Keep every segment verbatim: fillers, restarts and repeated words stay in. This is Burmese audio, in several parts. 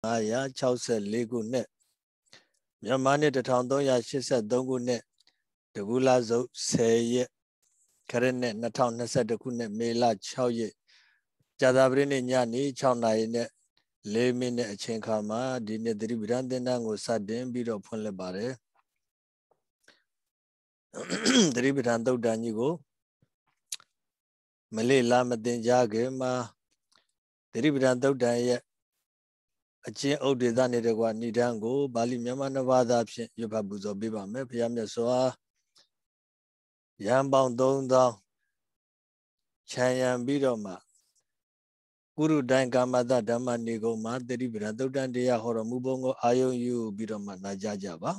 ya chause legu net Yamani the town don't ya she said don't go net the gulazo say ye Karen na town na said the kunet mela chow ye Jadabrini nyani chow na net le mine a chinkama dine the ribrandenango sadin bit of ponlebare the ribrando danigo Malay lama den jage ma the ribrando dan A chain out the than it was Nidango, Bali Yamanavada, Yubabuzo Biba, Mepiameswa Yambound down down Chayan Bidoma Guru Dangamada Dama Nigo Madri Brado Dandia Horamubongo Ayo you Bidoma Najajaba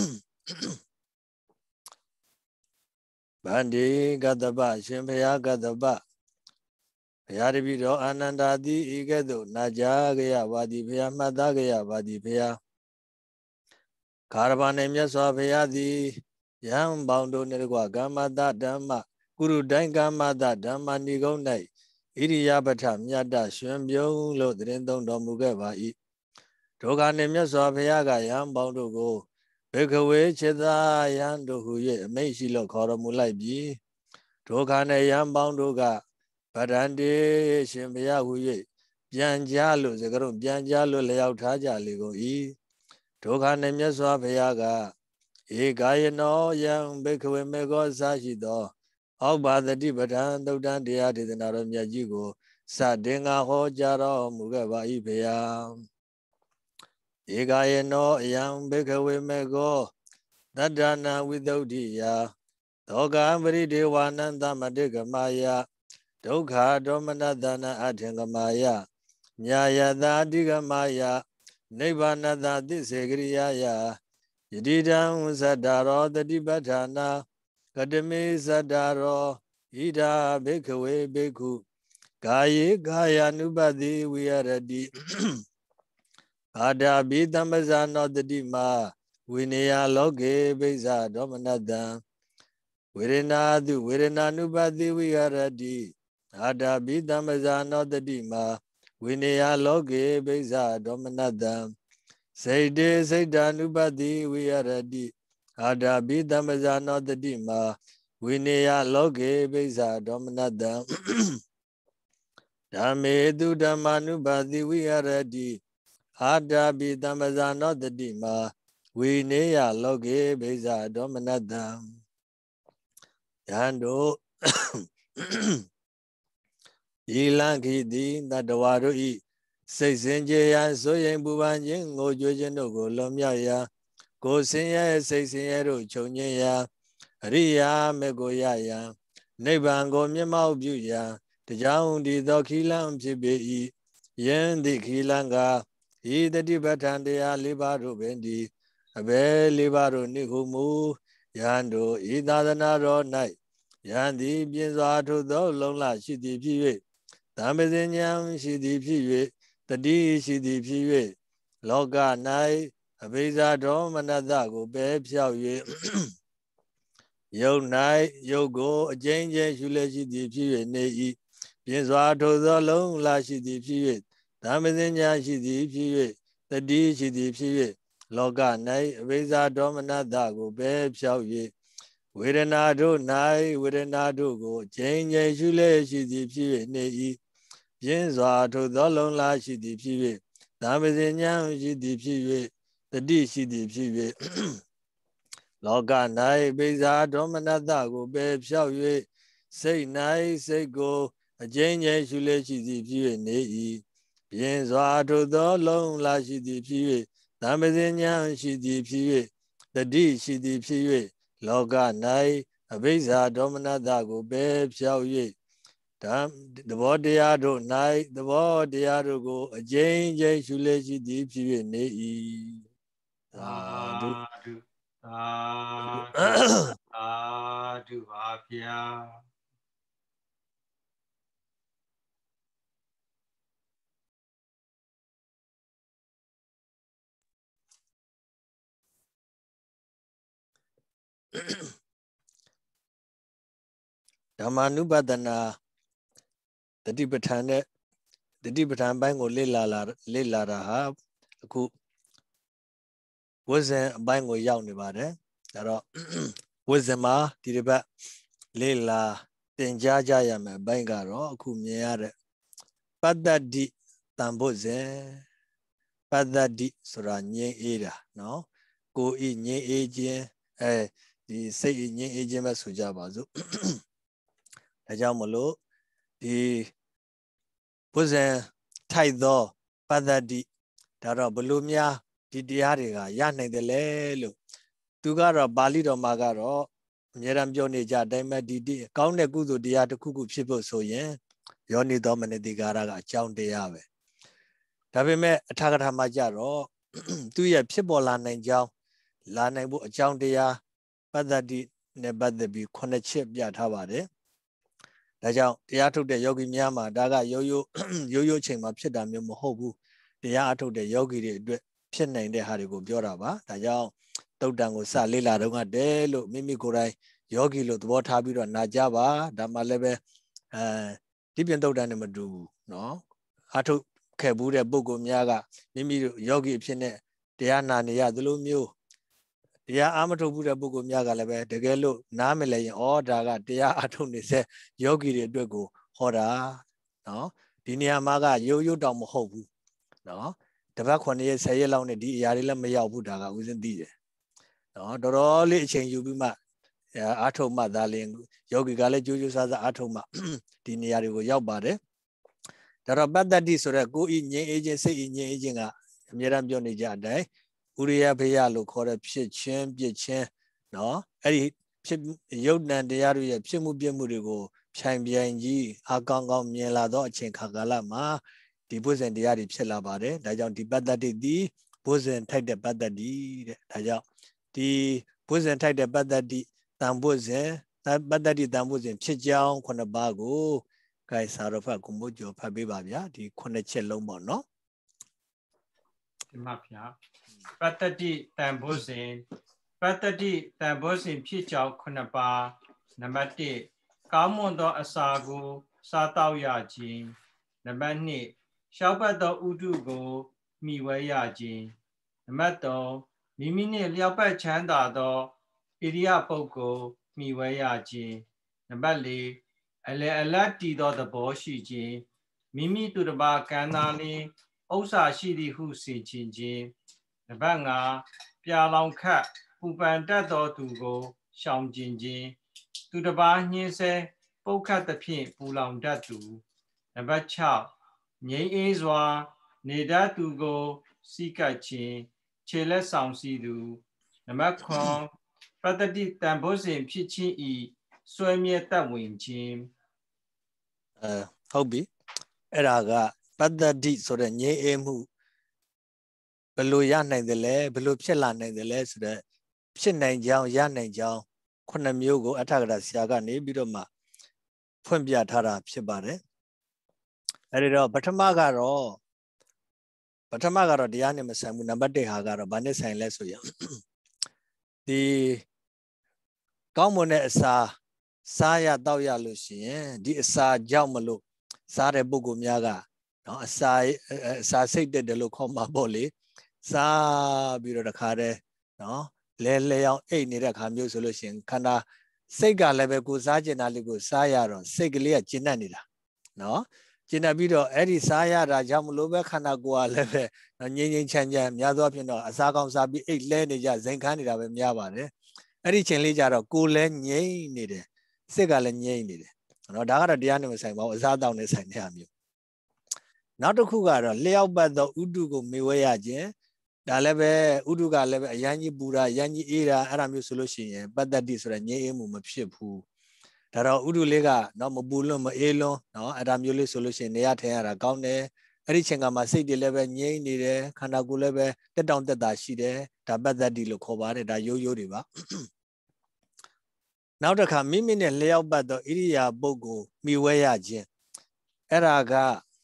Bandi Gadaba, Shempaya Gadaba Yaribido Anandadi Igado Najagaya Vadi Pia Madagaya Vadi Pia Caravanamia Swavayadi Yam Boundo Nergua Gamada Dama Guru Dangamada Dama Nigo Nay Iriabata Myada Shembyo Lo Drendon Domugava E Toganemia Swapayaga Yam Boundo Go Bekaway Cheda Yando Huye Meishilo Koramulai B Togane Yam Boundoga Padande Shembia Huye Bianjalo Zagarum Bianjalo Layout Haja Lego E Tokane Meswa Payaga, E Gayano, young Bekaway Mego Sajido, all by the Dibatan, the Dandia did the Naram Yajigo, Sadinga Ho Jaro Mugava Ipea. E Gayano, young Bekaway Mego, that dana without dia, Toga Amri Dewananda Madiga Maya, Toga Domanadana Atenga Maya, Nyaya da Diga Maya. Nibana da disegriya Yididam Sadaro the Dibatana Kademi Sadaro Ida Bekawe Beku Gaye Gaya Nubadi we are ready Ada Bidamazano the Dima Winia Loge Beza Domanada Wirina du Wirina Nubadi we are ready Ada Bidamazano the Dima Winia Loge Beza Domanada Say de say danubadi we are ready. Ada bidamazano the dima. We neya loge beza dominada. Dame du damanubadi we are ready. Ada bidamazano the dima. We neya loge beza dominada. Yando Ilangi di nadawaro e. Say Sinjaya so yang bubanjing go jojeno go lomya go sinya say sinyero chonyaya Riya megoya ya Nebango myamau buya the Jaun di the kilam chibi yen di kilanga e the dibatandia libaro bendi abe libaro nikumu yando e dadanaro night yandi binzo to the long la shitty piwe Tamaziniam shitty piwe The D C D P Loga Nai Abiza Dom another go Beb Xiao Yue Yo Nai Yo go a Jane Shulashi D P Ne Pinswa to the long lashi D P Tamazinia she D P The D C D P Loga Nai Abiza Dom another go Beb Xiao Yue Wirenado Nai Wirenado go Jane Shulashi D P Ne Pinswa to the long lashi D P Tamazinia she D P The D C D P Loga Nai Beza Domanada go Beb Xiao Yue Say Nai Say Go a Jane Shulashi D P Ne Pinswa to the long lashi D P Tamazinia she D P The D C D P Loga Nai Abeza Domanada go Beb Xiao Yue The body ado night, the body ado go a Jane Jane Shulashi D P Ne. Adu, adu, adu, apia. Damanubadana The Tibetane, the Tibetan Bango Lila Lila Raha, အခုဝိဇ္ဇံအပိုင်းကိုရောက်နေပါတယ်ဒါတော့ဝိဇ္ဇံမှာဒီတစ်ပတ်လေးလာသင်ကြားကြရမယ်အပိုင်းကတော့အခုမြင်ရတဲ့ပတ္တတိတန်ဖို့ဇဉ်ပတ္တတိဆိုတာငြိမ်းအေးတာနော်ကိုယ်ဤငြိမ်းအေးခြင်းအဲဒီစိတ်ဤငြိမ်းအေးခြင်းပဲဆိုကြပါစို့ဒါကြောင့်မလို့ဒီဝိဇ္ဇံထိုက်သောပတ္တတိဒါတော့ဘလို့များဒီတရားတွေကရနိုင်တယ်လေလို့သူကတော့ပါဠိတော်မှာကတော့အများရန်ပြောနေကြအတိုင်းပဲဒီဒီကောင်းတဲ့ကုသိုလ်တရားတစ်ခုခုဖြစ်ဖို့ဆိုရင်ယောနိသောမနတိကာရကအကြောင်းတရားပဲဒါပေမဲ့အထာကထာမှာကြတော့သူရဲ့ဖြစ်ပေါ်လာနိုင်ကြောင်းလာနိုင်ဖို့အကြောင်းတရားပတ္တတိနဲ့ပတ်သက်ပြီးခုနှစ်ချက်ပြထားပါတယ်ဒါကြောင့်တရားထုတ်တဲ့ယောဂီများမှာဒါကရိုးရိုးရိုးရိုးချိန်မှာဖြစ်တာမျိုးမဟုတ်ဘူးတရားအထုတ်တဲ့ယောဂီတွေအတွက်ဖြစ်နိုင်တဲ့ဟာတွေကိုပြောတာပါဒါကြောင့်တုတ်တန်ကိုစလေ့လာတော့ကတည်းလို့မိမိကိုယ်တိုင်ယောဂီလို့သဘောထားပြီးတော့နာကြပါဒါမှလည်းပဲအဲဒီပြင်တုတ်တန်နဲ့မတူဘူးနော်အထုတ်ခဲ့ဘူးတဲ့ပုဂ္ဂိုလ်များကမိမိတို့ယောဂီအဖြစ်နဲ့တရားနာနေရသလိုမျိုးတရားအားမထုတ်ဘူးတဲ့ပုဂ္ဂိုလ်များကလည်းပဲတကယ်လို့နားမလဲရင်ဩဒါကတရားအားထုတ်နေစေယောဂီတွေအတွက်ကိုဟောတာနော်ဒီနေရာမှာကရိုးရိုးတောင်မဟုတ်ဘူးနော်တပတ်ခွန်ရက်ဆယ်ရက်လောက်နဲ့ဒီအရာတွေလည်းမရောက်ဘူးဒါကဥစဉ်သိတယ်နော်တော်တော်လေးအချိန်ယူပြီးမှအားထုတ်မှသာလျှင်ယောဂီကလည်းကြိုးကြိုးစားစားအားထုတ်မှဒီနေရာတွေကိုရောက်ပါတယ်ဒါတော့ပတ္တတိဆိုတဲ့ကိုယ်ဤငြိမ်းအေးခြင်းစိတ်ဤငြိမ်းအေးခြင်းကအမြဲတမ်းပြောနေကြတဲ့အတိုင်းဥရိယဖေယလို့ခေါ်တဲ့ဖြစ်ချင်းပြစ်ချင်းနော်အဲ့ဒီဖြစ်ယုတ်တန်တရားတွေရဲ့ဖြစ်မှုပြစ်မှုတွေကိုဖြိုင်ပြိုင်ကြီးအကောင်းကောင်းမြင်လာသောအချိန်ခါကာလမှာဒီဘုဇဉ်တရားတွေဖြစ်လာပါတယ်ဒါကြောင့်ဒီပတ္တတိဒီဘုဇဉ်ထိုက်တဲ့ပတ္တတိတဲ့ဒါကြောင့်ဒီဘုဇဉ်ထိုက်တဲ့ပတ္တတိတန်ဘုဇဉ်ပတ္တတိတန်ဘုဇဉ်ဖြစ်ကြောင်းခုနှစ်ပါးကိုကိုယ်စာရဖတ်ကိုမို့ကျော်ဖတ်ပေးပါဗျာဒီခုနှစ်ချက်လုံးပေါ့နော်ဒီမှာဗျာပတ္တတိတန်ဘုဇဉ်ပတ္တတိတန်ဘုဇဉ်ဖြစ်ကြောင်းခုနှစ်ပါးနံပါတ်တစ်ကောင်းမွန်သောအစာကိုစားတောက်ရခြင်းနံပါတ်နှစ်ရှောက်ပတ်သောဥဒုကိုမှီဝဲရခြင်းနံပါတ်သုံးမိမိနှင့်လျောက်ပတ်ချမ်းသာသောဣရိယပုဂ္ဂိုလ်မှီဝဲရခြင်းနံပါတ်လေးအလယ်အလတ်တည်သောသဘောရှိခြင်းမိမိသူတစ်ပါးကံသားလင်းဥစ္စာရှိသည်ဟုစေခြင်းခြင်းနံပါတ်ငါးပြာလောင်ခတ်ပူပန်တတ်သောသူကိုရှောင်ကျင်ခြင်းသူတစ်ပါးညှင်းဆဲပုတ်ခတ်သဖြင့်ပူလောင်တတ်သူနံပါတ်ခြောက်ငြိမ်းအေးစွာနေတတ်သူကိုစီကပ်ခြင်းခြေလက်ဆောင်စီသူနံပါတ်ခုနှစ်ပတ္တတိတန်ဘုဇဉ်ဖြစ်ခြင်းဤဆွဲမြဲတတ်ဝင်ခြင်းအဲဟုတ်ပြီအဲ့ဒါကပတ္တတိဆိုတဲ့ငြိမ်းအေးမှုဘယ်လိုရနိုင်တယ်လဲဘယ်လိုဖြစ်လာနိုင်တယ်လဲဆိုတော့ဖြစ်နိုင်ကြောင်းရနိုင်ကြောင်းခုနှစ်မျိုးကိုအထက်ကရာဆရာကနေပြီးတော့မှဖွင့်ပြထားတာဖြစ်ပါတယ်အဲဒီတော့ပထမကတော့ပထမကတော့တရားနဲ့မဆိုင်ဘူးနံပါတ်တစ်ဟာကတော့ဘာနဲ့ဆိုင်လဲဆိုရင်ဒီကောင်းမွန်တဲ့အစာစားရတောက်ရလို့ရှိရင်ဒီအစာကြောင့်မလို့စားတဲ့ပုဂ္ဂိုလ်များကနော်အစာအစာစိတ်တက်တယ်လို့ခေါ်မှာပေါ့လေစားပြီးတော့တခါတည်းနော်လဲလဲအောင်အိတ်နေတဲ့ခါမျိုးဆိုလို့ရှိရင်ခန္ဓာစိတ်ကလည်းပဲကိုစားကျင်တာလေးကိုစားရတော့စိတ်ကလေးကကျဉ်တ်နေတာနော်ကျဉ်တ်ပြီးတော့အဲ့ဒီစားရတာကြောင့်မလို့ပဲခန္ဓာကိုယ်ကလည်းပဲငြိမ်ငြိမ်ချမ်းချမ်းများသောအားဖြင့်တော့အစာကောင်းစားပြီးအိတ်လဲနေကြဇင်ခန်းနေတာပဲများပါတယ်အဲ့ဒီချိန်လေးကြတော့ကိုယ်လည်းငြိမ်နေတယ်စိတ်ကလည်းငြိမ်နေတယ်နော်ဒါကတော့တရားနဲ့မဆိုင်ပါဘူးအစားအသောက်နဲ့ဆိုင်တဲ့အမျိုးနောက်တစ်ခုကတော့လျှောက်ပတ်သောဥဒုကိုမေဝဲရခြင်းဒါလည်းပဲဥဒုကလည်းပဲအရန်ကြီးပူတာအရန်ကြီးအေးတာအဲ့ဒါမျိုးဆိုလို့ရှိရင်ပတ္တတိဆိုတဲ့ငြိမ်းအေးမှုမဖြစ်ဘူးဒါတော့ဥဒုလေးကနော်မပူလွန်းမအေးလွန်းနော်အဲ့ဒါမျိုးလေးဆိုလို့ရှိရင်နေရထိုင်ရတာကောင်းတယ်အဲ့ဒီချိန်ကမှစိတ်တွေလည်းပဲငြိမ်းနေတယ်ခန္ဓာကိုယ်လည်းပဲတက်တောင့်တက်တာရှိတယ်ဒါပတ္တတိလို့ခေါ်ပါတယ်ဒါရိုးရိုးတွေပါနောက်တစ်ခါမိမိနဲ့လျှောက်ပတ်သောဣရိယာပုဂ္ဂိုလ်မိဝဲရခြင်းအဲ့ဒါက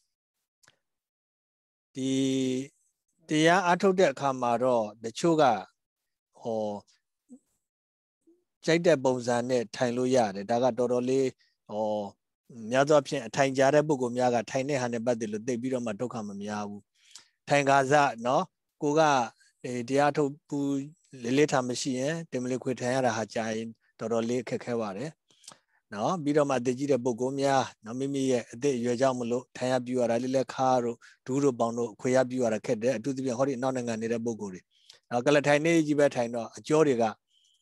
ဒီတရားအထုတ်တဲ့အခါမှာတော့တချို့ကဟောကြိုက်တဲ့ပုံစံနဲ့ထိုင်လို့ရတယ်ဒါကတော်တော်လေးဟောများသောအားဖြင့်အထိုင်ကြတဲ့ပုဂ္ဂိုလ်များကထိုင်တဲ့ဟာနဲ့ပတ်သက်လို့သိပြီးတော့မှဒုက္ခမများဘူးထိုင်ကာစနော် Koga Diato Pu Lilita machine, Temile Quitera Hajain, Torole Kakaware. No, Bidoma de Gita Bogomia, Namimi, de Yajamulo, Tayabu or Alila Caro, Duro Bono, Quayabu or a cat, do the Hori Nonanga Nida Bogori. Now Galatine Gibatino, a Joriga.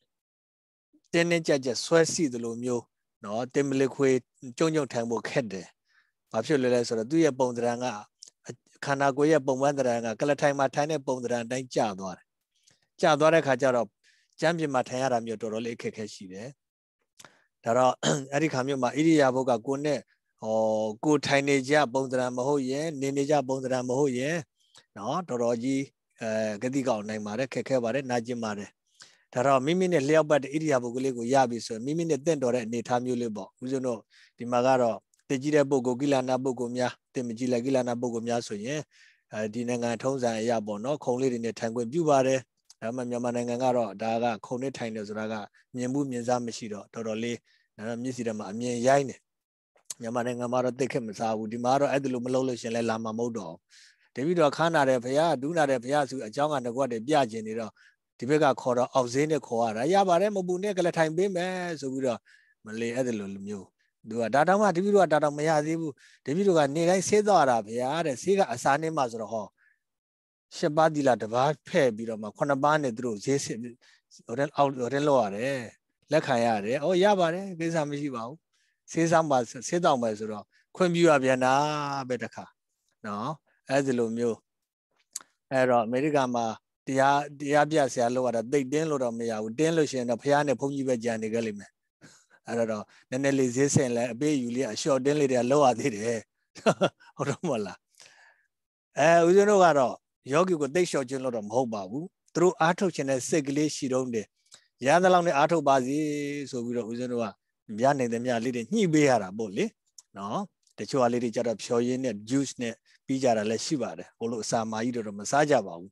Then judges Swasi the Lumio, no, Temilique, Jonyo Tambo Kede. Absolutely, so do your bondranga, Kanagoya Bomandranga, Galatine Martine Bondran, then Jador. Jadora Kajarop, Jambi Matayara Mutoro Kekashi. Tara Ericamuma, Idia Boga Gune, or good tiny ja Bondra Mahoye, Ninja Bondra Mahoye, no, Toroji, Gadigal name Mare, Kekavare, Najimare. Tara Mimine Leobat Idia Bogulego Yabi, so Mimine Dendore, Nitamu Libo, Uzuno, the Magaro, the Gila Bogo Gilana Bogomia, the Magila Gilana Bogomia, so ye, Dinanga Tonza Yabono, Conley in the Tango Bubare, Yamanangaro, Daga, Cone Tiners Raga, Miamu Mizamishido, Torole, Misidama, Mien Yaine. Yamanangamara Dekemsa, Udimaro, Adlumolo, and Lama Modo. David Okana Repia, do not repia to a young and a god, a Biagenero. Tibega Kora of Zene Koara, Yabaremo Buneka time beam, so we are Malay Adelu. Do a Dadama, Dividu Dadamaya, Dividu and Nega said Arab, Yar, and Siga Asane Mazraho. Shabadila the Var Pe Biroma, Konabane drew, Zes or Reloare, Lakayare, oh Yabare, Gizamiba, Sesambas, Sedam Mazro, Quimbu Abiana, Betaka. No, Adelu. Era Merigama. The Abia Salo, they download on me. I would download and a piano Pony Jani Galime. I don't know. Then they say, like, Bay, you sure download a lower did it. Romola. Eh, we don't know at all. Yogi could they show you lot of Hobabu through Arto and a segly she don't de. Yada long the Arto Bazi, so we don't know. Biane them ya leading he be a bully. No, the show a lady jar of showing a juice net, Pijara Leshiva, Olo Sama either of Massaja.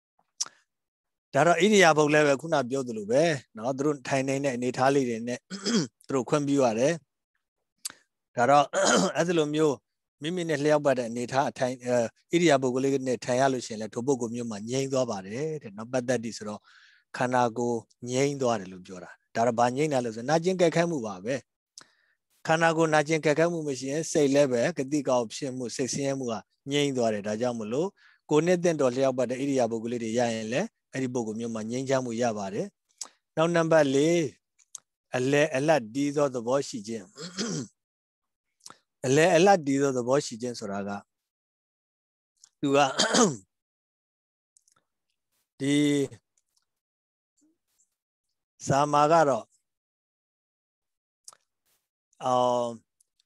Tara Idiabo level could not build the Lube, no, through tiny in Italy through Quimbuare. Tara Azulumio, Mimine Leabad and Nita, Idiabo Guligan, Tayalush and Tobogo Muma, Yang Dobare, and not bad that is raw, Kanago, Yang Dore Lujora. Tarabanina was a Najin Kakamuabe. Kanago Najin Kakamu machine, say level, Kadika option, Sexemua, Yang Dore, Dajamulo, Gonet then Dolia, but the Idiabo Gulidi Yainle. Bogomuma Yanjamu Yabare. Now number lay a lot these are the washy gem. A lot these are the washy gems Soraga. You are the Samagaro. Um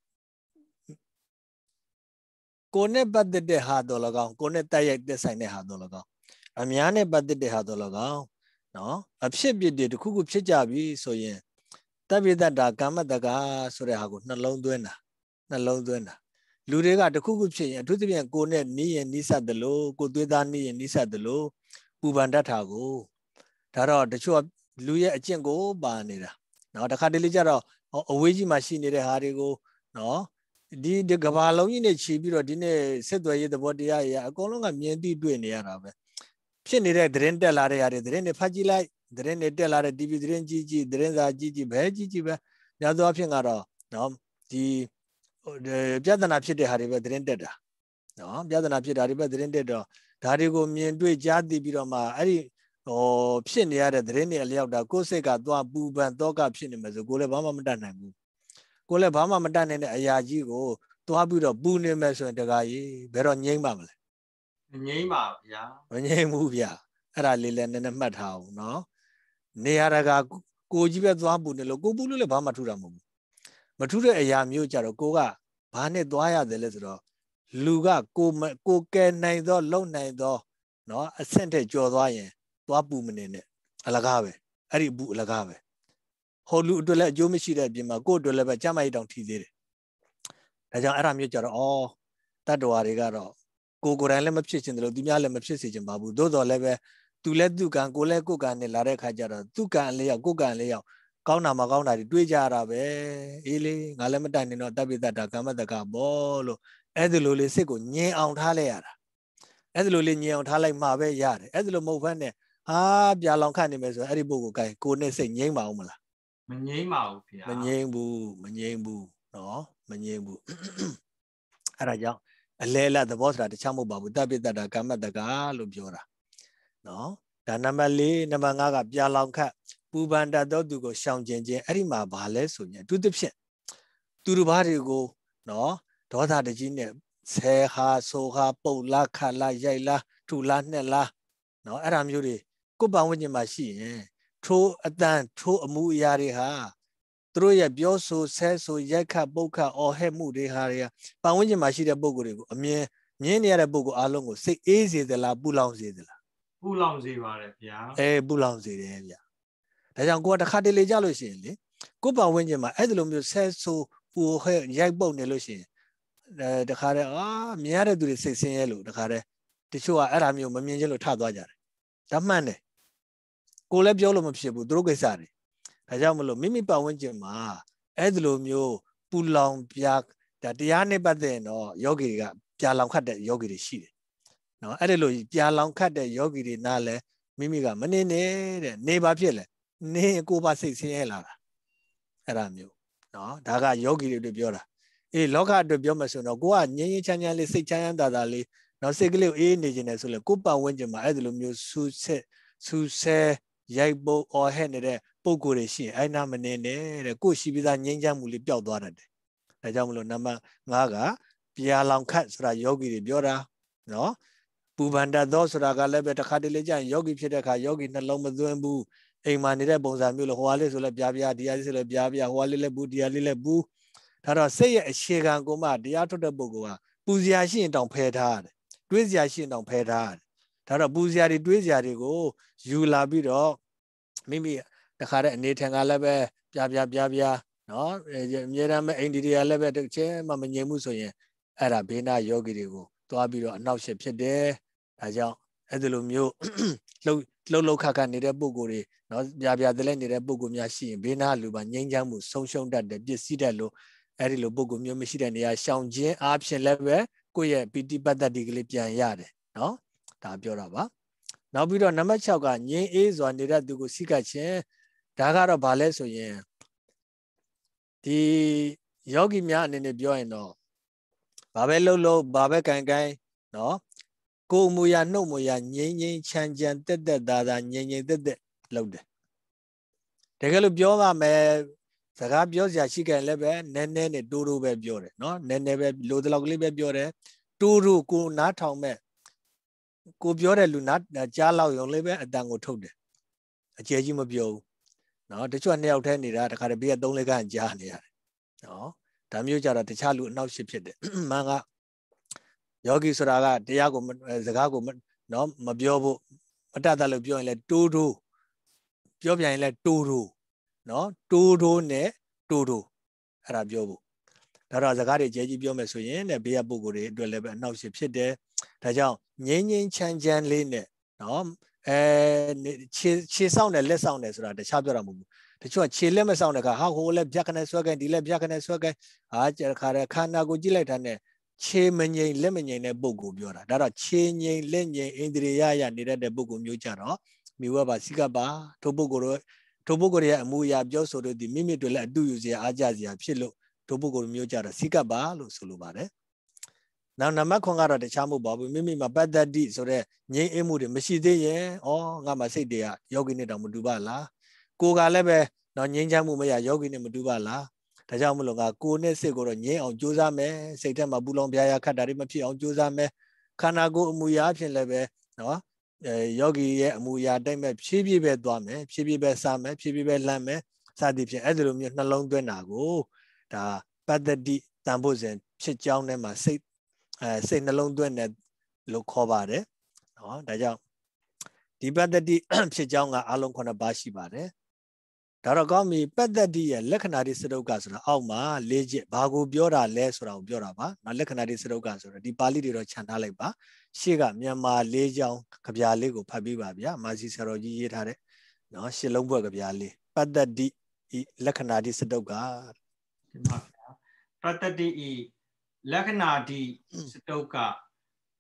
Kone but the Hadolaga, Kone Tayak the Sine Hadolaga. Amiane but the Hadolaga. No, a ship did the Kuku Chijabi, so yeah. Tabida da Gama daga Sorehago, not long duena, not long duena. Lurega the Kuku Chi, and to the Gone, knee and Nisa the low, go do that knee and Nisa the low, Ubandatago. Tara, the show up Luya Chengo, Banida. Now the Cadilija or Wiji machine in the Harigo, no. Di the Gavalo in a chibiro dine said the body I go along a meandy doing the Arab. Shenira, the rental area, the rent Pagila, the rent Delara, Dividend Gigi, the Renza Gigi, Beji, the other option are no, the Jadan Apside Hariba, the rented. No, Jadan Apside Hariba, the rented. Tarigo mean do a jadi biroma, Ari or Psenia, the Reni Aliada, Koseka, Dua Boob and Dog up cinemas, a Golebama Madanamu. Golebama Madan and Ayaji go to Abuda Boone Meso and the guy, Veron Yang Mamma. Nyima, yeah. When you move ya, Raliland and a mad how, no? Nearaga Gojiba Zwabunelo, Gobulu Bama Turamu. Matura Ayamu Jaragoga, Pane Dwaya the letter. Luga, go, go, get neither, low neither, no, a center Jodwayan, Dwabuman in it, Alagave, Aribu Lagave. Holu do let Jomishi that Jima go to Leva Jamai don't tease it. As Aram Yajara, oh, that do Arigaro. Go go and let me pitch in the Dimia Lemapsis in Babu, those are leve to let Dukan, go let Gogan and Larek Hajara, Dukan lay out, Gogan lay out. Kauna Magana, Dujarabe, Ili, Galamadan, no, David, that Gama the Gabolo. Edulule Sego, Nye out Haleara. အဲ့ဒါလိုလေးညင်အောင်ထားလိုက်မှာပဲရတယ်အဲ့ဒါလိုမဟုတ်ဘဲနဲ့ဟာပြာလောင်ခတ်နေမယ်ဆိုအဲ့ဒီပုဂ္ဂိုလ်ကိုကိုယ်နဲ့စိတ်ငြိမ့်ပါအောင်မလားမငြိမ့်ပါဘူးဗျာမငြိမ့်ဘူးမငြိမ့်ဘူးနော်မငြိမ့်ဘူးအဲ့ဒါကြောင့်အလဲအလတ်သဘောဆိုတာတခြားမဟုတ်ပါဘူးတပိတ္တတာကမ္မတကလို့ပြောတာနော်ဒါနံပါတ်၄နံပါတ်၅ကပြာလောင်ခတ်ပူပန်တတ်သောသူကိုရှောင်ကျင်ခြင်းအဲ့ဒီမှာဘာလဲဆိုရင်အထူးသဖြင့်သူတစ်ပါးတွေကိုနော်ဒေါသတကြီးနဲ့ဆဲဟာဆိုဟာပုတ်လားခတ်လားရိုက်လားထူလားနှက်လားနော်အဲ့ဒါမျိုးတွေကိုယ်ပန်ဝိညာဉ်မှာရှိရင်ထိုးအတန်ထိုးအမှုအရာတွေဟာသူတို့ရဲ့ပြောဆိုဆဲဆိုရိုက်ခတ်ပုတ်ခတ်အော်ဟဲ့မှုတွေဟာတွေကပန်ဝိညာဉ်မှာရှိတဲ့ပုံကိုယ်တွေကိုအမြင်မြင်နေရတဲ့ပုံကိုယ်အားလုံးကိုစိတ်အေးစေသလားပူလောင်စေသလားပူလောင်စေပါတယ်ဗျာအဲပူလောင်စေတယ်ဗျာဒါကြောင့်ကိုယ်ကတစ်ခါတလေကြလို့ရှိရင်လေကိုယ်ပန်ဝိညာဉ်မှာအဲ့ဒီလိုမျိုးဆဲဆိုပူဟဲ့ရိုက်ပုတ်နေလို့ရှိရင်အဲတခါတည်းအာမြင်ရတဲ့သူတွေစိတ်ဆင်းရဲလို့တခါတည်းတချို့ကအဲ့ဒါမျိုးမမြင်ချင်လို့ထသွားကြတယ်ဒါမှန်တယ်ကိုလည်းပြောလို့မဖြစ်ဘူးသူတို့ကိစ္စတွေဒါကြောင့်မလို့မိမိပတ်ဝန်းကျင်မှာအဲ့ဒီလိုမျိုးပူလောင်ပြာဒါတရားနဲ့ပတ်သက်ရင်တော့ယောဂီတွေကပြာလောင်ခတ်တဲ့ယောဂီတွေရှိတယ်နော်အဲ့ဒီလိုပြာလောင်ခတ်တဲ့ယောဂီတွေနားလဲမိမိကမနေနဲ့တဲ့နေပါဖြစ်လဲနေကိုပါစိတ်ဆင်းရဲလာတာအဲ့ဒါမျိုးနော်ဒါကယောဂီတွေပြောတာအေးလောကအတွက်ပြောမှဆိုတော့ကိုကငြင်းငြင်းချမ်းချမ်းလေးစိတ်ချမ်းချမ်းသာသာလေးနော်စိတ်ကလေးအေးနေခြင်းနဲ့ဆိုလဲကိုပတ်ဝန်းကျင်မှာအဲ့ဒီလိုမျိုးဆူဆက်ဆူဆဲရိုက်ပုတ်အော်ဟဲ့နေတဲ့ပုံကိုယ်တွေရှိရင်အဲ့နာမနေနဲ့တဲ့ကိုရှိပြီးသားငြိမ်းချမ်းမှုလေးပျောက်သွားတတ်တယ်ဒါကြောင့်မလို့နံပါတ်၅ကပြာလောင်ခတ်ဆိုတာယောဂီတွေပြောတာနော်ပူပန်တတ်သောဆိုတာကလည်းပဲတစ်ခါတလေကျရင်ယောဂီဖြစ်တဲ့အခါယောဂီနှလုံးမသွင်းဘူးအိမ်မှာနေတဲ့ပုံစံမျိုးလို့ဟိုဟာလေးဆိုလဲပြားပြားဒီဟာလေးဆိုလဲပြားပြားဟိုဟာလေးလည်းဘူးဒီဟာလေးလည်းဘူးဒါတော့စိတ်ရဲ့အခြေခံကိုမှတရားထုတ်တဲ့ပုဂ္ဂိုလ်ကပူစရာရှိရင်တောင်ဖယ်ထားရတယ်တွေးစရာရှိရင်တောင်ဖယ်ထားရတယ်ဒါတော့ပူစရာတွေတွေးစရာတွေကိုယူလာပြီးတော့မိမိတခါတဲ့အနေထင်ကလည်းပဲပြားပြားပြားပြားနော်အမြဲတမ်းပဲအိန္ဒိယလည်းပဲတစ်ချက်မှမငြိမ်မှုဆိုရင်အဲ့ဒါဘေးနာယောဂီတွေကိုသွားပြီးတော့အနောက်ရှက်ဖြစ်တယ်ဒါကြောင့်အဲ့ဒီလိုမျိုးလှုပ်လှုပ်လှုပ်ခါခါနေတဲ့ပုံကိုယ်တွေနော်ပြားပြားတလဲနေတဲ့ပုံကိုယ်များရှိရင်ဘေးနာလူပါငြိမ်းချမ်းမှုဆုံးရှုံးတတ်တယ်ပစ္စည်းတတ်လို့အဲ့ဒီလိုပုံကိုယ်မျိုးမရှိတဲ့နေရာရှောင်ခြင်းအားဖြင့်လည်းပဲကိုယ့်ရဲ့ပီတိပတ္တတိကလေးပြန်ရတယ်နော်ဒါပြောတာပါနောက်ပြီးတော့နံပါတ်၆ကငြိမ်းအေးစွာနေတဲ့သူကိုစိကတ်ခြင်းဒါကတော့ဘာလဲဆိုရင်ဒီယောဂီများအနေနဲ့ပြောရင်တော့ဘာပဲလှုပ်လှုပ်ဘာပဲကန်ကန်နော်ကိုယ်မူရနှုတ်မူရငြိမ်းငြိမ်းချမ်းချမ်းတက်တက်သားသားငြိမ်းငြိမ်းတက်တက်လှုပ်တယ်တကယ်လို့ပြောပါမယ်စကားပြောစရာရှိကြရင်လည်းပဲနည်းနည်းနဲ့တိုးတိုးပဲပြောတယ်နော်နည်းနည်းပဲလိုတလောက်ကလေးပဲပြောတယ်တိုးတိုးကိုနားထောင်မဲ့ကိုပြောတဲ့လူနာကြားလောက်ရုံလေးပဲအတန်ကိုထုတ်တယ်အကျယ်ကြီးမပြောဘူးနော်တချို့နှစ်ယောက်တည်းနေတာတခါတည်းဘေးကသုံးလေးခန့်ကြားနေရတယ်နော်ဒါမျိုးကြတော့တခြားလူအနောက်ရှစ်ဖြစ်တယ်မန်ကယောဂီဆိုတာကတရားကိုစကားကိုနော်မပြောဖို့မတတ်တတ်လို့ပြောရင်လည်းတိုးတိုးပြောပြရင်လည်းတိုးတိုးနော်တိုးတိုးနဲ့တိုးတိုးအဲ့ဒါပြောဖို့ဒါတော့စကားတွေကျဲကြီးပြောမယ်ဆိုရင်တဲ့ဘေးကပုံကိုယ်တွေအတွက်လည်းပဲအနောက်ရှစ်ဖြစ်တယ်ဒါကြောင့်ငြိမ်းငြိမ်းချမ်းချမ်းလေးနဲ့နော်အဲခြေခြေဆောင်တယ်လက်ဆောင်တယ်ဆိုတာတခြားပြောတာမဟုတ်ဘူးတချို့ကခြေလက်မဆောင်တဲ့ခါဟာဟိုလည်းဖြတ်ခနဲ့ဆွဲခိုင်းဒီလည်းဖြတ်ခနဲ့ဆွဲခိုင်းဟာကြခါတဲ့ခန္ဓာကိုကြည့်လိုက်တာနဲ့ခြေမငြိမ်လက်မငြိမ်တဲ့ပုံကိုပြောတာဒါတော့ခြေငြိမ်လက်ငြိမ်အိန္ဒြေယရနေတဲ့ပုံကိုမျိုးကြတော့မိဝပါစိကပါထိုပုဂ္ဂိုလ်တို့ထိုပုဂ္ဂိုလ်ရဲ့အမှုအရာပြောဆိုလို့ဒီမိမိတို့လည်းအတူယူစရာအားကြစရာဖြစ်လို့ထိုပုဂ္ဂိုလ်မျိုးကြတော့စိကပါလို့ဆိုလိုပါတယ်နောက်နံပါတ်ခွန်ကတော့တခြားမဟုတ်ပါဘူးမိမိမှာပတ္တတိဆိုတဲ့ငြိမ်းအေးမှုတွေမရှိသေးရင်ဩငါမှစိတ်တွေကယောဂီနဲ့တောင်မတူပါလားကိုယ်ကလည်းပဲတော့ငြိမ်းချမ်းမှုမရယောဂီနဲ့မတူပါလားဒါကြောင့်မလို့ငါကိုယ်နဲ့စိတ်ကိုတော့ငြိမ်းအောင်ကြိုးစားမယ်စိတ်ထဲမှာပူလောင်ပြားရခတ်တာတွေမဖြစ်အောင်ကြိုးစားမယ်ခန္ဓာကိုယ်အမူအရာအဖြစ်လည်းပဲနော်အဲယောဂီရဲ့အမူအရာအတိုင်းပဲဖြည်းဖြည်းပဲသွားမယ်ဖြည်းဖြည်းပဲစားမယ်ဖြည်းဖြည်းပဲလမ်းမယ်စသည်ဖြင့်အဲ့ဒီလိုမျိုးနှလုံးသွင်းတာကိုဒါပတ္တတိတန်ဖို့စဉ်ဖြစ်ကြောင်းထဲမှာစိတ်အဲစိတ်နှလုံးသွင်းတယ်လို့ခေါ်ပါတယ်နော်ဒါကြောင့်ဒီပတ္တတိဖြစ်ကြောင်းကအလုံးခုနှစ်ပါးရှိပါတယ်ဒါတော့ကောင်းပြီပတ္တတိရဲ့လက္ခဏာတိစတုကဆိုတာအောက်မှာလေးချက်ဘာကိုပြောတာလဲဆိုတာကိုပြောတာပါနော်လက္ခဏာတိစတုကဆိုတော့ဒီပါဠိတွေတော့ခြံထားလိုက်ပါရှေ့ကမြန်မာလေးချောင်းကြပြားလေးကိုဖတ်ပြီးပါဗျာမာစီဆရာတော်ကြီးရေးထားတဲ့နော်ရှစ်လုံးဘွဲ့ကြပြားလေးပတ္တတိလက္ခဏာတိစတုကဒီမှာဗျာပတ္တတိဤလက္ခဏာတိစတုက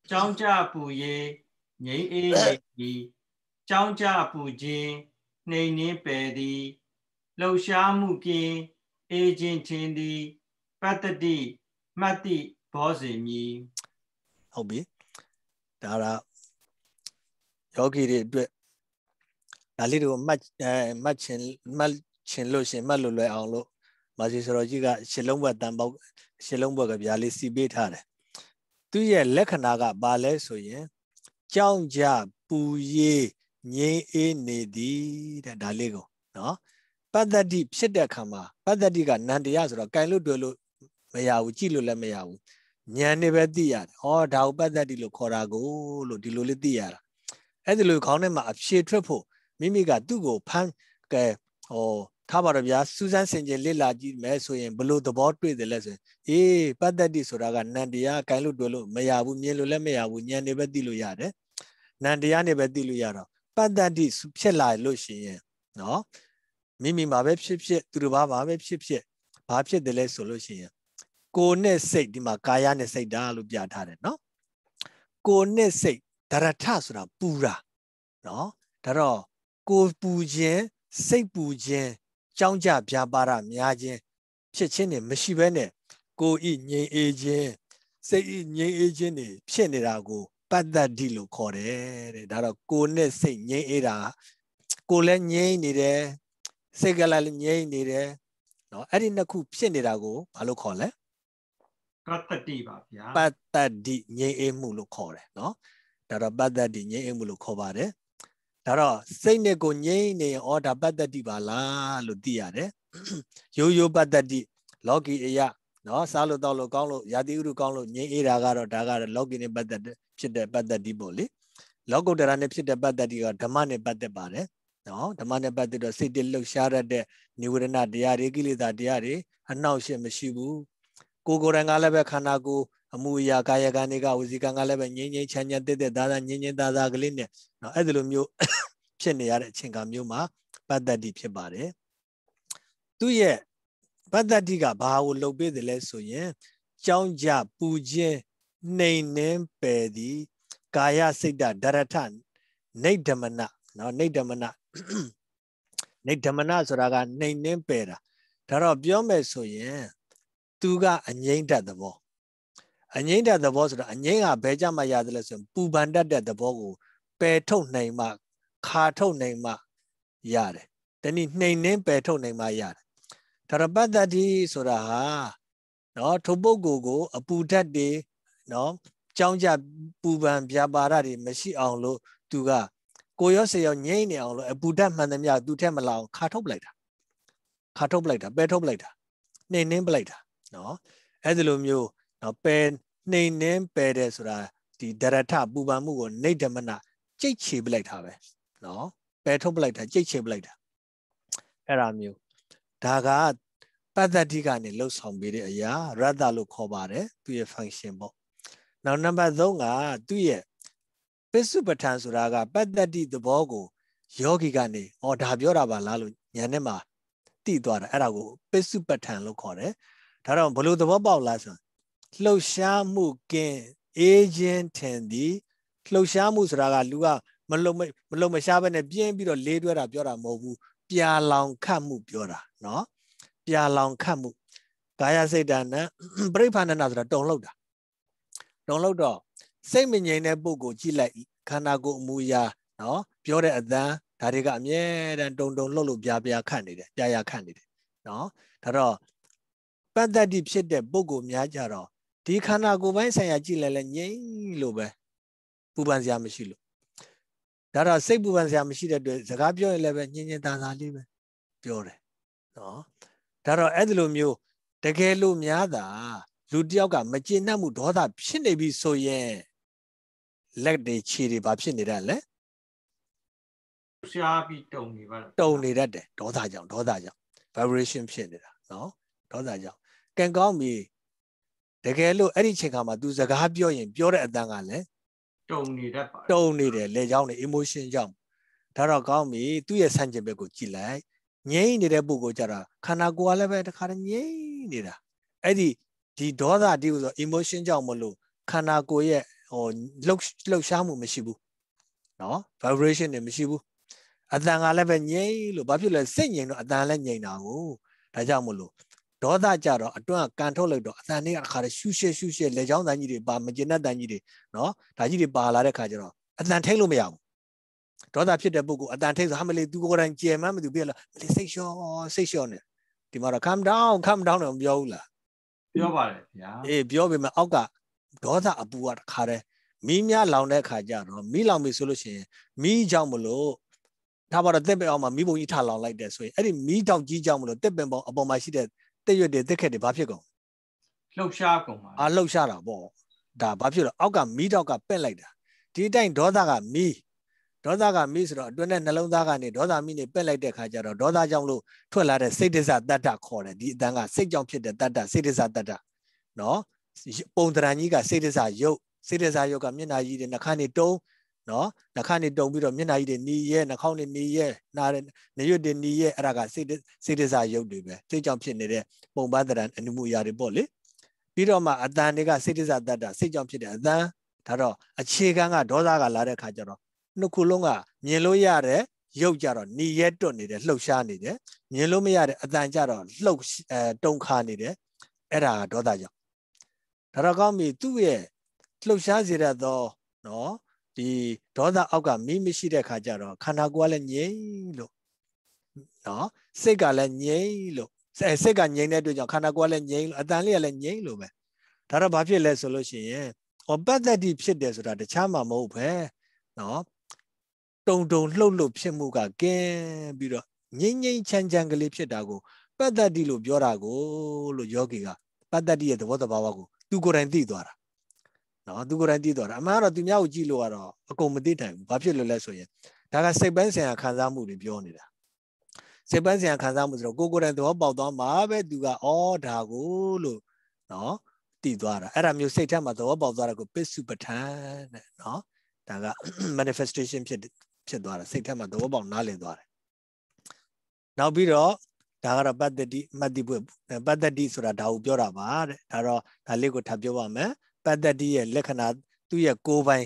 ကြောင်းကြပူရေးငြိမ်းအေးနေသည်ကြောင်းကြပူခြင်းနှိမ်နှင်းပယ်သည်လှုပ်ရှားမှုကင်းအေးခြင်းချင်းသည်ပတ္တတိမှတ်တိဘောဇင်မည်ဟုတ်ပြီဒါကယောဂီတွေအတွက်ဒါလေးတွေကိုမှတ်အဲမှတ်ချင်မှတ်ချင်လို့ရှင်မှတ်လို့လွယ်အောင်လို့မာစီစတော်ကြီးကရှစ်လုံးဘွက်တန်ပေါက်ရှစ်လုံးဘွက်ကဗျာလေးစီပေးထားတယ်သူရဲ့လက္ခဏာကဘာလဲဆိုရင်ကြောင်းကြပူရေးငြိမ်းအေးနေသည်တဲ့ဒါလေးကိုနော်ပတ္တတိဖြစ်တဲ့အခါမှာပတ္တတိကနန္တရားဆိုတော့ကင်လို့တွေ့လို့မရဘူးကြည့်လို့လည်းမရဘူးဉာဏ်နဲ့ပဲသိရတယ်ဟောဒါကိုပတ္တတိလို့ခေါ်တာကိုလို့ဒီလိုလေးသိရတာအဲ့ဒီလိုခေါင်းထဲမှာအဖြေထွက်ဖို့မိမိကသူ့ကိုဖမ်းကဲဟောထားပါတော့ဗျာစူးစမ်းဆင်ခြင်လေ့လာကြည့်မယ်ဆိုရင်ဘလို့သဘောတွေ့တယ်လဲဆိုရင်အေးပတ္တတိဆိုတာကနန္တရားကင်လို့တွေ့လို့မရဘူးမြင်လို့လည်းမရဘူးဉာဏ်နဲ့ပဲသိလို့ရတယ်နန္တရားနဲ့ပဲသိလို့ရတော့ပတ္တတိဖြစ်လာလို့ရှိရင်နော်မိမိမှာပဲဖြစ်ဖြစ်သူတို့ဘာမှာပဲဖြစ်ဖြစ်ဘာဖြစ်တယ်လဲဆိုလို့ရှိရင်ကိုယ်နဲ့စိတ်ဒီမှာကာယနဲ့စိတ်ဓာတ်လို့ပြထားတယ်နော်ကိုယ်နဲ့စိတ်ဒရထဆိုတာပူတာနော်ဒါတော့ကိုယ်ပူခြင်းစိတ်ပူခြင်းကြောင်းကြပြပါရများခြင်းဖြစ်ခြင်းတွေမရှိဘဲနဲ့ကိုယ်ဤငြိမ်အေးခြင်းစိတ်ဤငြိမ်အေးခြင်းတွေဖြစ်နေတာကိုပတ္တတိလို့ခေါ်တယ်တဲ့ဒါတော့ကိုယ်နဲ့စိတ်ငြိမ်အေးတာကိုယ်လည်းငြိမ်နေတယ်စိတ်ကလည်းငြိမ်နေတယ်နော်အဲ့ဒီနှစ်ခုဖြစ်နေတာကိုဘာလို့ခေါ်လဲပတ္တတိပါဗျာပတ္တတိငြိမ်အေးမှုလို့ခေါ်တယ်နော်ဒါတော့ပတ္တတိငြိမ်အေးမှုလို့ခေါ်ပါတယ်ဒါတော့စိတ်နဲ့ကိုငြိမ်နေရင်ဩဒါပတ္တတိပါလားလို့သိရတယ်ရိုးရိုးပတ္တတိလောကီအရာနော်စားလို့တောက်လို့ကောင်းလို့ယာတိဥရုကောင်းလို့ငြိမ်အေးတာကတော့ဒါကတော့လောကီနဲ့ပတ်သက်ဖြစ်တဲ့ပတ္တတိပေါ့လေလောကုတ္တရာနဲ့ဖြစ်တဲ့ပတ္တတိကဓမ္မနဲ့ပတ်သက်ပါတယ်နော်ဓမ္မနဲ့ပတ်သက်တော့စိတ်တလှုပ်ရှားရတဲ့နိဝရဏတရားတွေကိလေသာတရားတွေအနှောက်အယှက်မရှိဘူးကိုယ်ကိုယ်တိုင်ကလည်းပဲခန္ဓာကိုယ်အမှုအရာကာယကံတွေကဝစီကံကလည်းပဲငြိမ်းငြိမ်းချမ်းချမ်းတက်တက်သားသားငြိမ်းငြိမ်းသားသားကလေးနဲ့နော်အဲ့ဒီလိုမျိုးဖြစ်နေရတဲ့အချိန်ကမျိုးမှာပတ္တတိဖြစ်ပါတယ်သူ့ရဲ့ပတ္တတိကဘာကိုလုပ်ပေးတယ်လဲဆိုရင်ကြောင်းကြပူခြင်းနှိမ်နှင်းပယ်သည်ကာယစိတ်ဓာတ်ဒရထနေဓမ္မနနော်နေဓမ္မနနေဓမ္မနဆိုတာကနှိမ်နှင်းပယ်တာဒါတော့ပြောမယ်ဆိုရင်သူကအငြိမ့်တတ်သဘောအငြိမ့်တတ်သဘောဆိုတာအငြိမ့်ကဘယ်ကြမှာရတယ်လဲဆိုရင်ပူပန်တတ်တဲ့သဘောကိုပယ်ထုတ်နိုင်မှခါထုတ်နိုင်မှရတယ်တနည်းနှိမ်နှင်းပယ်ထုတ်နိုင်မှရတယ်ဒါတော့ပတ္တတိဆိုတာဟာနော်ထိုပုဂ္ဂိုလ်ကိုအပူဓာတ်တွေနော်ကြောင်းကြပူပန်ပြပါရတွေမရှိအောင်လို့သူကကိုရောစေရောငြိမ့်နေအောင်လို့အပူဓာတ်မှန်သမျှသူထက်မလာအောင်ခါထုတ်ပလိုက်တာခါထုတ်ပလိုက်တာပယ်ထုတ်ပလိုက်တာနှိမ်နှင်းပလိုက်တာနော်အဲ့ဒီလိုမျိုးနော်ပယ်နှိမ်နှင်းပယ်တယ်ဆိုတာဒီဒရထပူပန်မှုကိုနေဓမ္မနကြိတ်ချေပလိုက်တာပဲနော်ပယ်ထုတ်ပလိုက်တာကြိတ်ချေပလိုက်တာအဲ့ဒါမျိုးဒါကပတ္တတိကနေလှုပ်ဆောင်ပေးတဲ့အရာရတ္တလို့ခေါ်ပါတယ်သူရဲ့ function ပေါ့နောက်နံပါတ်သုံးကသူ့ရဲ့ပစ္စုပ္ပထန်ဆိုတာကပတ္တတိသဘောကိုယောဂီကနေဩဒါပြောတာပါလားလို့ဉာဏ်နဲ့မှသိသွားတာအဲ့ဒါကိုပစ္စုပ္ပထန်လို့ခေါ်တယ်ဒါတော့ဘလို့သဘောပေါက်လားဆိုလှုပ်ရှားမှုကင်းအေးခြင်းထင်သည်လှုပ်ရှားမှုဆိုတာကလူကမလုံမလုံမရှားဘဲနဲ့ပြင်းပြီးတော့လေးတွဲတာပြောတာမဟုတ်ဘူးပြာလောင်ခတ်မှုပြောတာနော်ပြာလောင်ခတ်မှုကာယစိတ်ဓာတ်နဲ့ပြိဋ္ဌာဏနာဆိုတာတုံလှုပ်တာတုံလှုပ်တော့စိတ်မငြိမ်တဲ့ပုဂ္ဂိုလ်ကြည့်လိုက်ခန္ဓာကိုယ်အမူအရာနော်ပြောတဲ့အသံဒါတွေကအမြဲတမ်းတုံတုံလှုပ်လို့ပြာပြာခတ်နေတယ်ပြာပြာခတ်နေတယ်နော်ဒါတော့ပတ္တတိဖြစ်တဲ့ပုဂ္ဂိုလ်များကြတော့ဒီခန္ဓာကိုယ်ပိုင်းဆိုင်ရာကြည့်လိုက်လဲငြိမ်လို့ပဲပူပန်စရာမရှိလို့ဒါတော့စိတ်ပူပန်စရာမရှိတဲ့အတွက်စကားပြောရင်လည်းပဲညင်ညင်သာသာလေးပဲပြောတယ်နော်ဒါတော့အဲ့ဒီလိုမျိုးတကယ်လို့များတာလူတယောက်ကမကျေနပ်မှုဒေါသဖြစ်နေပြီဆိုရင်လက်တွေခြေတွေဘာဖြစ်နေတယ်လဲရှားပြီးတုံနေပါလားတုံနေတတ်တယ်ဒေါသကြောင့်ဒေါသကြောင့် vibration ဖြစ်နေတာနော်ဒေါသကြောင့်ကံကောင်းပြီတကယ်လို့အဲ့ဒီချိန်ခါမှာ तू စကားပြောရင်ပြောတဲ့အတန်ကလည်းတုံနေတတ်ပါတုံနေတယ်လေကြောင်းနေ emotion ကြောင့်ဒါတော့ကောင်းပြီသူ့ရဲ့ဆန့်ကျင်ဘက်ကိုကြည့်လိုက်ငြိမ့်နေတဲ့ပုဂ္ဂိုလ်ကြတာခန္ဓာကိုယ်ကလည်းပဲတခါတည်းငြိမ့်နေတာအဲ့ဒီဒီဒေါသဒီဆို emotion ကြောင့်မလို့ခန္ဓာကိုယ်ရဲ့ or look look shamu mishibu. No vibration in mishibu. At the eleven ye, Babula singing at the Lany now. Tajamulu. Doda Jaro, a doa cantolo, Athani are shushe shushe, lejon than you, Bamajina than you, no, Tajiri Bala Kajaro. At the Telumia. Doda Pit the book, at the Tales Hamily do go and G M to be a station, station. Timara, come down, come down on Viola. Pure, yeah. A Biobima Oga, Doda Abuat Kare, Mimia Laune Kajaro, Milami solution, me Jamulo. How about a debate on my Mibo Itala like that? So I didn't meet out G Jamulo, debate about my seat. They you did decade the Papigo. Look sharp, I low shara ball. Da Papio, Oga meet Oga pen like that. Titan Dodaga me. Dodaga miss or Dona Nalondaga, Doda mini pen like the Kajaro, Doda Jamlu, twelve cities at that corner, the Danga, six jump at that cities at that. No, Pondraniga cities are yo, cities are yoga mina in the Kani do. No, the Kani don't be a mina in the year, and a county in the year, not in the year, the year, Raga cities are yo, they jump in there, Bombadran and Muyari Bolly. Piroma Adaniga cities at that, say jump in there, Taro, a chiganga, Dodaga Lara Kajaro. No kulonga, Yellow Yare, Yojaro, ni yet don't need it, low shiny there, Yellow Miare, Adanjaro, low don't carny there, Era Dodaja. Taragami, two year, low shazira though, no, the Doda Oga, Mimi Shida Kajaro, Kanaguala Yelo, no, Segala Yelo, Sega Yene to your Kanaguala Yelo, Adalia and Yelo. Tarabapi less solution, or better deep shit desert at the Chama Mope, no. Don't don't low loop Shemuga again, Biro, Yin Chanjangle Pshetago, but that deal of Yorago, Yogiga, but that dear the water bawago, do go and didora. No, do go and didora. Amara do now Gilo, accommodate, popular lesson. Taga Sebansi and Kanzamu in Bionida. Sebansi and Kanzamu go go and do about on Mabe, do all Dago, no, Didora. Adam, you say time at the about Zarago, best super tan, no, Taga manifestation. Say time at the about Nale. Now be raw, Tara bad the Madibu, bad the deeds or a Dao Biora, Tara, Talego Tabioame, bad the dear Lekanad, two year go by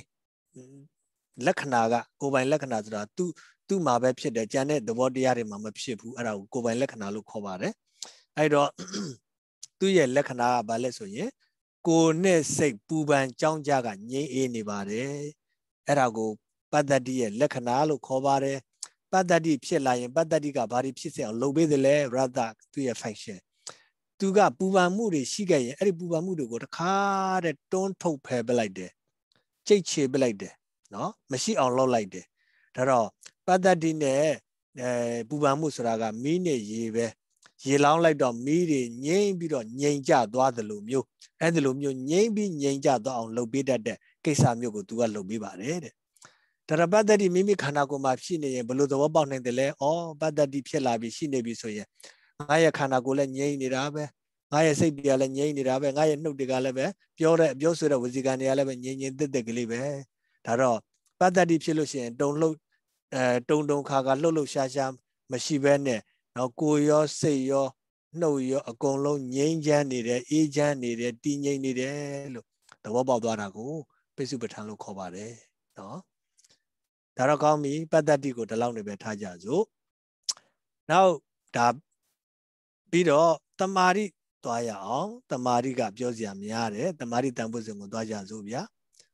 Lekanaga, go by Lekanadra, two two Mabep, the Janet, the body Mama ship who are go by Lekanalu Kovare. I don't two year Lekana Balesoye, go ne say Buban, John Jaga, ye anybody, Erago. Badadi Lekanalu Kovare, Badadi Pielayan, Badadiga, Bari Pisa, Lobe the Le, rather to your function. Tuga Buba Moody, Shiga, Eri Buba Moody got a car that don't talk pebble like that. Cheche like that, no? Machine on low like that. Taro, Badadine, Buba Musraga, Mine Yeve, ye long like the meeting, Yang be on Yanja, do the Lumio, and the Lumio, Yang be Yanja on Lobe that, Kesam you go to a Lobe bare. Tarabadadi Mimi Kanako Machine, below the about the lay, or Badadi Pielabi, she may be so ye. I Kanagola Yen Rabe, I say the Alan Yen Rabe, I know the Galabe, Piora, Biosura was the Gani eleven Yen did the Glibe. Taro, Badadi Pielosian, don't look, don't don't Kaga Lolo Shasham, Machibene, now go your say your, no your a golo Yen Janny, E Janny, Tin Yen, the Wabba Darago, Pesupatano Cobare, no. Taragami, Badadigo, the Launi Betajazo. Now, Tab Bido, Tamari, Toya, Tamari got Josia Miare, Tamari Tambuzim, Doja Zubia.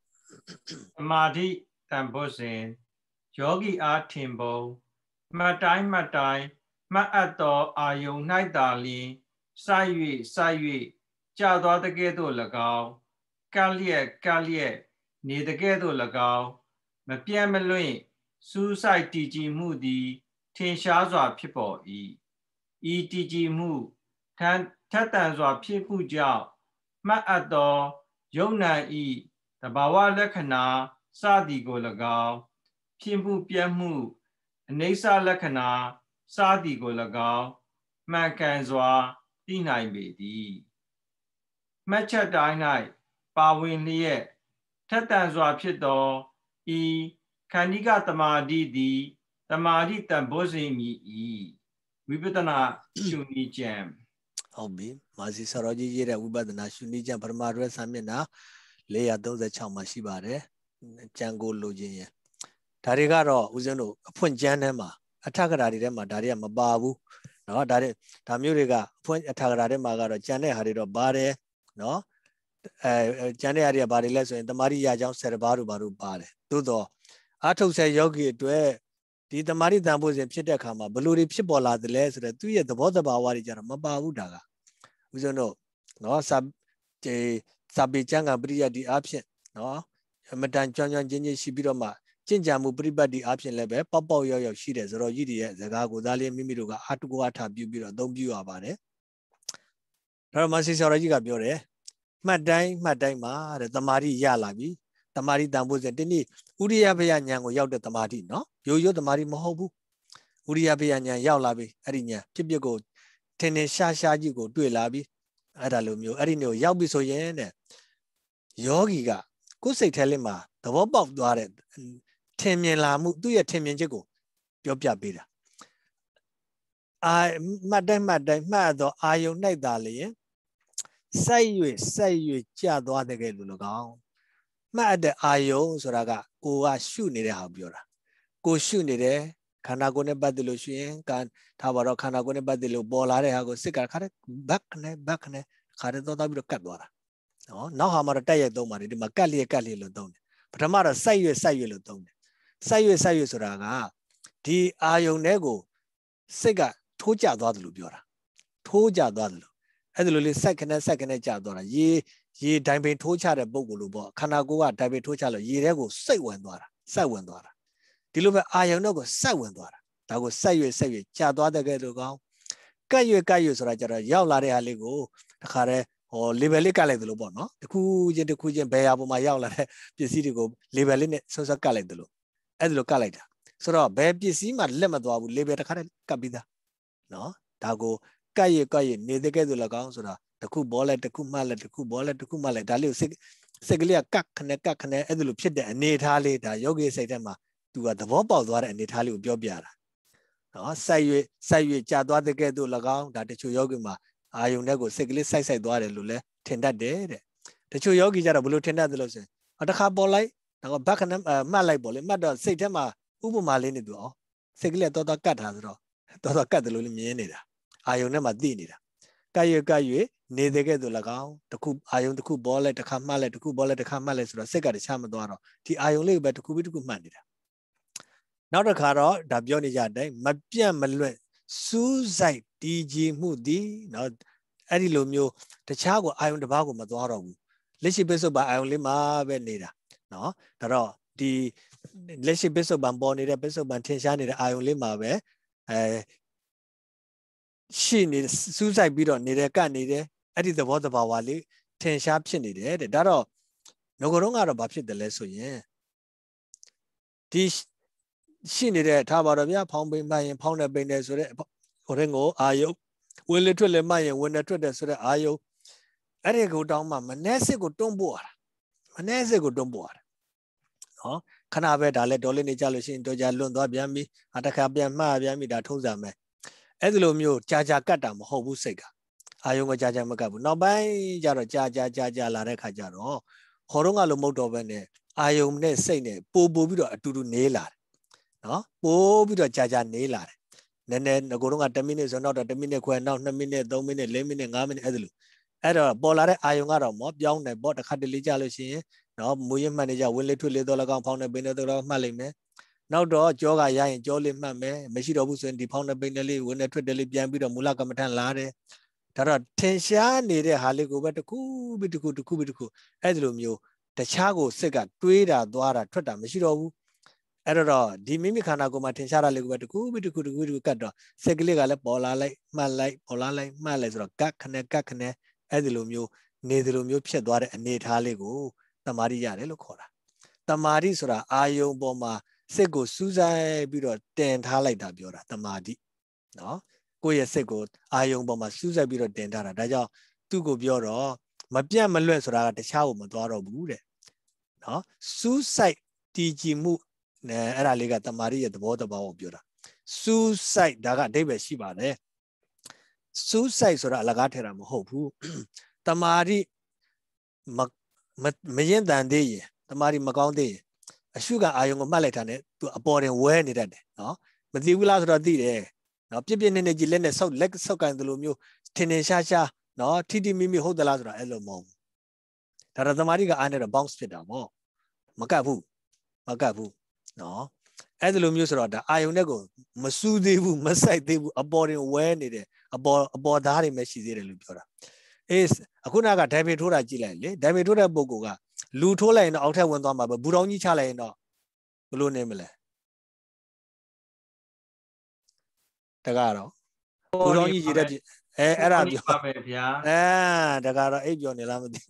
Madi Tambuzin, Yogi Artimbo, Matai Matai, Maato Ayo Naidali, Sayu, Sayu, Jado the Gedo Lagao, Galie, Galie, near the Gedo Lagao. Mapiamelui, suicide D G Moody, Tin Shazwa people e. E D G Moo, Tan Tatanzwa people jow, Maado, Yona e, the Bawa Lekana, Sadi go lagao, Pimbu Piamu, Nesa Lekana, Sadi go lagao, Mankanzwa, Dinai Bedi. Matcha Dinai, Bawin Liet, Tatanzwa Pito. E. Kaniga Tamadi di Tamadi Tambozimi E. Vibitana Shuni Jam. Hobby, Masi Saraji, Ubadana Shuni Jam, Parmara Samina, လေးရာသုံးဆယ်ခြောက်မှာရှိပါတယ်ကြံကိုလိုချင်ရင်ဒါတွေကတော့ဦးဇင်းတို့အဖွင့်ကျမ်းထဲမှာအထက်ကရာတွေထဲမှာဒါတွေကမပါဘူးနော်ဒါတွေဒါမျိုးတွေကအဖွင့်အထက်ကရာထဲမှာကတော့ကျန်တဲ့ဟာတွေတော့ပါတယ်နော်အဲကျန်တဲ့ဟာတွေကဘာတွေလဲဆိုရင်တမာရိယာကြောင့်ဆယ်ပါးတို့ဘာတို့ပါတယ်သို့တော့အာထုတ်ဆယ်ယောဂီအတွက်ဒီတမာရိတန်ဖို့စဉ်ဖြစ်တဲ့အခါမှာဘယ်လိုတွေဖြစ်ပေါ်လာသလဲဆိုတော့သူ့ရဲ့သဘောတဘာဝတွေကြတော့မပါဘူးဒါကဦးဇင်းတို့နော်စာဒီစာပေကျမ်းကပရိယတ်ဒီအဖြစ်နော်အမတန်ကြွမ်းကြွမ်းချင်းချင်းရှိပြီးတော့မှကျင့်ကြံမှုပြိပတ်ဒီအဖြစ်လည်းပဲပေါက်ပေါက်ရောက်ရောက်ရှိတယ်ဆိုတော့ကြီးတွေရဲ့ဇကာကိုသားလေးမိမိတို့ကအတုကောအထာပြုပြီးတော့အသုံးပြုရပါတယ်ဒါတော့မဆီဆော်ရကြီးကပြောတယ်မှတ်တိုင်းမှတ်တိုင်းမှာတဲ့တမာတိရလာပြီတမာတိတန်ဖို့စဉ်ဒီနေ့ဥရိယဘယဉာဏ်ကိုရောက်တဲ့တမာတိနော်ရိုးရိုးတမာတိမဟုတ်ဘူးဥရိယဘယဉာဏ်ရောက်လာပြီအဲ့ဒီဉာဏ်ဖြစ်ဖြစ်ကိုထင်ထင်ရှားရှားကြီးကိုတွေ့လာပြီအဲ့ဒါလိုမျိုးအဲ့ဒီမျိုးရောက်ပြီဆိုရင်တဲ့ယောဂီကကိုယ်စိတ်ထဲလေးမှာသဘောပေါက်သွားတဲ့ထင်မြင်လာမှုသူ့ရဲ့ထင်မြင်ချက်ကိုပြောပြပေးတာအာမှတ်တိုင်းမှတ်တိုင်းမှတ်တော့အာယုံ၌သာလျင်စိုက်၍စိုက်၍ကြာသွားတဲ့ကဲလို့၎င်းမှတ်တဲ့အာယုံဆိုတာကကိုကရှုနေတဲ့ဟာပြောတာကိုရှုနေတယ်ခန္ဓာကိုယ်နဲ့ပတ်သက်လို့ရှိရင်ကထားပါတော့ခန္ဓာကိုယ်နဲ့ပတ်သက်လို့ပေါ်လာတဲ့ဟာကိုစစ်ကခါတဲ့ဘက်နဲ့ဘက်နဲ့ခါတဲ့တော့ပြီးတော့ကတ်သွားတာနော်နောက်ဟာမှာတော့တက်ရိုက်သုံးပါတယ်ဒီမှာကတ်လျက်ကတ်လျက်လို့သုံးတယ်ပထမတော့စိုက်ရွစိုက်ရွလို့သုံးတယ်စိုက်ရွစိုက်ရွဆိုတာကဒီအာယုံတွေကိုစိတ်ကထိုးကျသွားတယ်လို့ပြောတာထိုးကျသွားတယ်လို့အဲ့ဒါလိုလေးစိုက်ခနဲ့စိုက်ခနဲ့ကျသွားတာရေရေဒိုင်ပင်ထိုးချတဲ့ပုံကိုလို့ပေါ့ခန္ဓာကိုယ်ကဒိုင်ပင်ထိုးချလို့ရေထဲကိုစိတ်ဝင်သွားတာစိုက်ဝင်သွားတာဒီလိုပဲအာယုံတော့ကိုစိုက်ဝင်သွားတာဒါကိုစိုက်ရွစိုက်ရွကျသွားတဲ့ကဲလို့ကောင်းကတ်ရွကတ်ရွဆိုတာကြတော့ရောက်လာတဲ့ဟာလေးကိုတခါတည်းဟော level လေးကတ်လိုက်တယ်လို့ပေါ့နော်တခုချင်းတခုချင်းဘယ်ဟာပေါ်မှာရောက်လာတဲ့ပစ္စည်းတွေကို level လေးနဲ့ဆွဆွကတ်လိုက်တယ်လို့အဲ့ဒါလိုကတ်လိုက်တာဆိုတော့ဘယ်ပစ္စည်းမှလက်မသွားဘူး level တခါတည်းကတ်ပြီးသားနော်ဒါကိုကတ်ရွကတ်ရွနေတဲ့ကဲဆိုလည်းကောင်းဆိုတာတခုဘောလဲတခုမှလဲတခုဘောလဲတခုမှလဲဒါလေးကိုစိတ်စိတ်ကလေးကကတ်ခနဲ့ကတ်ခနဲ့အဲ့ဒါလိုဖြစ်တဲ့အနေထားလေးဒါယောဂီစိတ်ထဲမှာသူကသဘောပေါက်သွားတဲ့အနေထားလေးကိုပြောပြတာနော်စိုက်ရွစိုက်ရွကြာသွားတဲ့ကဲသို့၎င်းဒါတချို့ယောဂီမှာအာယုန်တဲ့ကိုစိတ်ကလေးစိုက်စိုက်သွားတယ်လို့လဲထင်တတ်တယ်တဲ့တချို့ယောဂီကြတော့ဘလို့ထင်တတ်တယ်လို့ဆိုရင်တခါပေါ်လိုက်တော့ဘက်ခနဲ့မှတ်လိုက်ပေါ်လေမှတ်တော့စိတ်ထဲမှာဥပမာလေးနေသူအောင်စိတ်ကလေးတော့တော့ကတ်ထားဆိုတော့တော့တော့ကတ်တယ်လို့မြင်နေတာအာယုန်နဲ့မှသိနေတာကတ်ရွကတ်ရွနေတဲ့ကဲသို့၎င်းတခုအာယုန်တခုပေါ်လိုက်တခါမှတ်လိုက်တခုပေါ်လိုက်တခါမှတ်လိုက်ဆိုတော့စိတ်ကတခြားမသွားတော့ဒီအာယုန်လေးပဲတခုပြီးတခုမှတ်နေတာနောက်တစ်ခါတော့ဒါပြောနေကြတဲ့မပြတ်မလွတ်စူးစိုက်တည်ကြည်မှုသည်နော်အဲ့ဒီလိုမျိုးတခြားကိုအာယုန်တစ်ပါးကိုမသွားတော့ဘူးလက်ရှိပစ္စုပန်အာယုန်လေးမှာပဲနေတာနော်ဒါတော့ဒီလက်ရှိပစ္စုပန်ပေါ်နေတဲ့ပစ္စုပန်ထင်ရှားနေတဲ့အာယုန်လေးမှာပဲအဲရှိနေစူးစိုက်ပြီးတော့နေတယ်ကနေတယ်အဲ့ဒီသဘောတဘာဝလေးထင်ရှားဖြစ်နေတယ်တဲ့ဒါတော့ငကိုယ်တော့ကတော့ဘာဖြစ်တယ်လဲဆိုရင်ဒီရှိနေတဲ့ထားပါတော့ဗျာဖောင်းပိန်မှရင်ဖောင်းတဲ့ပိန်တယ်ဆိုတဲ့ဟိုတဲ့ကိုအာယုဝင်လေထွက်လေမှရင်ဝင်လေထွက်တယ်ဆိုတဲ့အာယုအဲ့ဒီကိုတောင်းမှမနှဲစစ်ကိုတွန်းပို့ရတာမနှဲစစ်ကိုတွန်းပို့ရတာနော်ခဏပဲဒါလည်းဒေါ်လေးနေကြလို့ရှိရင်တော့ကြာလွန်သွားပြန်ပြီအတခါပြန်မှားပြန်ပြီဒါထုံးစံပဲအဲ့ဒီလိုမျိုးကြာကြာကတ်တာမဟုတ်ဘူးစိတ်ကအာယုံကကြာကြာမကတ်ဘူးနောက်ပိုင်းကျတော့ကြာကြာကြာကြာလာတဲ့ခါကျတော့ခေါ်တော့ကလို့မဟုတ်တော့ဘဲနဲ့အာယုံနဲ့စိတ်နဲ့ပို့ပို့ပြီးတော့အတူတူနေလာတယ်နော်ပို့ပြီးတော့ကြာကြာနေလာတယ်နည်းနည်းငကိုတော့ကတစ်မိနစ်ဆိုတော့တစ်မိနစ်ခွဲနောက်နှစ်မိနစ်သုံးမိနစ်လေးမိနစ်ငါးမိနစ်အဲ့ဒါလိုအဲ့တော့ပေါ်လာတဲ့အာယုံကတော့မောပြောင်းတယ်ပေါ့တစ်ခါတလေကြာလို့ရှိရင်နော်မူရင်းမှန်နေကြဝင်လေထွက်လေတော့လည်းကောင်းဖောင်းနေပိနေတော့လည်းမှတ်လိုက်မယ်နောက်တော့ကြောကရရင်ကြောလေးမှတ်မယ်မရှိတော့ဘူးဆိုရင်ဒီဖောင်းနေပိနေလေးဝင်နေထွက်တယ်လေးပြန်ပြီးတော့မူလကမ္မထန်လာတယ်ဒါတော့ထင်ရှားနေတဲ့ဟာလေးကိုပဲတစ်ခုပြီးတစ်ခုတစ်ခုပြီးတစ်ခုအဲ့ဒီလိုမျိုးတခြားကိုစိတ်ကတွေးတာသွားတာထွက်တာမရှိတော့ဘူးအဲ့တော့ဒီမိမိခန္ဓာကိုယ်မှာထင်ရှားတာလေးကိုပဲတစ်ခုပြီးတစ်ခုတစ်ခုတစ်ခုကတ်တော့စိတ်ကလေးကလည်းပေါ်လာလိုက်မှတ်လိုက်ပေါ်လာလိုက်မှတ်လိုက်ဆိုတော့ကတ်ခနဲ့ကတ်ခနဲ့အဲ့ဒီလိုမျိုးနေဒီလိုမျိုးဖြစ်သွားတဲ့အနေအထားလေးကိုတမာတိရတယ်လို့ခေါ်တာတမာတိဆိုတာအာယုံပေါ်မှာစိတ်ကိုစူးစိုက်ပြီးတော့တင်ထားလိုက်တာပြောတာတမာတိနော်ကိုယ့်ရဲ့စိတ်ကိုအာယုံပေါ်မှာစူးစိုက်ပြီးတော့တင်ထားတာဒါကြောင့်သူ့ကိုပြောတော့မပြတ်မလွတ်ဆိုတာကတခြားကိုမသွားတော့ဘူးတဲ့နော်စူးစိုက်တည်ကြည်မှုနဲ့အဲ့ဒါလေးကတမာတိရဲ့သဘောတဘာကိုပြောတာစူးစိုက်ဒါကအဓိပ္ပာယ်ရှိပါတယ်စူးစိုက်ဆိုတာအလကားထဲတာမဟုတ်ဘူးတမာတိမမရင်တန်သေးရင်တမာရီမကောင်းသေးရင်အရှုကအာယုံကိုမှတ်လိုက်တာနဲ့သူအပေါ်တင်ဝဲနေတတ်တယ်နော်မသိဘူးလားဆိုတော့သိတယ်နော်ပြစ်ပြစ်နေနေကြီးလက်နဲ့ဆောက်လက်ဆောက်ကန်သလိုမျိုးထင်ထင်ရှားရှားနော်ထိထိမိမိဟုတ်သလားဆိုတော့အဲ့လိုမဟုတ်ဘူးဒါတော့တမာရီကအားနဲ့တော့ bounce ဖြစ်တာပေါ့မကတ်ဘူးမကတ်ဘူးနော်အဲ့လိုမျိုးဆိုတော့ဒါအာယုံနဲ့ကိုမစူးသေးဘူးမဆိုင်သေးဘူးအပေါ်တင်ဝဲနေတယ်အပေါ်အပေါ်သားတွေပဲရှိသေးတယ်လို့ပြောတာအေးအခုနကဒိုင်ပေထိုးတာကြည့်လိုက်လေဒိုင်ပေထိုးတဲ့ပုံကလူထိုးလိုက်ရင်တော့အောက်ထက်ဝင်သွားမှာပဲဘူတောင်းကြီးချလိုက်ရင်တော့ဘလို့နေမလဲတကားတော့ဘူတောင်းကြီးရေတဲ့အဲအဲ့ဒါပြောပါပဲဗျာအဲတကားတော့အိပ်ပြောနေလားမသိ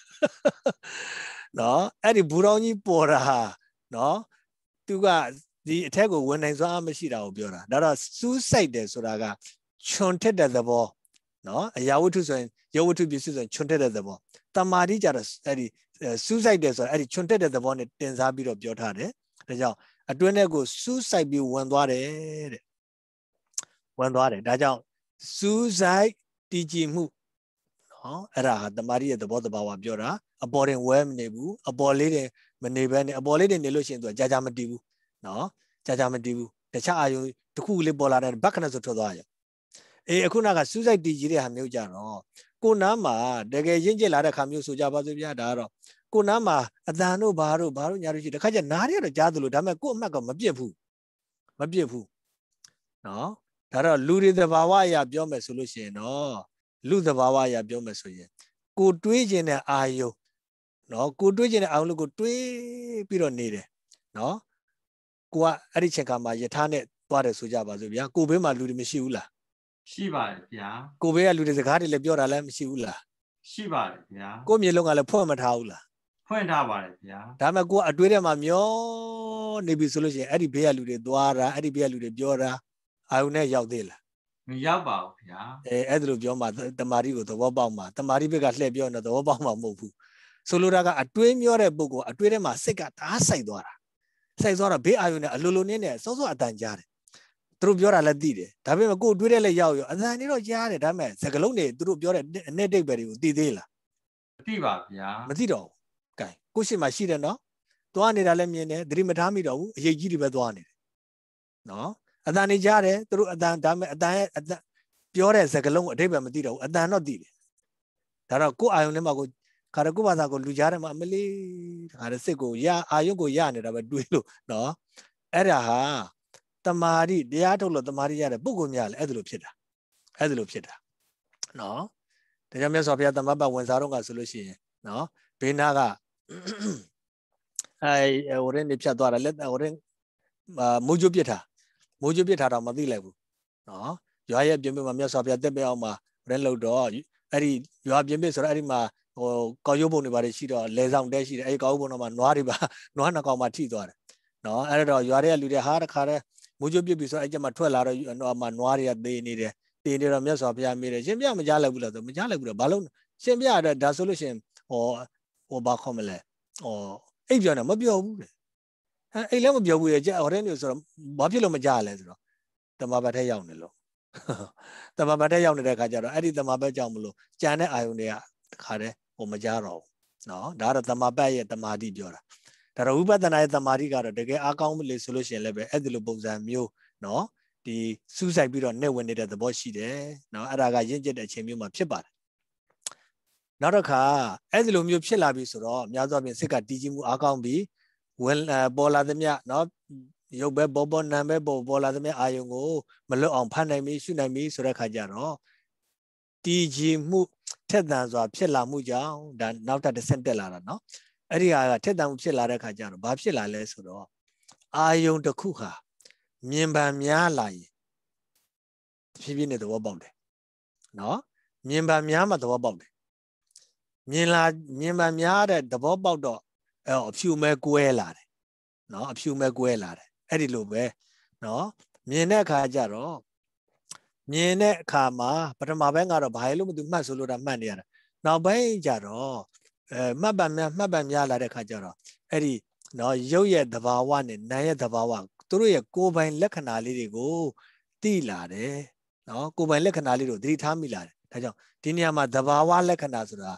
နော်အဲ့ဒီဘူတောင်းကြီးပေါ်တာနော်သူကဒီအထက်ကိုဝင်နိုင်စွာမရှိတာကိုပြောတာဒါတော့စူးစိုက်တယ်ဆိုတာကခြုံထက်တဲ့သဘောနော်အရာဝတ္ထုဆိုရင်ရုပ်ဝတ္ထုပစ္စည်းဆိုရင်ခြုံထက်တဲ့သဘောတမာတိကြတော့အဲ့ဒီစူးစိုက်တယ်ဆိုတော့အဲ့ဒီခြုံတက်တဲ့သဘောနဲ့တင်စားပြီးတော့ပြောထားတယ်ဒါကြောင့်အတွင်းထဲကိုစူးစိုက်ပြီးဝင်သွားတယ်တဲ့ဝင်သွားတယ်ဒါကြောင့်စူးစိုက်တည်ကြည်မှုနော်အဲ့ဒါဟာတမာတိရဲ့သဘောတဘာဝပြောတာအပေါ်တင်ဝဲမနေဘူးအပေါ်လေးတင်မနေဘဲနဲ့အပေါ်လေးတင်နေလို့ရှိရင်သူကကြာကြာမတည်ဘူးနော်ကြာကြာမတည်ဘူးတခြားအာယုတစ်ခုလေးပေါ်လာတဲ့ဘက်ခဏဆိုထွက်သွားရအေးအခုနကစူးစိုက်တည်ကြည်တဲ့ဟာမျိုးကြတော့ကိုနားမှာတကယ်ရင့်ကျက်လာတဲ့ခါမျိုးဆိုကြပါစို့ဗျာဒါကတော့ကိုနားမှာအတန်တို့ဘာတို့ဘာတို့ညာတို့ရှိတခါကျနားရတော့ကြားသလိုဒါပေမဲ့ကို့အမှတ်ကမပြစ်ဘူးမပြစ်ဘူးနော်ဒါတော့လူတွေသဘာဝအရာပြောမယ်ဆိုလို့ရှိရင်တော့လူသဘာဝအရာပြောမယ်ဆိုရင်ကိုတွေးခြင်းတဲ့အာယုံနော်ကိုတွေးခြင်းတဲ့အာယုံလို့ကိုတွေးပြီးတော့နေတယ်နော်ကိုကအဲ့ဒီချိန်ခါမှာယထာနဲ့သွားတယ်ဆိုကြပါစို့ဗျာကိုဘေးမှာလူတွေမရှိဘူးလားရှိပါတယ်ဗျာကိုဘေးကလူတွေစကားတွေလည်းပြောတာလည်းမရှိဘူးလားရှိပါတယ်ဗျာကိုမြေလုံးကလည်းဖွင့်မထားဘူးလားဖွင့်ထားပါတယ်ဗျာဒါပေမဲ့ကိုကအတွေးထဲမှာမျောနေပြီဆိုလို့ရှိရင်အဲ့ဒီဘေးကလူတွေသွားတာအဲ့ဒီဘေးကလူတွေပြောတာအာယုန်နဲ့ရောက်သေးလားမရောက်ပါဘူးဗျာအဲအဲ့ဒါလိုပြောမှတမာရီကိုသဘောပေါက်မှာတမာရီဘက်ကလှည့်ပြောနေတော့သဘောပေါက်မှာမဟုတ်ဘူးဆိုလိုတာကအတွေးမျောတဲ့ပုဂ္ဂိုလ်အတွေးထဲမှာစိတ်ကဓာတ်ဆိုင်သွားတာဆိုင်သွားတော့ဘေးအာယုန်နဲ့အလိုလိုနည်းနဲ့စောစောအတန်ကြားတယ်သူတို့ပြောတာလည်းသိတယ်ဒါပေမဲ့ကိုယ်တွေးတဲ့လည်းရောက်ရောအတန်နေတော့ကြားတယ်ဒါပေမဲ့စကလုံးတွေသူတို့ပြောတဲ့အနဲ့တိတ်ပဲတွေကိုသိသေးလားမသိပါဗျာမသိတော့ဘူးကဲကိုရှိမှရှိတယ်နော်သွားနေတာလည်းမြင်တယ်သတိမထားမိတော့ဘူးအရေးကြီးတွေပဲသွားနေတယ်နော်အတန်နေကြားတယ်သူတို့အတန်ဒါပေမဲ့အတန်ရဲ့အတန်ပြောတဲ့စကလုံးအတိတ်ပဲမသိတော့ဘူးအတန်တော့သိတယ်ဒါတော့ကိုအာယုန်ထဲမှာကိုခါရကိုဘာသာကိုလူကြားထဲမှာအမလေးခါရစစ်ကိုရအာယုန်ကိုရနေတာပဲတွေးလို့နော်အဲ့ဒါဟာတမာရီတရားထုတ်လို့တမာရီရတဲ့ပုဂ္ဂိုလ်များလည်းအဲ့ဒါလိုဖြစ်တာအဲ့ဒါလိုဖြစ်တာနော်ဒါကြောင့်မြတ်စွာဘုရားသမဘတ်ဝင်စားတော့ကဆိုလို့ရှိရင်နော်ဘေးနာကအဲဟိုရင်နေဖြတ်သွားတာလက်ဟိုရင်မိုးကြိုးပစ်တာမိုးကြိုးပစ်တာတော့မသိလိုက်ဘူးနော်ရွာရဲ့ပြင်ပမှာမြတ်စွာဘုရားတက်ပြအောင်မှာရင်လို့တော့အဲ့ဒီရွာပြင်ပဆိုတော့အဲ့ဒီမှာဟိုကောက်ရုပ်ပုံတွေပါတယ်ရှိတော့လဲဆောင်တဲရှိတယ်အဲ့ဒီကောက်ရုပ်ပုံတော့မှနွားတွေပါနွားနှစ်ကောင်မှထိသွားတယ်နော်အဲ့တော့ရွာတွေကလူတွေဟာတခါတည်းမိုးကြိုးပစ်ပြီးဆိုအဲ့ကျမှထွက်လာတော့မှနွားတွေကသေနေတယ်သေနေတော့မြတ်စွာဘုရားမေးတယ်ရှင်ပြမကြားလိုက်ဘူးလားဆိုမကြားလိုက်ဘူးတော့ဘာလို့ရှင်ပြတော့ဒါဆိုလို့ရှင်ဟောဟိုဘာခေါ်မလဲဟောအိပ်ပြောနေမပြောဘူးတဲ့အဲအိပ်လည်းမပြောဘူးရဲ့ကြဟိုတဲ့နေဆိုတော့ဘာဖြစ်လို့မကြားလဲဆိုတော့တမဘတ်ထဲရောက်နေလို့တမဘတ်ထဲရောက်နေတဲ့ခါကျတော့အဲ့ဒီတမဘတ်ကြောင့်မလို့ကြံတဲ့အာယုန်တွေကတခါတည်းဟိုမကြားတော့ဘူးနော်ဒါကတော့တမဘတ်ရဲ့တမာတိပြောတာဒါတော့ဝိပဿနာရဲ့တမာတိကတော့တကယ်အားကောင်းလေဆိုလို့ရှိရင်လည်းပဲအဲ့ဒီလိုပုံစံမျိုးနော်ဒီစူးစိုက်ပြီးတော့နေဝင်နေတဲ့သဘောရှိတယ်နော်အဲ့ဒါကရင့်ကျက်တဲ့အချိန်မျိုးမှာဖြစ်ပါတယ်နောက်တစ်ခါအဲ့ဒီလိုမျိုးဖြစ်လာပြီဆိုတော့အများသောအားဖြင့်စိတ်ကတည်ကြည်မှုအားကောင်းပြီးဝင်ပေါ်လာသမျှနော်ရုပ်ပဲပေါ်ပေါ်နာမ်ပဲပေါ်ပေါ်လာသမျှအာယုံကိုမလွတ်အောင်ဖန်နိုင်ပြီးရှုနိုင်ပြီးဆိုတဲ့ခါကျတော့တည်ကြည်မှုထက်သန်စွာဖြစ်လာမှုကြောင့်ဒါနောက်ထပ်တစ်ဆင့်တက်လာတာနော်အဲ့ဒီဟာကထက်သန်မှုဖြစ်လာတဲ့ခါကျတော့ဘာဖြစ်လာလဲဆိုတော့အာယုံတစ်ခုဟာမြင်ပန်များလာရင်ဖြည်းဖြည်းနဲ့သဘောပေါက်တယ်နော်မြင်ပန်များမှသဘောပေါက်တယ်မြင်လာမြင်ပန်များတဲ့သဘောပေါက်တော့အဲအဖြူမဲကွဲလာတယ်နော်အဖြူမဲကွဲလာတယ်အဲ့ဒီလိုပဲနော်မြင်တဲ့အခါကျတော့မြင်တဲ့အခါမှာပထမပိုင်းကတော့ဘာလို့မသိမှတ်ဆိုလို့တာမှတ်နေရတာနောက်ပိုင်းကျတော့အဲမှတ်ပန်များမှတ်ပန်များလာတဲ့အခါကျတော့အဲ့ဒီနော်ရုပ်ရဲ့သဘာဝနဲ့နာမ်ရဲ့သဘာဝသူတို့ရဲ့ကိုယ်ပိုင်လက္ခဏာလေးတွေကိုသိလာတယ်နော်ကိုယ်ပိုင်လက္ခဏာလေးတို့သတိထားမိလာတယ်ဒါကြောင့်ဒီနေရာမှာသဘာဝလက္ခဏာဆိုတာ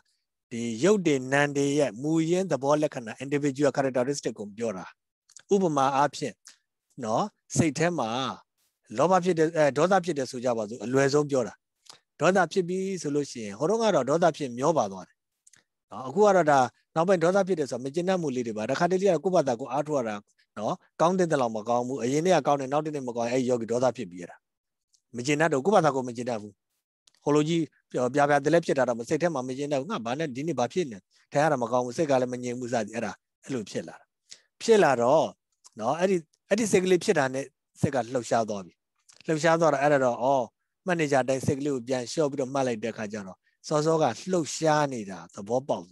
the Yodi Nandi Muyen the Bolekana individual characteristic of Biora Ubama option no say tema Loba Doda Pit Sujaba Luezo Biora Doda Pibi solution Horonga Doda Pim Yoba Aguarada now when Doda Pit is a Magina Mulidi but a Cadilia Kubata go outward no counted the Lamago a Yenia account and not in the Mago a Yogi Doda Pibira Magina do Kubata go Maginavu Hology Biaba the lecture say them Magina Bana Dini Bapin Terra Mago Segalamani Musa era Lupsella Pilla no I did I did say Lipshan Segal Low Shadow Low Shadow era or manager then say Lubian show with Malay Decajano so so got low shiny the bob of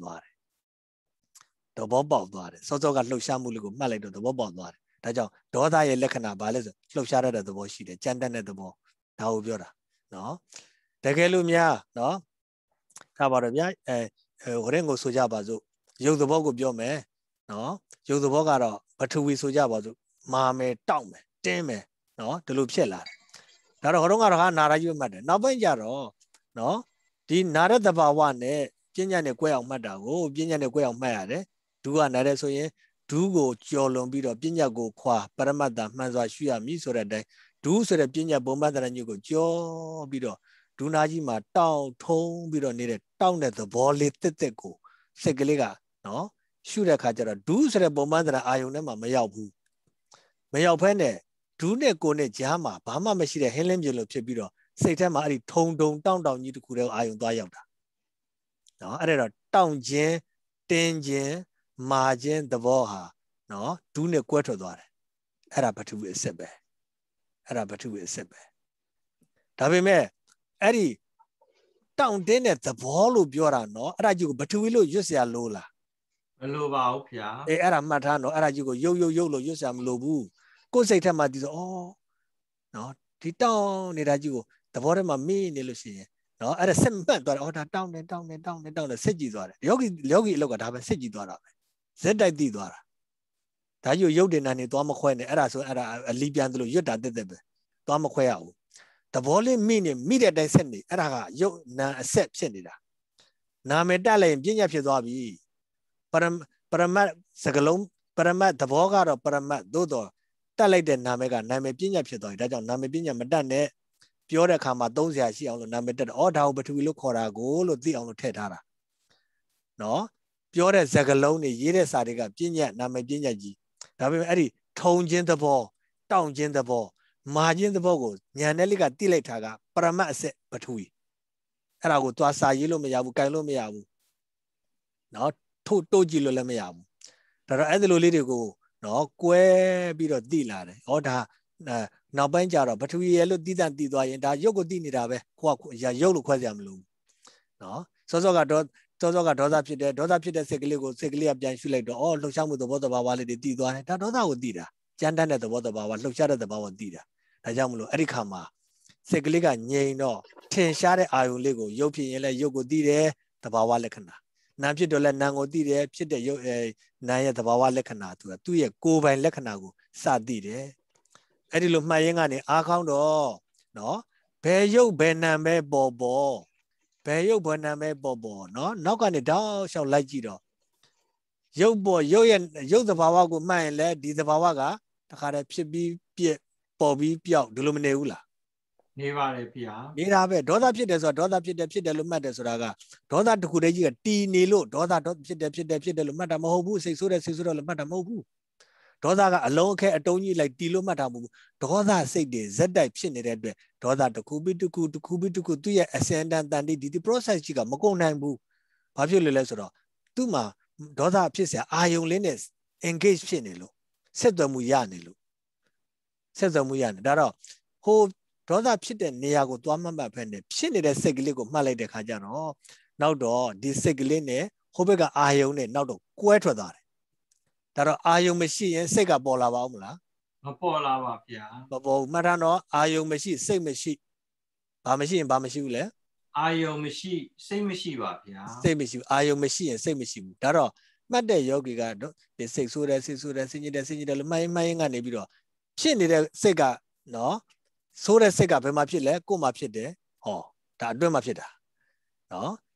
the bob of so so got low shamulu Malay to the bob of Tajo Doda Lekana Balas low shadowed at the bush sheet chantan at the ball now Biora no Tegelumia no Tabarabia eh Orengo Sujabazu you the bog of your me no you the bogaro but two weeks Sujabazu Mame Tom Deme no the loop shella Taronga Nara you matter no Benjaro no the Nara the Bawane Pinyane Quay of Madago Pinyane Quay of Mare do another so ye do go Jolon Bido Pinya go qua Paramada Manza Shua Miso that day do so the Pinya Bomba than you go Jo Bido do Najima town tone Bido needed town at the ball lit go Segaliga no shoot a catcher do so the Bomba than I own them a Mayabu Mayao Pene do ne go ne Jama Bama Machine Helen Yellow Chibiro say time I tone down down down you to Kuro Ion Diota no I read a town Jen ten Jen Margin the Voha no do ne quarter dore era patu is sebe era patu is sebe Tabime Eddie town dinner the ball of Biora no era you batuilo use ya lola Loba Opia era matano era you go yo yo yo lo use am lobu go say time oh no the town ni you the bottom of me nilusi no era simple order down and down and down and down the siji dore yogi yogi look at have a siji dore said I did dora that you yodin and it Tomaquan era so era a Libyan Yuda did the Tomaquao. The volume meaning media they send it era yo na accept send it. Na medale in Pinya Piadobi Param Paramat Sagalom Paramat the Voga or Paramat Dodo Talade Namega Name Pinya Piadoy that on Name Pinya Madane Piora Kama Dozia she on the Named or how but we look for a goal or the on Tetara. No? Pure Zagalone, Yere Sadiga, Pinya, Name Pinyaji. Tabi Eddie, tone gin the ball, down gin the ball, margin the bogo, Yaneliga Diletaga, Paramase, Patui. And I go to Asa Yellow Meabu, Kailo Meabu. Not to Tojilo Meabu. Tara Adelo Lidigo, no, que bit of dealer, or da Nabanjara, but we yellow didn't do I and Yogo Dinirabe, Ya Yolo Quasiamlu. No, so I got Toga Doda Pida, Doda Pida Segaligo, Segli of Janshulate, all the Shamu the water Bawa did Dido, Doda would dida. Jandan at the water Bawa, look at the Bawa dida. Tajamulo, Ericama, Segaliga, Nye no, ten share Ion Lego, Yopi Yella Yogo dide, the Bawa Lekana. Namchi Dola Nango dide, Pida Yo Naya the Bawa Lekana to a two year go by Lekanago, Sad dide. Edilu Mayangani, Akaundo, no, Pay yo Bename Bobo. Payo Boname Bobo, no, knock on the door shall like you. Yo boy, yo and yo the Bawago mine led the Bawaga, the Hara Pibi Bobby Pio, Dulumineula. Neva Pia. Nina, Doda Pides or Doda Pida Pida Lumatas Raga, Doda to Kudaji, T Nilo, Doda Pida Pida Pida Lumata Mobu, Sisura Sisura Lumata Mobu. Doda alone care at only like Tilo Matamu. Doda say the Zedai Pin it at Doda to Kubi to Ku to Kubi to Kutu ascendant than the process chica Moko Nambu. Popular lesser. Tuma Doda Pisa Ion Linus engaged Chinelo. Said the Muyanelo. Said the Muyan. Dara who Doda Pit and Niago to Amamba Pende. Pin it as Segiligo Malay de Cajano. Now do this Segiline, Hobega Ione, now do Quetradar. That are you machine Sega Bola Wamla? A Pola Pia. Babo Marano, are you machine, same machine? Bamachine, Bamashule? Are you machine, same machine, Pia? Same machine, are you machine, same machine? Daro, Made Yogi got the six Sura, six Sura, Senior, Senior, my mind and Nebiro. She needed Sega, no? Sura Sega, Pemapile, Kumapide, oh, that Dumapida. No?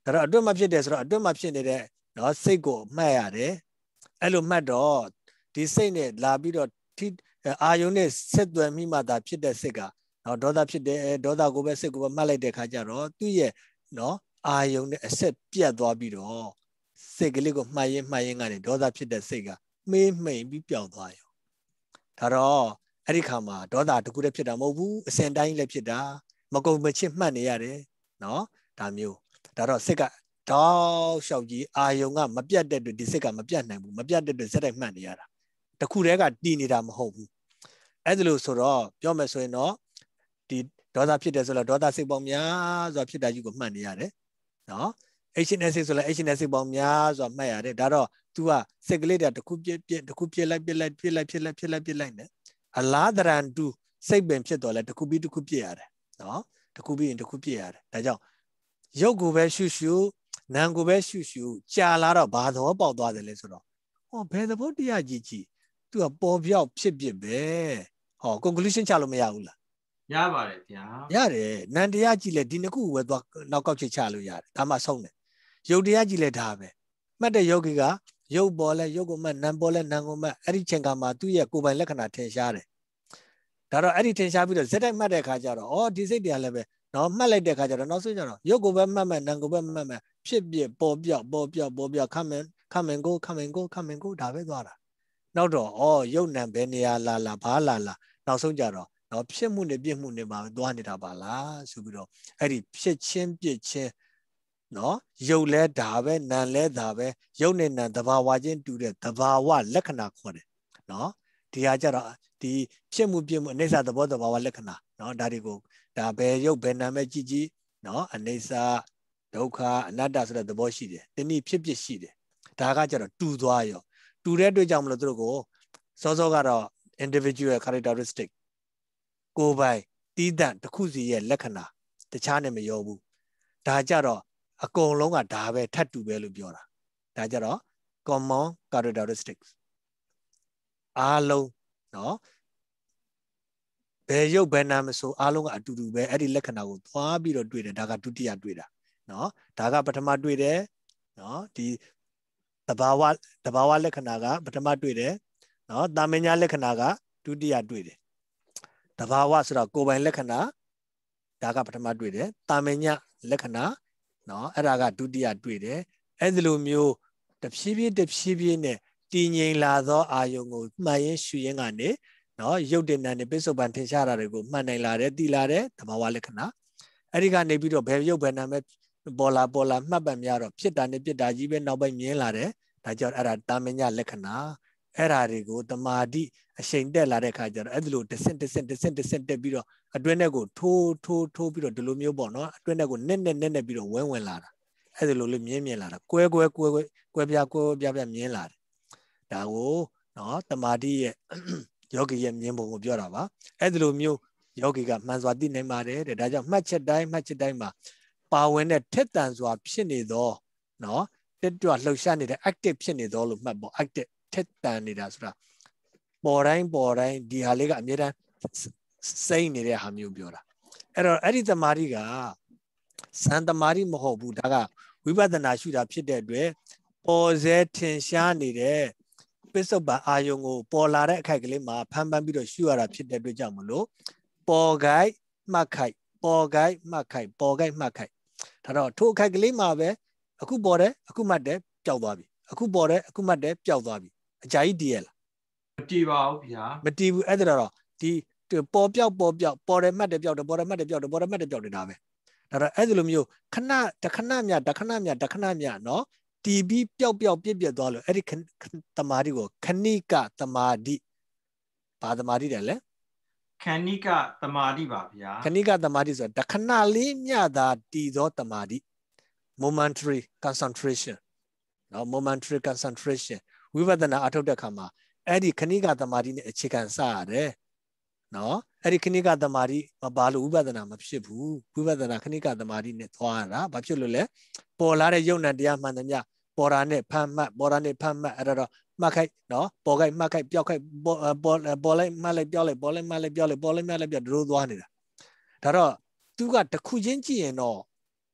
ဒါတော့အတွင်းမှာဖြစ်တယ်ဆိုတော့အတွင်းမှာဖြစ်နေတဲ့နော်စိတ်ကိုမှတ်ရတယ်အဲ့လိုမှတ်တော့ဒီစိတ်နဲ့လာပြီးတော့ထိအာယုံနဲ့ဆက်သွယ်မိမှသာဖြစ်တဲ့စိတ်ကနော်ဒေါသဖြစ်တယ်ဒေါသကိုပဲစိတ်ကိုပဲမှတ်လိုက်တဲ့ခါကျတော့သူ့ရဲ့နော်အာယုံနဲ့အဆက်ပြတ်သွားပြီးတော့စိတ်ကလေးကိုမှတ်ရင်မှတ်ရင်ကနေဒေါသဖြစ်တဲ့စိတ်ကမေးမှိန်ပြီးပျောက်သွားရောဒါတော့အဲ့ဒီခါမှာဒေါသတခုတည်းဖြစ်တာမဟုတ်ဘူးအစဉ်တိုင်းလည်းဖြစ်တာမကုန်မချစ်မှတ်နေရတယ်နော်ဒါမျိုးဒါတော့စိတ်ကတောက်လျှောက်ကြီးအာယုံကမပြတ်တဲ့အတွက်ဒီစိတ်ကမပြတ်နိုင်ဘူးမပြတ်တဲ့အတွက်စက်တိုက်မှတ်နေရတာတခုတည်းကတည်နေတာမဟုတ်ဘူးအဲ့ဒါလို့ဆိုတော့ပြောမယ်ဆိုရင်တော့ဒီဒေါသဖြစ်တယ်ဆိုတော့ဒေါသစိတ်ပေါင်းများစွာဖြစ်တာကြီးကိုမှတ်နေရတယ်နော်အိတ်ရှင်နဲ့စိတ်ဆိုလဲအိတ်ရှင်နဲ့စိတ်ပေါင်းများစွာမှတ်ရတယ်ဒါတော့ तू ကစိတ်ကလေးတည်းတစ်ခုပြစ်ပြစ်တစ်ခုပြစ်လိုက်ပြစ်လိုက်ပြစ်လိုက်ဖြစ်လိုက်ဖြစ်လိုက်ပြစ်လိုက်နဲ့အလားတရန်တူစိတ်ပင်ဖြစ်တော့လဲတစ်ခုပြီးတစ်ခုပြစ်ရတယ်နော်တစ်ခုပြီးရင်တစ်ခုပြစ်ရတယ်ဒါကြောင့်ရုပ်ကိုပဲရှုရှုနာမ်ကိုပဲရှုရှုကြာလာတော့ဘာသဘောပေါက်သွားတယ်လဲဆိုတော့ဟောဘယ်သဘောတရားကြီးကြီး तू ကပေါ်ပြောက်ဖြစ်ဖြစ်ပဲဟော conclusion ချလို့မရဘူးလားရပါတယ်ဗျာရတယ်နန္တရားကြည့်လဲဒီနှစ်ခုပဲသွားနောက်ကောက်ချချလို့ရတယ်ဒါမှဆုံးတယ်ရုပ်တရားကြည့်လဲဒါပဲမှတ်တဲ့ယောဂီကရုပ်ပေါ်လဲရုပ်ကိုမှတ်နာမ်ပေါ်လဲနာမ်ကိုမှတ်အဲ့ဒီချိန်ကမှသူ့ရဲ့ကိုယ်ပိုင်လက္ခဏာထင်ရှားတယ်ဒါတော့အဲ့ဒီထင်ရှားပြီးတော့ဇက်တိုက်မှတ်တဲ့အခါကျတော့ဩဒီစိတ်တရားလည်းပဲနော်မှတ်လိုက်တဲ့အခါကျတော့နောက်ဆုံးကျတော့ရုပ်ကိုပဲမှတ်မှတ်နာမ်ကိုပဲမှတ်မှတ်ဖြစ်ပြပေါ်ပြောက်ပေါ်ပြောက်ပေါ်ပြောက်ခမင်ခမင်ကိုခမင်ကိုခမင်ကိုဒါပဲသွားတာနောက်တော့ဩရုပ်နာမ်ဘယ်နေရာလာလာဘာလာလာနောက်ဆုံးကျတော့နော်ဖြစ်မှုနဲ့ပြစ်မှုနဲ့မှာသွားနေတာပါလားဆိုပြီးတော့အဲ့ဒီဖြစ်ချင်းပြစ်ချင်းနော်ရုပ်လဲဒါပဲနာမ်လဲဒါပဲရုပ်နဲ့နာမ်သဘာဝချင်းတူတဲ့သဘာဝလက္ခဏာခေါ်တယ်နော်ဒီဟာကြတော့ဒီဖြစ်မှုပြစ်မှုအနိစ္စသဘောသဘာဝလက္ခဏာနော်ဒါတွေကိုဒါပဲရုပ်ပဲနာမ်ပဲကြည့်ကြည့်နော်အနိစ္စဒုက္ခအနတ္တဆိုတဲ့သဘောရှိတယ်တနည်းဖြစ်ဖြစ်ရှိတယ်ဒါကကြတော့တူသွားရောတူတဲ့အတွက်ကြောင့်မလို့သူတို့ကိုစောစောကတော့ individual characteristic ကိုယ်ပိုင်တည်တံ့တစ်ခုစီရဲ့လက္ခဏာတခြားနဲ့မရောဘူးဒါကြတော့အကုန်လုံးကဒါပဲထပ်တူပဲလို့ပြောတာဒါကြတော့ common characteristics အားလုံးနော်ဘယ်ရုပ်ဘယ်နာမဆိုအားလုံးကအတူတူပဲအဲ့ဒီလက္ခဏာကိုသွားပြီးတော့တွေ့တယ်ဒါကဒုတိယတွေ့တာနော်ဒါကပထမတွေ့တယ်နော်ဒီတဘာဝတဘာဝလက္ခဏာကပထမတွေ့တယ်နော်တာမညာလက္ခဏာကဒုတိယတွေ့တယ်တဘာဝဆိုတော့ကိုယ်ပိုင်လက္ခဏာဒါကပထမတွေ့တယ်တာမညာလက္ခဏာနော်အဲ့ဒါကဒုတိယတွေ့တယ်အဲ့ဒီလိုမျိုးတဖြည်းဖြည်းတဖြည်းဖြည်းနဲ့တည်ငြိမ်လာသောအာယုံကိုမှတ်ရင်းရှုရင်းကနေနော်ရုပ်တည်နာနဲ့ပိဿုပန်ထင်ရှားတာတွေကိုမှတ်နိုင်လာတယ်တည်လာတယ်တဘာဝလက္ခဏာအဲ့ဒီကနေပြီးတော့ဘယ်ရုပ်ဘယ်နာမဲ့ပေါ်လာပေါ်လာမှတ်ပတ်များတော့ဖြစ်တာနဲ့ပြစ်တာကြီးပဲနောက်ပိုင်းမြင်လာတယ်ဒါကြောင့်အဲ့ဒါတာမညာလက္ခဏာအဲ့ဒါတွေကိုတမာတိအရှိန်တက်လာတဲ့ခါကျတော့အဲ့ဒီလိုတဆင့်တဆင့်တဆင့်တဆင့်တက်ပြီးတော့အတွင်းထဲကိုထိုးထိုးထိုးပြီးတော့ဒီလိုမျိုးပေါ့နော်အတွင်းထဲကိုနက်နက်နက်နက်ပြီးတော့ဝင်းဝင်လာတာအဲ့ဒီလိုလေးမြင်းမြင်လာတာကွဲကွဲကွဲကွဲကွဲပြားကွဲပြားပြားမြင်လာတယ်ဒါကိုနော်တမာတိရဲ့ယောဂီရဲ့မြင်ပုံကိုပြောတာပါအဲ့ဒီလိုမျိုးယောဂီကမှန်စွာသိနိုင်ပါတယ်တဲ့ဒါကြောင့်မှတ်ချက်တိုင်းမှတ်ချက်တိုင်းမှာပါဝင်တဲ့ထက်တန်စွာဖြစ်နေသောနော်တက်တွလှုပ်ရှားနေတဲ့ active ဖြစ်နေသောလို့မှတ်ပေါ့ active ထက်တန်နေတာဆိုတာပေါ်တိုင်းပေါ်တိုင်းဒီဟာလေးကအမြဲတမ်းစိမ့်နေတဲ့ဟာမျိုးပြောတာအဲ့တော့အဲ့ဒီတမာတိကစံတမာတိမဟုတ်ဘူးဒါကဝိပဿနာရှုတာဖြစ်တဲ့အတွက်ပေါ်စေထင်ရှားနေတဲ့ပိဿုပန်အာယုံကိုပေါ်လာတဲ့အခိုက်ကလေးမှာဖမ်းပန်းပြီးတော့ရှုရတာဖြစ်တဲ့အတွက်ကြောင့်မလို့ပေါ်ကိုက်မှတ်ခိုက်ပေါ်ကိုက်မှတ်ခိုက်ပေါ်ကိုက်မှတ်ခိုက်ဒါတော့ထိုအခိုက်ကလေးမှာပဲအခုပေါ်တယ်အခုမှတ်တယ်ပျောက်သွားပြီအခုပေါ်တယ်အခုမှတ်တယ်ပျောက်သွားပြီအကြာကြီးတည်ရလားမတည်ပါဘူးဗျာမတည်ဘူးအဲ့ဒါတော့ဒီပေါ်ပြောက်ပေါ်ပြောက်ပေါ်တယ်မှတ်တယ်ပျောက်တယ်ပေါ်တယ်မှတ်တယ်ပျောက်တယ်ပေါ်တယ်မှတ်တယ်ပျောက်တယ်ဒါပဲဒါတော့အဲ့ဒီလိုမျိုးခဏတခဏမြတခဏမြတခဏမြနော်တီးပြီးပျောက်ပျောက်ပြစ်ပြစ်သွားလို့အဲ့ဒီတမာတိကိုခဏိကတမာတိဘာတမာတိတယ်လဲခဏိကတမာတိပါဗျာခဏိကတမာတိဆိုတာတခဏလေးမြတာတည်သောတမာတိ momentary concentration နော် momentary concentration ဝိပဿနာအထုတ်တဲ့အခါမှာအဲ့ဒီခဏိကတမာတိနဲ့အခြေခံစရတယ်နော်အဲ့ဒီခဏိကတမာတိမပါလို့ဝိပဿနာမဖြစ်ဘူးဝိပဿနာခဏိကတမာတိနဲ့သွားရတာဘာဖြစ်လို့လဲပေါ်လာတဲ့ယုံနာတရားမှန်သမျှပေါ်တာနဲ့ဖမ်းမှတ်ပေါ်တာနဲ့ဖမ်းမှတ်အဲ့တော့မှတ်ခိုက်နော်ပေါ်ခိုက်မှတ်ခိုက်ပျောက်ခိုက်ပေါ်ပေါ်လိုက်မှတ်လိုက်ပျောက်လိုက်ပေါ်လိုက်မှတ်လိုက်ပျောက်လိုက်ပေါ်လိုက်မှတ်လိုက်ပျောက်ဒရိုးသွားနေတာဒါတော့သူကတစ်ခုချင်းကြည့်ရင်တော့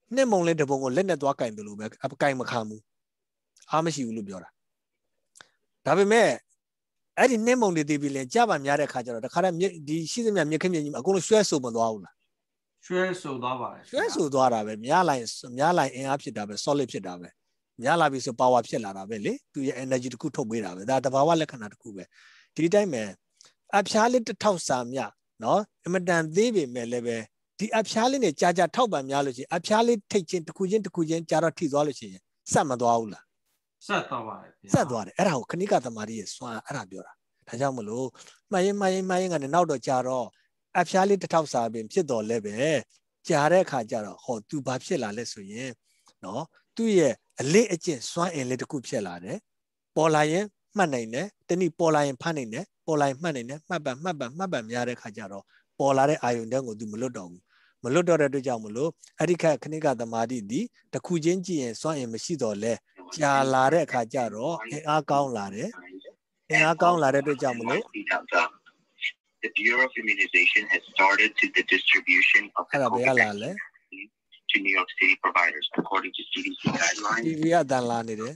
နှစ်မုံလေးတပုံကိုလက်နဲ့သွားကင်တယ်လို့ပဲအကင်မခံဘူးအားမရှိဘူးလို့ပြောတာဒါပေမဲ့အဲ့ဒီနှစ်မုံတွေတည်ပြီးလင်ကြပါများတဲ့ခါကျတော့တခါတည်းဒီရှိသမျှမြက်ခင်းမြက်ကြီးအကုန်လုံးရွှဲဆိုမသွားဘူးလားရွှဲဆိုသွားပါတယ်ရွှဲဆိုသွားတာပဲများလိုက်များလိုက်အင်အားဖြစ်တာပဲ solid ဖြစ်တာပဲများလာပြီဆို power ဖြစ်လာတာပဲလေသူရဲ့ energy တခုထုတ်ပေးတာပဲဒါတဘာဝလက္ခဏာတခုပဲဒီတိုင်းပဲအဖျားလေးတစ်ထောက်စာမြနော်အမတန်သေးပေမဲ့လည်းပဲဒီအဖျားလေးနဲ့ကြာကြာထောက်ပံများလို့ရှိရင်အဖျားလေးထိတ်ချင်းတစ်ခုချင်းတစ်ခုချင်းကြာတော့ထိသွားလို့ရှိရင်စက်မသွားဘူးလားဆက်သွားပါတယ်ဆက်သွားတယ်အဲ့ဒါကိုခဏိကသမารီရဲ့စွမ်းအဲ့ဒါပြောတာဒါကြောင့်မလို့မှတ်ရင်မှတ်ရင်မှတ်ရင်ကနေနောက်တော့ကြာတော့အဖျားလေးတစ်ထောက်စာပင်ဖြစ်တော်လဲပဲကြာတဲ့အခါကျတော့ဟောသူဘာဖြစ်လာလဲဆိုရင်နော်သူ့ရဲ့အလေးအကျင့်စွမ်းအင်လေးတစ်ခုဖြစ်လာတယ်ပေါ်လာရင်မှတ်နိုင်တယ်တနည်းပေါ်လာရင်ဖတ်နိုင်တယ်ပေါ်လာရင်မှတ်နိုင်တယ်မှတ်ပံမှတ်ပံမှတ်ပံများတဲ့အခါကျတော့ပေါ်လာတဲ့အာယုန်တဲ့ကိုသူမလွတ်တော့ဘူးမလွတ်တော့တဲ့အတွက်ကြောင့်မလို့အဲ့ဒီခက်ခဏိကသမာဓိဒီတစ်ခုချင်းကြည့်ရင်စွမ်းအင်မရှိတော့လဲကြာလာတဲ့အခါကျတော့အင်အားကောင်းလာတယ်အင်အားကောင်းလာတဲ့အတွက်ကြောင့်မလို့ The Bureau of Immunization has started to the distribution of the COVID vaccine to New York City providers according to C D C guidelines. T V ကတန်လာနေတယ်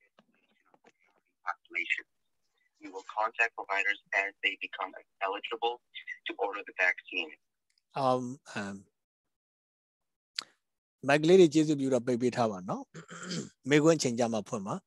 We will contact providers as they become eligible to order the vaccine. Um um မိုက်ကလေးတွေကျေးဇူးပြုတော့ပိတ်ပေးထားပါနော်မေခွန်းချိန်ကြမှာဖွင့်ပါ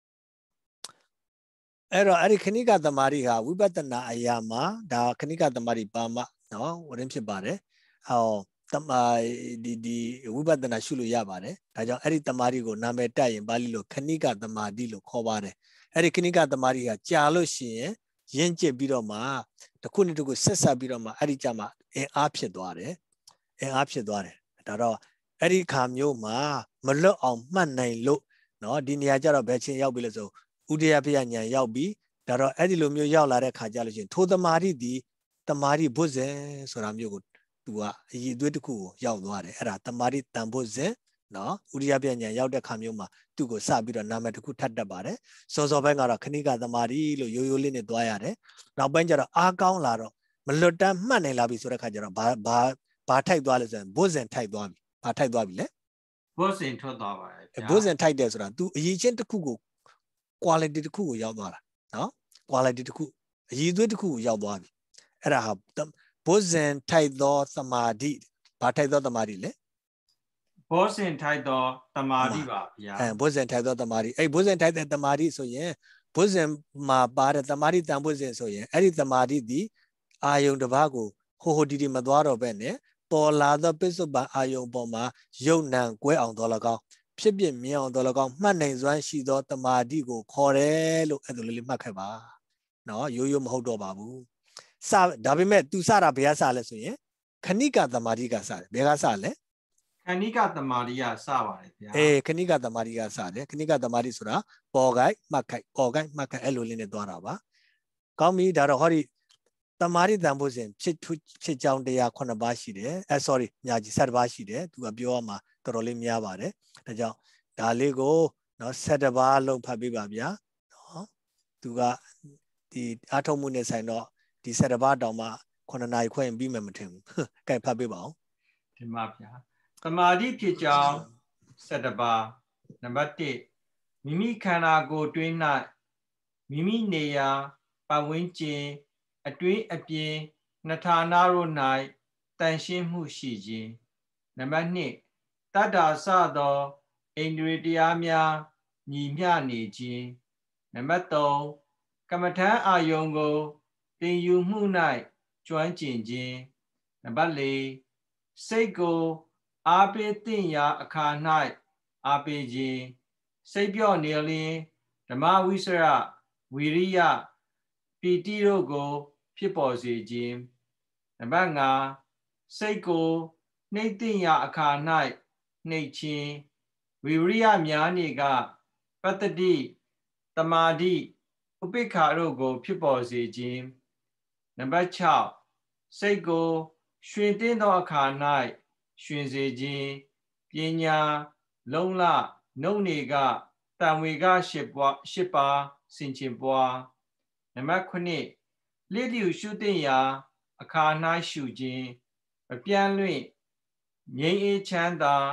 အဲ့တော့အဲ့ဒီခဏိကသမารီဟာဝိပဿနာအရာမှာဒါခဏိကသမารီပါမနော်ဝရင်ဖြစ်ပါတယ်ဟောတမဒီဒီဝိပဿနာရှုလို့ရပါတယ်ဒါကြောင့်အဲ့ဒီသမารီကိုနာမည်တက်ရင်ပါဠိလိုခဏိကသမารီလို့ခေါ်ပါတယ်အဲ့ဒီခဏိကသမารီဟာကြာလို့ရှိရင်ရင့်ကျက်ပြီးတော့မှတစ်ခုနဲ့တစ်ခုဆက်ဆက်ပြီးတော့မှအဲ့ဒီကြမှာအင်အားဖြစ်သွားတယ်အင်အားဖြစ်သွားတယ်ဒါတော့အဲ့ဒီခါမျိုးမှာမလွတ်အောင်မှတ်နိုင်လို့နော်ဒီနေရာကျတော့ဘယ်ချင်းရောက်ပြီလဲဆိုဥဒယပယညာရောက်ပြီဒါတော့အဲ့ဒီလိုမျိုးရောက်လာတဲ့ခါကျလို့ရှိရင်ထိုသမာဓိဒီတမာဓိဘုဇဉ်ဆိုတာမျိုးကိုသူကအည်အသွေးတစ်ခုကိုရောက်သွားတယ်အဲ့ဒါတမာဓိတန်ဘုဇဉ်နော်ဥဒယပယညာရောက်တဲ့ခါမျိုးမှာသူ့ကိုစပြီးတော့နာမည်တစ်ခုထပ်တက်ပါတယ်စောစောပိုင်းကတော့ခဏိကတမာဓိလို့ရိုးရိုးလေးနဲ့သွားရတယ်နောက်ပိုင်းကျတော့အားကောင်းလာတော့မလွတ်တမ်းမှတ်နိုင်လာပြီဆိုတဲ့ခါကျတော့ဘာဘာဘာထိုက်သွားလဲဆိုရင်ဘုဇဉ်ထိုက်သွားပြီဘာထိုက်သွားပြီလဲဘုဇဉ်ထွက်သွားပါတယ်ဘုဇဉ်ထိုက်တယ်ဆိုတာ तू အရေးချင်းတစ်ခုကို quality တစ်ခုကိုရောက်သွားတာနော် quality တစ်ခုအရေးသွေးတစ်ခုကိုရောက်သွားပြီအဲ့ဒါဟာဘုဇဉ်ထိုက်သောသမာဓိဘာထိုက်သောသမာဓိလဲဘုဇဉ်ထိုက်သောသမာဓိပါဗျာအဲဘုဇဉ်ထိုက်သောသမာဓိအဲ့ဘုဇဉ်ထိုက်တဲ့သမာဓိဆိုရင်ဘုဇဉ်မှာပါတဲ့သမာဓိတန်ဘုဇဉ်ဆိုရင်အဲ့ဒီသမာဓိဒီအာယုံတစ်ပါးကိုဟိုဟိုဒီဒီမသွားတော့ပဲနဲ့ပေါ်လာသောပစ္စုပန်အာယုံပေါ်မှာယုံနံကွဲအောင်တော်၎င်းဖြစ်ဖြစ်မြင်အောင်တော်၎င်းမှတ်နိုင်စွမ်းရှိသောတမာတိကိုခေါ်တယ်လို့အဲ့ဒါလေးမှတ်ခဲ့ပါနော်ရိုးရိုးမဟုတ်တော့ပါဘူးစဒါပေမဲ့ तू စတာဘယ်ကစလဲဆိုရင်ခဏိကတမာတိကစတယ်ဘယ်ကစလဲခဏိကတမာတိကစပါတယ်ဗျာအေးခဏိကတမာတိကစတယ်ခဏိကတမာတိဆိုတာပေါ်ကိုက်မှတ်ခိုက်ပေါ်ကိုက်မှတ်ခိုက်အဲ့လိုလေးနဲ့သွားတာပါကောင်းပြီဒါတော့ဟောဒီတမာတိတန်ဖို့စဉ်ဖြစ်ဖြစ်ကြောင်းတရားခုနှစ်ပါးရှိတယ်အဲ sorry ညာကြီးဆယ်ပါးရှိတယ်သူကပြောရမှာတော်တော်လေးများပါတယ်ဒါကြောင့်ဒါလေးကိုနော်ဆယ်ပါးလုံးဖတ်ပေးပါဗျာနော်သူကဒီအားထုတ်မှုနဲ့ဆိုင်တော့ဒီဆယ်ပါးတောင်မှခုနှစ်နာရီခွဲရင်ပြီးမှမထင်ဘူးကဲဖတ်ပေးပါအောင်ဒီမှာဗျာတမာတိဖြစ်ကြောင်းဆယ်ပါးနံပါတ်တစ်မိမိခန္ဓာကိုယ်တွင်း၌မိမိနေရာပတ်ဝန်းကျင်အတွင်းအပြင်နှစ်ဌာနတို့၌တန်ရှင်းမှုရှိခြင်းနံပါတ်နှစ်တတ္တာစသောဣန္ဒြေတရားများညီမျှနေခြင်းနံပါတ်သုံးကမ္မထံအာယုံကိုသင်ယူမှု၌ကျွမ်းကျင်ခြင်းနံပါတ်လေးစိတ်ကိုအားပေးသင့်ရာအခါ၌အားပေးခြင်းစိတ်ပြော့နေလျင်ဓမ္မဝိစရဝီရိယပီတိတို့ကိုဖြစ်ပေါ်စေခြင်းနံပါတ်ငါစိတ်ကိုနှိမ့်သိရာအခါ၌နှိမ့်ခြင်းဝိရိယများနေကပတ္တိတမာတိဥပိ္ပခာတို့ကိုဖြစ်ပေါ်စေခြင်းနံပါတ်ခြောက်စိတ်ကိုရွှင်တင်းသောအခါ၌ရွှင်စေခြင်းပညာလုံလနှုတ်နေကတံဝေကရှစ်ပွားရှစ်ပါးဆင်ခြင်ပွားနံပါတ်ခုနှစ်လိတိရှုသိရာအခါ၌ရှုခြင်းမပြန့်လွင့်ငြိမ်းအေးချမ်းသာ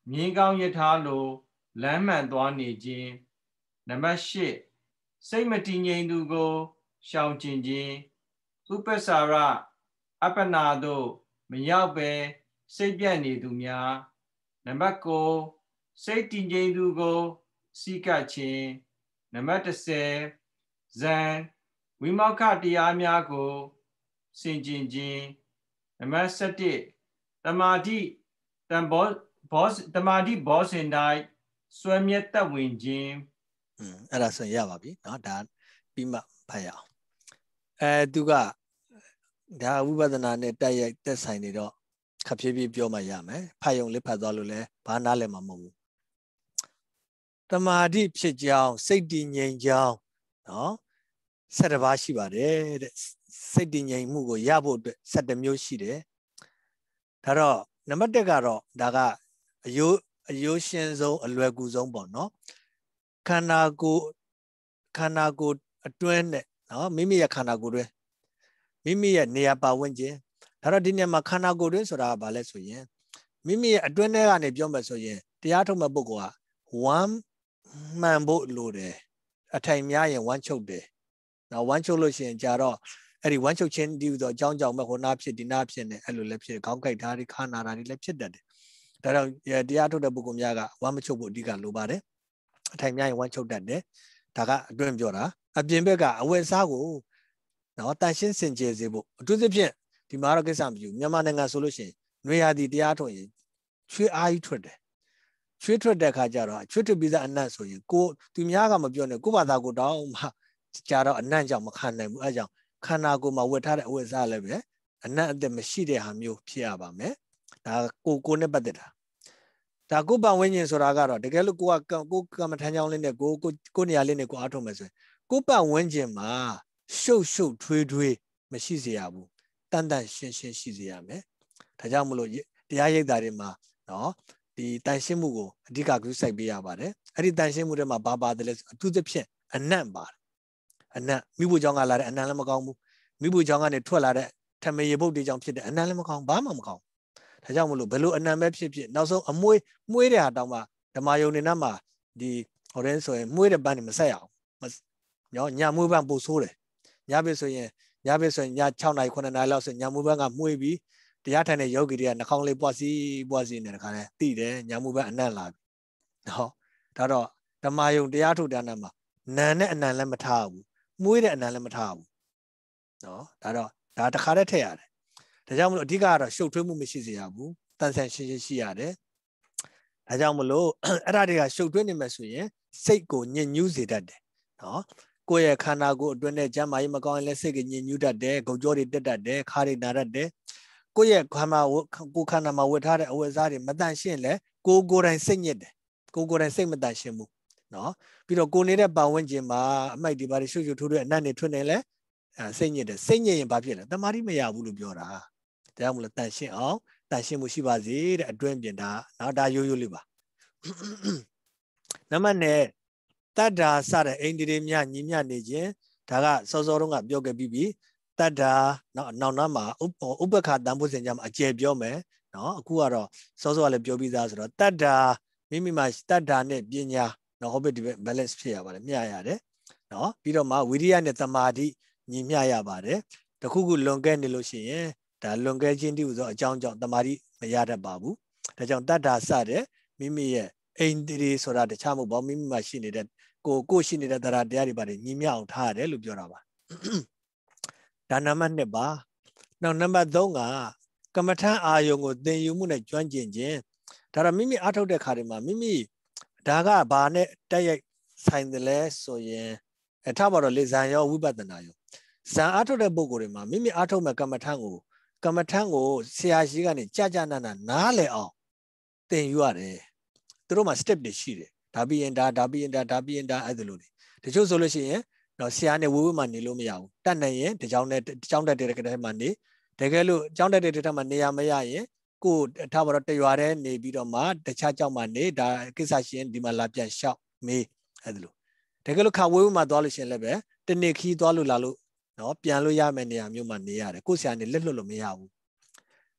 မြင်းကောင်းရထားလိုလမ်းမှန်သွားနေခြင်းနံပါတ်၈စိတ်မတည်ငြိမ်သူကိုရှောင်ကျဉ်ခြင်းဥပ္ပစာရအပ္ပနာတို့မရောက်ပဲစိတ်ပြတ်နေသူများနံပါတ်၉စိတ်တည်ငြိမ်သူကိုစီကပ်ခြင်းနံပါတ်၁၀ဇန်ဝိမောက္ခတရားများကိုဆင်ခြင်ခြင်းနံပါတ်၁၁တမာတိတံဘောဘောတမာတိဘောစင်တိုင်းဆွဲမြဲတက်ဝင်ခြင်းอืมအဲ့ဒါဆိုရင်ရပါပြီเนาะဒါပြီးမှဖတ်ရအောင်အဲသူကဒါဝိပဿနာနဲ့တက်ရိုက်တက်ဆိုင်နေတော့ခပ်ဖြည်းဖြည်းပြောမှရမယ်ဖတ်ရုံလေးဖတ်သွားလို့လဲဘာနားလဲမှာမဟုတ်ဘူးတမာတိဖြစ်ကြောင်းစိတ်တည်ငြိမ်ကြောင်းเนาะဆယ်တစ်ပါးရှိပါတယ်တဲ့စိတ်တည်ငြိမ်မှုကိုရဖို့အတွက်ဆယ်တစ်မျိုးရှိတယ်ဒါတော့နံပါတ်တစ်ကတော့ဒါကအယိုးအယိုးရှင်းဆုံးအလွယ်ကူဆုံးပေါ့နော်ခန္ဓာကိုယ်ခန္ဓာကိုယ်အတွင်းနဲ့နော်မိမိရဲ့ခန္ဓာကိုယ်တွင်းမိမိရဲ့နေရာပါဝင်ခြင်းဒါတော့ဒီနေရာမှာခန္ဓာကိုယ်တွင်းဆိုတာကဘာလဲဆိုရင်မိမိရဲ့အတွင်းထဲကနေပြောမယ်ဆိုရင်တရားထုတ်မဲ့ပုဂ္ဂိုလ်ကဝမ်းမှန်ဖို့လိုတယ်အထိုင်များရင်ဝမ်းချုပ်တယ်နော်ဝမ်းချုပ်လို့ရှိရင်ကြာတော့အဲ့ဒီဝမ်းချုပ်ခြင်းဒီဆိုအကြောင်းကြောင့်မဲ့ဟိုနာဖြစ်ဒီနာဖြစ်နေအဲ့လိုလည်းဖြစ်ခေါင်းကိုက်တာတွေခါနာတာတွေလည်းဖြစ်တတ်တယ်ဒါတော့တရားထုတ်တဲ့ပုဂ္ဂိုလ်များကဝမ်းမချုပ်ဖို့အဓိကလိုပါတယ်အထိုင်များရင်ဝမ်းချုပ်တတ်တယ်ဒါကအတွင်းပြောတာအပြင်ဘက်ကအဝတ်အစားကိုနော်တန်ရှင်းစင်ကြယ်စေဖို့အထူးသဖြင့်ဒီမှာတော့ကိစ္စမပြုမြန်မာနိုင်ငံဆိုလို့ရှိရင်နွေရာသီတရားထုတ်ရင်ချွေးအားကြီးထွက်တယ်ချွေးထွက်တဲ့ခါကျတော့ချွေးထွက်ပြီးသားအနံ့ဆိုရင်ကိုသူများကမပြောနဲ့ကိုဘာသာကိုတောင်းမှကြာတော့အနံ့ကြောင့်မခံနိုင်ဘူးအဲကြောင့်ခန္ဓာကိုယ်မှာဝတ်ထားတဲ့အဝတ်အစားလည်းပဲအနံ့အသက်မရှိတဲ့ဟာမျိုးဖြစ်ရပါမယ်ဒါကိုကိုနဲ့ပတ်သက်တာဒါကိုပတ်ဝန်းကျင်ဆိုတာကတော့တကယ်လို့ကိုကကိုကမ္မထမ်းချောင်းလေးနဲ့ကိုကိုကိုနေရာလေးနဲ့ကိုအားထုတ်မယ်ဆိုရင်ကိုပတ်ဝန်းကျင်မှာရှုပ်ရှုပ်ထွေးထွေးမရှိစေရဘူးတန်တန်ရှင်းရှင်းရှိစေရမယ်ဒါကြောင့်မလို့တရားရိပ်တာတွေမှာနော်ဒီတန်ရှင်းမှုကိုအဓိကကူးစိုက်ပေးရပါတယ်အဲ့ဒီတန်ရှင်းမှုတွေမှာဘာပါတယ်လဲအထူးသဖြင့်အနံ့ပါတယ်အနံ့မိဖို့ကြောင့်ကလာတဲ့အနံ့လည်းမကောင်းဘူးမိဖို့ကြောင့်ကနေထွက်လာတဲ့ထမရေပုတ်တွေကြောင့်ဖြစ်တဲ့အနံ့လည်းမကောင်းဘာမှမကောင်းဒါကြောင့်မလို့ဘယ်လိုအနံ့ပဲဖြစ်ဖြစ်နောက်ဆုံးအမွှေးမွှေးတဲ့ဟာတောင်မှဓမ္မယုံနေနဲ့မှာဒီဟိုတဲ့ဆိုရင်မွှေးတဲ့ပန်းတွေမဆက်ရအောင်နော်ညမွှေးပန်းပို့ဆိုးတယ်ညဘက်ဆိုရင်ညဘက်ဆိုရင်ည၆နာရီခုနှစ်နာရီလောက်ဆိုညမွှေးပန်းကမွှေးပြီးတရားထိုင်တဲ့ယောဂီတွေကနှာခေါင်းလေးပွားစီပွားစီနေတခါလဲတိတယ်ညမွှေးပန်းအနံ့လာပြီနော်ဒါတော့ဓမ္မယုံတရားထုတ်တဲ့နာမှာနံနဲ့အနံ့လည်းမထားဘူးမွှေးတဲ့အနံ့လည်းမထားဘူးနော်ဒါတော့ဒါတခါတည်းထည့်ရတယ်ဒါကြောင့်မလို့အဓိကကတော့ရှုပ်ထွေးမှုမရှိစေရဘူးတန်ဆန်ရှင်းရှင်းရှိရတယ်ဒါကြောင့်မလို့အဲ့ဒါတွေကရှုပ်ထွေးနေမှဆိုရင်စိတ်ကိုညစ်ညူးစေတတ်တယ်နော်ကိုယ့်ရဲ့ခန္ဓာကိုယ်အတွင်းနဲ့ကျန်းမာရေးမကောင်းရင်လည်းစိတ်ကညစ်ညူးတတ်တယ်ဂုတ်ကြောတွေတက်တတ်တယ်ခါးတွေနာတတ်တယ်ကိုယ့်ရဲ့ခန္ဓာကိုယ်ခန္ဓာမှာဝတ်ထားတဲ့အဝတ်အစားတွေမတန်ရှင်းလဲကိုယ်ကိုယ်တိုင်စိတ်ညစ်တယ်ကိုယ်ကိုယ်တိုင်စိတ်မတန်ရှင်းဘူးနော်ပြီးတော့ကိုယ်နေတဲ့ပတ်ဝန်းကျင်မှာအမိုက်ဒီပါတွေရှုပ်ရှုပ်ထိုးထိုးအနံ့တွေထွက်နေလဲအဲစိတ်ညစ်တယ်စိတ်ညစ်ရင်ဘာဖြစ်လဲတမာတိမရဘူးလို့ပြောတာဒါကြောင့်မလို့တန်ရှင်းအောင်တန်ရှင်းမှုရှိပါစေတဲ့အတွင်းပြင်တာနော်ဒါရိုးရိုးလေးပါနံပါတ်နဲ့တတ္တာစတဲ့အိန္ဒိရေမြညီမြနေခြင်းဒါကစောစောတုန်းကပြောခဲ့ပြီးပြီတတ္တာနော်နောက်နောက်မှာဥပ္ပခါတန်ဖို့စင်ကြမှာအကျယ်ပြောမယ်နော်အခုကတော့စောစောကလည်းပြောပြီးသားဆိုတော့တတ္တာမိမိမှာတတ္တာနဲ့ပညာနော်ဟုတ်ပြီဒီ balance ဖြစ်ရပါတယ်မျှရတယ်နော်ပြီးတော့မှဝိရိယနဲ့သမာဓိညီမျှရပါတယ်တခုခုလွန်ကဲနေလို့ရှိရင်ဒါလွန်ကဲခြင်းတည်းဟူသောအကြောင်းကြောင့်သမာဓိမရတတ်ပါဘူးဒါကြောင့်တတ္တာစတဲ့မိမိရဲ့အိန္ဒိရေဆိုတာတခြားမဟုတ်ပါဘူးမိမိမှာရှိနေတဲ့ကိုကိုရှိနေတဲ့တရားတရားတွေပါတယ်ညီမျှအောင်ထားရတယ်လို့ပြောတာပါဒါနံပါတ်နှစ်ပါနောက်နံပါတ်သုံးကကမ္မထအာယုံကိုသင်ယူမှုနဲ့ကျွမ်းကျင်ခြင်းဒါတော့မိမိအားထုတ်တဲ့ခါတွေမှာမိမိဒါကဘာနဲ့တက်ရိုက်ဆိုင်တယ်လဲဆိုရင်အထပါတော့လေဇံရောဝိပဿနာရောဇံအားထုတ်တဲ့ပုဂ္ဂိုလ်တွေမှာမိမိအားထုတ်မဲ့ကမ္မထကိုကမ္မထကိုဆရာရှိကနေကြာကြာနာနာနားလည်အောင်သင်ယူရတယ်သူတို့မှာ step တွေရှိတယ်ဒါပြီးရင်ဒါဒါပြီးရင်ဒါဒါပြီးရင်ဒါအဲ့လိုတွေတချို့ဆိုလို့ရှိရင်တော့ဆရာနဲ့ဝေဝေးမှနေလို့မရဘူးတတ်နိုင်ရင်တကြောင်နဲ့တကြောင်တက်တဲ့ကတည်းကမှနေတကယ်လို့ကြောင်တက်တဲ့တက်မှနေရမရရင်ကိုထားပါတော့တရွာထဲနေပြီးတော့မှတခြားကြောင်မှနေဒါကိစ္စရှိရင်ဒီမှာလာပြန်လျှောက်မေးအဲ့လိုတကယ်လို့ခါဝေးဝေးမှသွားလို့ရှိရင်လည်းပဲတနေ့ခီးသွားလို့လာလို့နော်ပြန်လို့ရမယ့်နေရာမျိုးမှနေရတယ်ကိုဆရာနဲ့လက်လွတ်လို့မရဘူး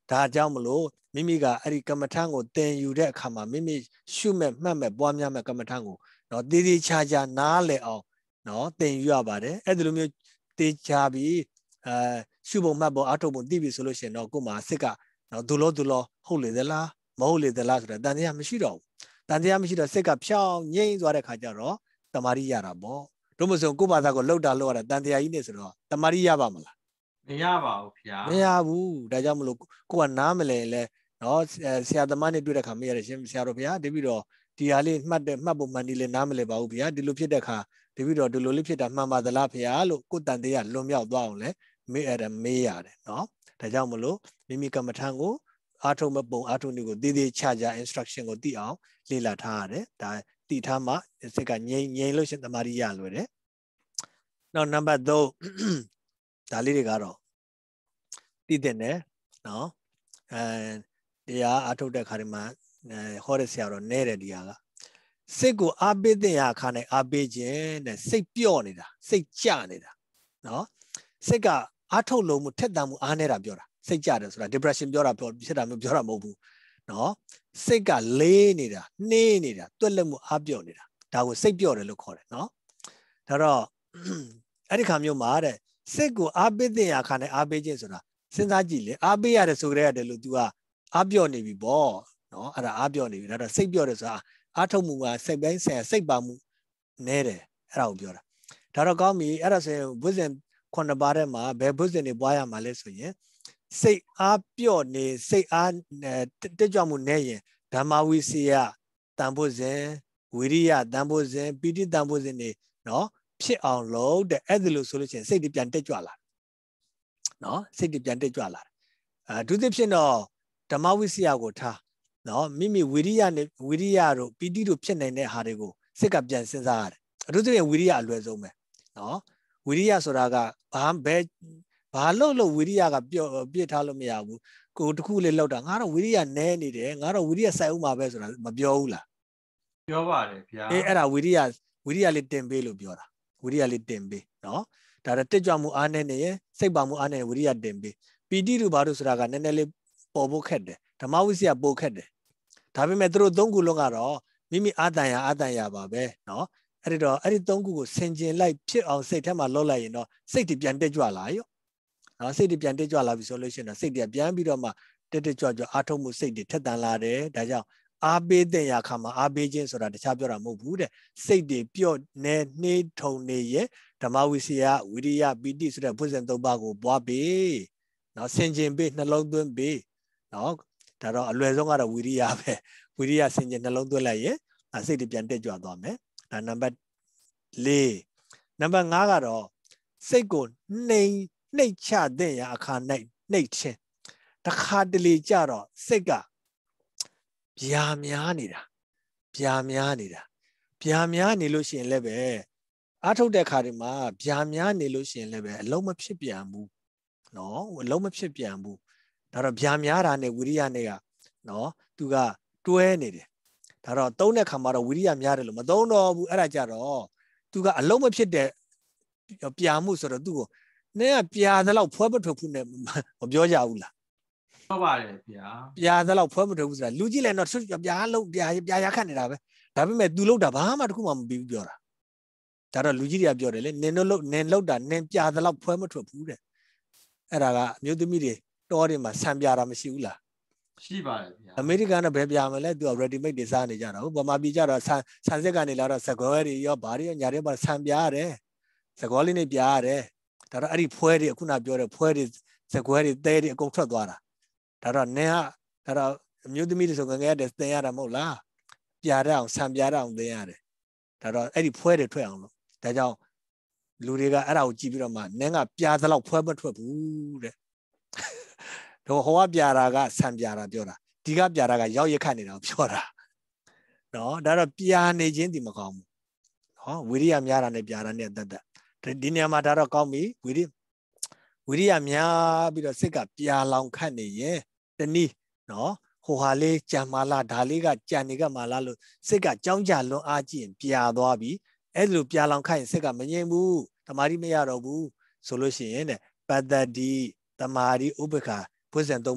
ဒါကြောင့်မလို့မိမိကအဲ့ဒီကမ္မထံကိုသင်ယူတဲ့အခါမှာမိမိရှုမဲ့မှတ်မဲ့ပွားများမဲ့ကမ္မထံကိုနော်တည်တည်ချာချာနားလည်အောင်နော်သင်ယူရပါတယ်အဲ့ဒီလိုမျိုးတည်ချပြီးအဲရှုပုံမှတ်ပုံအထုတ်ပုံသိပြီဆိုလို့ရှိရင်တော့ကိုယ်မှာစိတ်ကနော်ဒူလို့ဒူလို့ဟုတ်လေသလားမဟုတ်လေသလားဆိုတော့တန်တရားမရှိတော့ဘူးတန်တရားမရှိတော့စိတ်ကဖြောင်းငြိမ့်သွားတဲ့ခါကျတော့တမာရီရတာပေါ့တို့မဆိုကိုယ်ဘာသာကိုလှုပ်တာလှုပ်ရတာတန်တရားကြီးနေဆိုတော့တမာရီရပါမလားမရပါဘူးဗျာမရဘူးဒါကြောင့်မလို့ကိုကနားမလဲလဲနော်ဆရာသမားနဲ့တွေ့တဲ့ခါမရတယ်ရှင်ဆရာတော်ဗျာတပည့်တော်ဒီဟာလေးမှတ်တယ်မှတ်ဖို့မှန်ဒီလေနားမလဲပါဘူးဗျာဒီလိုဖြစ်တဲ့ခါတပည့်တော်ဒီလိုလေးဖြစ်တာမှန်ပါသလားဗျာလို့ကိုတန်တရားလွန်မြောက်သွားအောင်လဲမေးရတယ်မေးရတယ်နော်ဒါကြောင့်မလို့မိမိကမ္မထံကိုအာထုံမပုံအာထုံနည်းကိုတည်တည်ချာချာ instruction ကိုသိအောင်လေ့လာထားရတယ်ဒါသိထားမှစိတ်ကငြိမ်ငြိမ်လို့ရှင်တမာရီရလွယ်တယ်နောက်နံပါတ်သုံးဒါလေးတွေကတော့တည်တဲ့နော်အဲတရားအထုတ်တဲ့ခါဒီမှာဟောတဲ့ဆရာတော်နဲတယ်ဒီဟာကစိတ်ကိုအားပေးတဲ့အခါနဲ့အားပေးခြင်းတဲ့စိတ်ပြော့နေတာစိတ်ကြနေတာနော်စိတ်ကအားထုတ်လို့မှုထက်သန်မှုအားနေတာပြောတာစိတ်ကြတယ်ဆိုတာ depression ပြောတာပြောဖြစ်တာမျိုးပြောတာမဟုတ်ဘူးနော်စိတ်ကလေးနေတာနှေးနေတာတွက်လက်မှုအားပြော့နေတာဒါကိုစိတ်ပြော့တယ်လို့ခေါ်တယ်နော်ဒါတော့အဲ့ဒီခါမျိုးမှာတဲ့စိတ်ကိုအားပေးတဲ့အခါနဲ့အားပေးခြင်းဆိုတာစဉ်းစားကြည့်လေအားပေးရတယ်ဆိုကြရတယ်လို့ तू ကအားပြော့နေပြီပေါ့နော်အဲ့ဒါအားပြော့နေပြီဒါတော့စိတ်ပြော့တယ်ဆိုတာအားထုတ်မှုကစိတ်ပိုင်းဆိုင်စိတ်ပါမှုနဲတယ်အဲ့ဒါကိုပြောတာဒါတော့ကောင်းပြီအဲ့ဒါဆိုရင်ဘုဇင်ခုနှစ်ပါးထဲမှာဘယ်ဘုဇင်တွေပွားရမှာလဲဆိုရင်စိတ်အားပြော့နေစိတ်အားတက်ကြွမှုနဲရင်ဓမ္မဝိစီယတန်ဖို့စဉ်ဝိရိယတန်ဖို့စဉ်ပီတိတန်ဖို့စဉ်နေနော်ဖြစ်အောင်လုပ်တဲ့အဲ့ဒီလိုဆိုလို့ရှိရင်စိတ်တွေပြန်တက်ကြွလာနော်စိတ်တွေပြန်တက်ကြွလာတယ်အဲဒုတိယဖြစ်တော့ဓမ္မဝိစီယကိုထားနော်မိမိဝိရိယနဲ့ဝိရိယတို့ပီတိတို့ဖြစ်နိုင်တဲ့ဟာတွေကိုစိတ်ကပြန်စဉ်းစားရတယ်အထူးသဖြင့်ဝိရိယအလွယ်ဆုံးပဲနော်ဝိရိယဆိုတာကဘာဘဲဘာလို့လို့ဝိရိယကပြော့ပြစ်ထားလို့မရဘူးကိုတခုလေးလောက်တာငါတော့ဝိရိယနဲနေတယ်ငါတော့ဝိရိယစိုက်ဦးမှာပဲဆိုတာမပြောဘူးလားပြောပါတယ်ဗျာအေးအဲ့ဒါဝိရိယဝိရိယလေးတင်ပေးလို့ပြောတာဝိရိယလေးတင်ပေးနော်ဒါတော့တက်ကြွမှုအားနဲ့နေရင်စိတ်ပါမှုအားနဲ့ဝိရိယတင်ပေးပီတိတို့ဘာလို့ဆိုတာကနည်းနည်းလေးပေါ်ဖို့ခက်တယ်ဓမ္မဝိစီယပိုခက်တယ်ဒါပေမဲ့သူတို့သုံးခုလုံးကတော့မိမိအာတန်ရအာတန်ရပါပဲနော်အဲ့ဒီတော့အဲ့ဒီသုံးခုကိုဆင်ကျင်လိုက်ဖြစ်အောင်စိတ်ထဲမှာလောလိုက်ရင်တော့စိတ်တွေပြန်တက်ကြွလာရောနော်စိတ်တွေပြန်တက်ကြွလာပြီဆိုလို့ရှိရင်တော့စိတ်တွေပြန်ပြီးတော့မှတက်တက်ကြွကြွအားထုတ်မှုစိတ်တွေထက်သန်လာတယ်ဒါကြောင့်အားပေးတဲ့ရခါမှာအားပေးခြင်းဆိုတာတခြားပြောတာမဟုတ်ဘူးတဲ့စိတ်တွေပြော့နေနှေးထုံနေရဲ့ဓမ္မဝိစီယဝိရိယပီတိဆိုတဲ့ဘုဇင်သုံးပါးကိုပွားပေးနော်ဆင်ကျင်ပေးနှလုံးသွင်းပေးနော်ဒါတော့အလွယ်ဆုံးကတော့ဝိရိယပဲဝိရိယဆင်ကျင်နှလုံးသွင်းလိုက်ရင်စိတ်တွေပြန်တက်ကြွသွားမယ်ဒါနံပါတ်၄နံပါတ်၅ကတော့စိတ်ကိုနှိမ်နှိတ်ချတဲ့ရအခါ၌နှိတ်ခြင်းတခါတလေကြတော့စိတ်ကဗျာများနေတာဗျာများနေတာဗျာများနေလို့ရှိရင်လည်းပဲအားထုတ်တဲ့ခါဒီမှာဗျာများနေလို့ရှိရင်လည်းပဲအလုံးမဖြစ်ပြန်ဘူးနော်အလုံးမဖြစ်ပြန်ဘူးဒါတော့ဗျာများတာနဲ့ဝိရိယနဲ့ကနော်သူကတွဲနေတယ်ဒါတော့သုံးတဲ့ခါမှာတော့ဝိရိယများတယ်လို့မသုံးတော့ဘူးအဲ့ဒါကြတော့သူကအလုံးမဖြစ်တဲ့ပြာမှုဆိုတော့သူ့ကိုနည်းကပြာတဲ့လောက်ဖွဲမထုတ်ဘူးနဲ့မပြောကြဘူးလားဟုတ်ပါတယ်ဗျာပြာတဲ့လောက်ဖွဲမထုတ်ဘူးဆိုတာလူကြီးလည်းတော့ပြာလုံးပြာပြာရခတ်နေတာပဲဒါပေမဲ့သူလောက်တာဘာမှတခုမှမပြီးဘူးပြောတာဒါတော့လူကြီးတွေကပြောတယ်လေနင်တို့လောက်နင်လောက်တာနင်ပြာတဲ့လောက်ဖွဲမထုတ်ဘူးတဲ့အဲ့ဒါကအမျိုးသမီးတွေတောတွေမှာဆံပြာတာမရှိဘူးလားရှိပါတယ်ဗျာအမေရိကန်ကဘယ်ပြာမလဲသူက ready made တွေစားနေကြတာဟုတ်ဗမာပြည်ကြတော့ဆန်ဆန်စစ်ကနေလာတော့စကွဲတွေရောဘာတွေရောညာတွေပါဆံပြားရတယ်စကွဲလေးနဲ့ပြားရတယ်ဒါတော့အဲ့ဒီဖွဲတွေအခုနပြောတဲ့ဖွဲတွေစကွဲတွေသဲတွေအကုန်ထွက်သွားတာဒါတော့နင်ကဒါတော့အမျိုးသမီးတွေဆိုငငယ်တဲ့သင်ရတာမဟုတ်လားပြားရအောင်ဆံပြားရအောင်သင်ရတယ်ဒါတော့အဲ့ဒီဖွဲတွေထွက်အောင်လို့ဒါကြောင့်လူတွေကအဲ့ဒါကိုကြည့်ပြီးတော့မှနင်ကပြားသလောက်ဖွဲမထွက်ဘူးတဲ့တော့ဟောကပြာတာကဆံပြာတာပြောတာဒီကပြာတာကရောက်ရခတ်နေတာပြောတာနော်ဒါတော့ပြာနေခြင်းဒီမကောင်းဘူးဟောဝိရိယများတာနဲ့ပြာတာနဲ့တတ်တတ်ဒီနေရာမှာဒါတော့ကောင်းပြီဝိရိဝိရိယများပြီးတော့စိတ်ကပြာလောင်ခတ်နေရင်တနည်းနော်ဟိုဟာလေးကြံမာလာဒါလေးကကြံနေကမာလာလို့စိတ်ကကြောင်းကြလွန်အားကြည့်ရင်ပြာသွားပြီအဲ့လိုပြာလောင်ခတ်ရင်စိတ်ကမငြိမ်ဘူးတမာတိမရတော့ဘူးဆိုလို့ရှိရင်တဲ့ပတ္တတိတမာတိဥပ္ပခာဘုဇင်သုံးပါး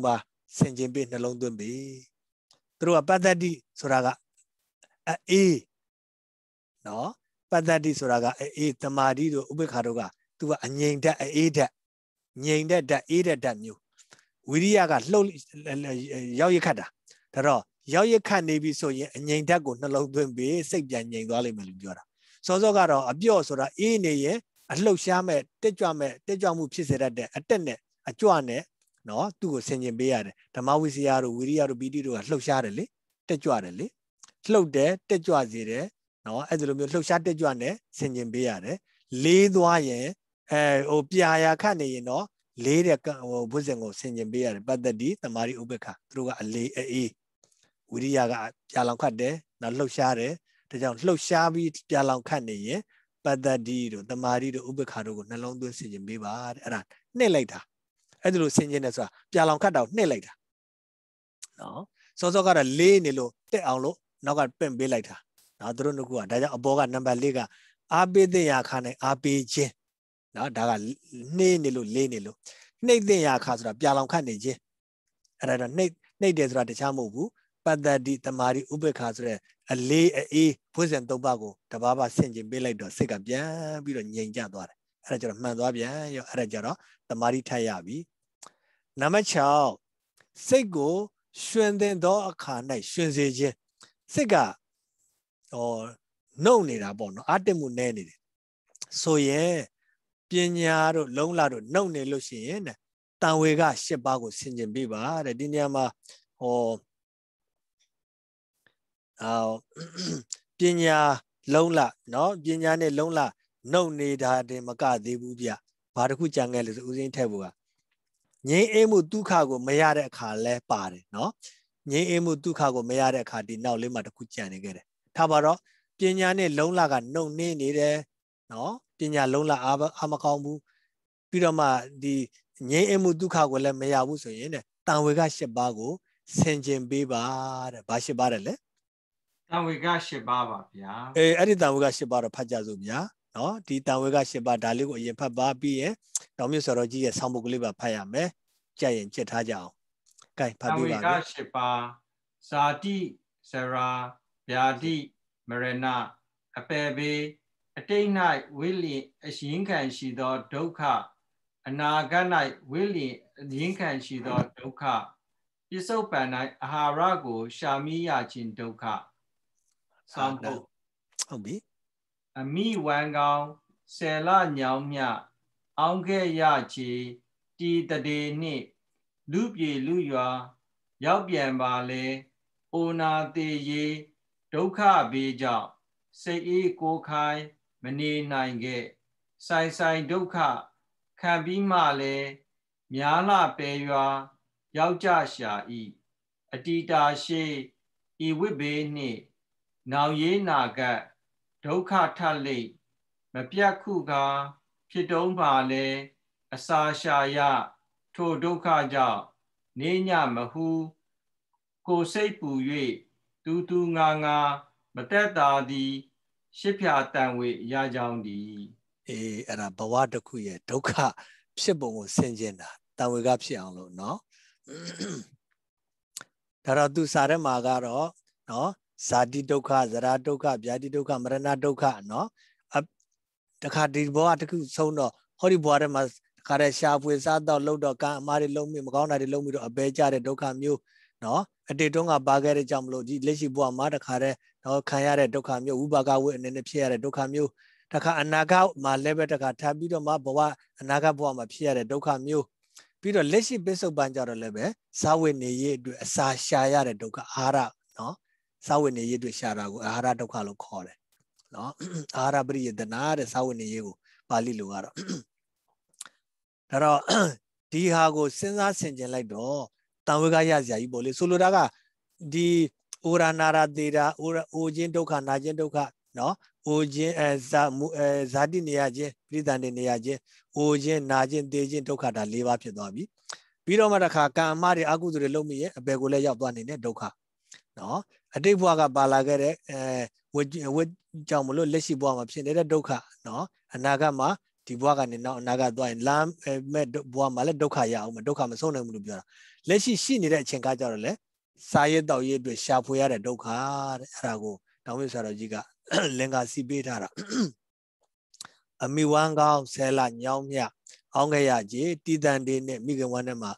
ဆင်ခြင်ပေးနှလုံးသွင်းပေးသူတို့ကပတ္တတိဆိုတာကအေးနော်ပတ္တတိဆိုတာကအေးတမာတိတို့ဥပေက္ခတို့ကသူကအငြိမ်ဓာတ်အေးဓာတ်ငြိမ်တဲ့ဓာတ်အေးတဲ့ဓာတ်မျိုးဝိရိယကလှုပ်ရောက်ရခတ်တာဒါတော့ရောက်ရခတ်နေပြီဆိုရင်အငြိမ်ဓာတ်ကိုနှလုံးသွင်းပြီးစိတ်ပြန်ငြိမ်သွားလိမ့်မယ်လို့ပြောတာစောစောကတော့အပြော့ဆိုတာအေးနေရင်အလှုပ်ရှားမဲ့တက်ကြွမဲ့တက်ကြွမှုဖြစ်စေတတ်တဲ့အတက်နဲ့အကြွနဲ့နော်သူ့ကိုဆင်ခြင်ပေးရတယ်ဓမ္မဝိစီယတို့ဝိရိယတို့ပီတိတို့ကလှုပ်ရှားတယ်လေတက်ကြွတယ်လေလှုပ်တယ်တက်ကြွစေတယ်နော်အဲ့ဒီလိုမျိုးလှုပ်ရှားတက်ကြွနဲ့ဆင်ခြင်ပေးရတယ်လေးသွားရင်အဲဟိုပြာရာခတ်နေရင်တော့လေးတဲ့ဟိုဘုဇင်ကိုဆင်ခြင်ပေးရတယ်ပတ္တတိတမာရီဥပက္ခသူတို့ကအလေးအေးဝိရိယကပြာလောင်ခတ်တယ်နောက်လှုပ်ရှားတယ်ဒါကြောင့်လှုပ်ရှားပြီးပြာလောင်ခတ်နေရင်ပတ္တတိတို့တမာရီတို့ဥပက္ခတို့ကိုနှလုံးသွင်းဆင်ခြင်ပေးပါတဲ့အဲ့ဒါနှိမ့်လိုက်တာအဲ့ဒါလိုဆင်ခြင်တယ်ဆိုတာပြာလောင်ခတ်တာကိုနှိမ့်လိုက်တာနော်စောစောကတော့လေးနေလို့တက်အောင်လို့နောက်ကပင့်ပေးလိုက်တာနော်သူတို့နှစ်ခုကဒါကြောင့်အပေါ်ကနံပါတ်လေးကအာပိသိယခါနဲ့အာပိခြင်းနော်ဒါကနှိမ့်နေလို့လေးနေလို့နှိမ့်သိယခါဆိုတာပြာလောင်ခတ်နေခြင်းအဲ့ဒါတော့နှိမ့်နှိမ့်တယ်ဆိုတာတခြားမဟုတ်ဘူးပတ္တတိတမာရီဥပက္ခဆိုတဲ့အလေးအေးဘုဇင်သုံးပါးကိုတဘာဘာဆင်ခြင်ပေးလိုက်တော့စိတ်ကပြန်ပြီးတော့ငြိမ်ကြသွားတယ်အဲ့ဒါကျတော့မှန်သွားပြန်ရောအဲ့ဒါကျတော့တမာရီထပ်ရပြီနံပါတ်၆စိတ်ကိုရှင်သင်သောအခါ၌ရှင်စေခြင်းစိတ်ကဟောနှုတ်နေတာပေါ့နော်အတ္တမှုနဲနေတယ်ဆိုရင်ပညာတို့လုံးလာတို့နှုတ်နေလို့ရှိရင်တန်ဝေက၈ပါးကိုဆင်ခြင်ပေးပါတဲ့ဒီနေရာမှာဟောအော်ပညာလုံးလာနော်ပညာနဲ့လုံးလာနှုတ်နေတာတင်မကသေးဘူးဗျဘာတစ်ခုကြံခဲ့လို့ဆိုဦးစင်းထက်ဘူးကငြိမ်းအေးမှုဒုက္ခကိုမရတဲ့အခါလဲပါတယ်နော်ငြိမ်းအေးမှုဒုက္ခကိုမရတဲ့အခါဒီနောက်လေးမှာတစ်ခုကြံနေခဲ့တယ်ထားပါတော့ပညာနဲ့လုံးလာကနှုတ်နေနေတယ်နော်ပညာလုံးလာအားအားမကောင်းဘူးပြီးတော့မှဒီငြိမ်းအေးမှုဒုက္ခကိုလည်းမရဘူးဆိုရင်တဲ့တန်ဝေက၈ပါးကိုဆင်ခြင်ပေးပါတဲ့ဘာ၈ပါးတယ်လဲတန်ဝေက၈ပါးပါဗျာအေးအဲ့ဒီတန်ဝေက၈ပါးတော့ဖတ်ကြစို့ဗျာနော်ဒီတန်ဝေက၈ပါးဒါလေးကိုအရင်ဖတ်ပါပြီးရင်တောင်မြတ်စောတော်ကြီးရဲ့ဆောင်းပုဒ်ကလေးပါဖတ်ရမယ်ကြက်ရင်ကြက်ထားကြအောင်ကဲဖတ်ပြပါမယ်တန်ဝေက၈ပါးဇာတိဇရာဗျာတိမရဏအပေဘေအတိတ်၌ဝိလျင်အရင်ခံရှိသောဒုက္ခအနာဂတ်၌ဝိလျင်အရင်ခံရှိသောဒုက္ခပစ္စုပန်၌အာဟာရကိုရှာမိရခြင်းဒုက္ခဆောင်းပုဒ်ဟုတ်ပြီအမိဝမ်းကောင်းဆယ်လညောင်းမြအောင်းခဲ့ရချေတီတတေနှင့်လူပြေလူရွာရောက်ပြန်ပါလေအိုနာသေးရေဒုက္ခဘေးကြောင့်စိတ်အေးကိုယ်ခိုင်မနေနိုင်ခဲ့ဆိုင်ဆိုင်ဒုက္ခခံပြီးမှလည်းများလာပေရွာယောက်ျရှာဤအတီတာရှိဤဝိဘေးနှင့်နောင်ရေးနာကဒုက္ခထလိမ့်မပြတ်ခုကားဖြစ်တုံးပါလေအစာရှာရထိုဒုက္ခကြောင့်နေညမဟုကိုစိတ်ပူ၍တူတူငါငါမတက်တာသည်ရှစ်ဖြာတန်ဝေရကြောင်းသည်အေးအဲ့ဒါဘဝတစ်ခုရဲ့ဒုက္ခဖြစ်ပုံကိုဆင်ခြင်တာတန်ဝေကဖြစ်အောင်လို့နော်ဒါတော့သူစာထဲမှာကတော့နော်ဇာတိဒုက္ခဇရာဒုက္ခဗျာတိဒုက္ခမရဏဒုက္ခနော်တခါဒီဘဝတစ်ခုဆုံးတော့ဟောဒီဘဝထဲမှာတခါတည်းရှားပွေစားတော့လှုပ်တော့ကံအမားတွေလုံးမိမကောင်းတာတွေလုံးပြီးတော့အပဲကြတဲ့ဒုက္ခမျိုးနော်အတေတုံးကပါခဲ့တဲ့ကြောင့်မလို့ဒီလက်ရှိဘဝမှာတခါတည်းတော့ခံရတဲ့ဒုက္ခမျိုးဝိပါကဝိအနေနဲ့ဖြစ်ရတဲ့ဒုက္ခမျိုးတခါအနာဂတ်မှာလည်းပဲတခါထပ်ပြီးတော့မှဘဝအနာဂတ်ဘဝမှာဖြစ်ရတဲ့ဒုက္ခမျိုးပြီးတော့လက်ရှိပစ္စုပန်ကြတော့လည်းပဲစာဝိနေရေးအတွက်အစာရှာရတဲ့ဒုက္ခအာဟာရနော်စာဝိနေရေးအတွက်ရှာတာကိုအာဟာရဒုက္ခလို့ခေါ်တယ်နော်အာဟာရပရိယတနာတဲ့စာဝိနေရေးကိုပါဠိလိုကတော့ဒါတော့ဒီဟာကိုစဉ်းစားဆင်ခြင်လိုက်တော့တန်ဝေကရစရာကြီးပေါ့လေဆိုလိုတာကဒီအိုရာနာရာသေးတာအိုအိုခြင်းဒုက္ခနာခြင်းဒုက္ခနော်အိုခြင်းအဲဇာအဲဇာတိနေရခြင်းပြိတ္တန်နေရခြင်းအိုခြင်းနာခြင်းသေခြင်းဒုက္ခဒါ၄ပါးဖြစ်သွားပြီပြီးတော့မှတခါကံအမှားတွေအကုသိုလ်တွေလုပ်မိရင်အပေကိုလည်းရောက်သွားနေတဲ့ဒုက္ခနော်အတိတ်ဘဝကပါလာခဲ့တဲ့အဲဝဝကြောင့်မလို့လက်ရှိဘဝမှာဖြစ်နေတဲ့ဒုက္ခနော်အနာဂတ်မှာဒီဘွားကနေနောက်အနာကသွားရင်လမ်းမဲ့ဘွားမှာလည်းဒုက္ခရအောင်ဒုက္ခမဆုံးနိုင်ဘူးလို့ပြောတာလက်ရှိရှိနေတဲ့အချိန်ကကြတော့လေစာရဲတောက်ရဲအတွက်ရှာဖွေရတဲ့ဒုက္ခတဲ့အဲ့ဒါကိုတောင်ဝိဆရာတော်ကြီးကလင်္ကာစီပေးထားတာအမိဝမ်းကောင်းဆဲလာညောင်းမြအောင်းခဲ့ရကြီးတီတန်တေးနဲ့မိခင်ဝမ်းထဲမှာ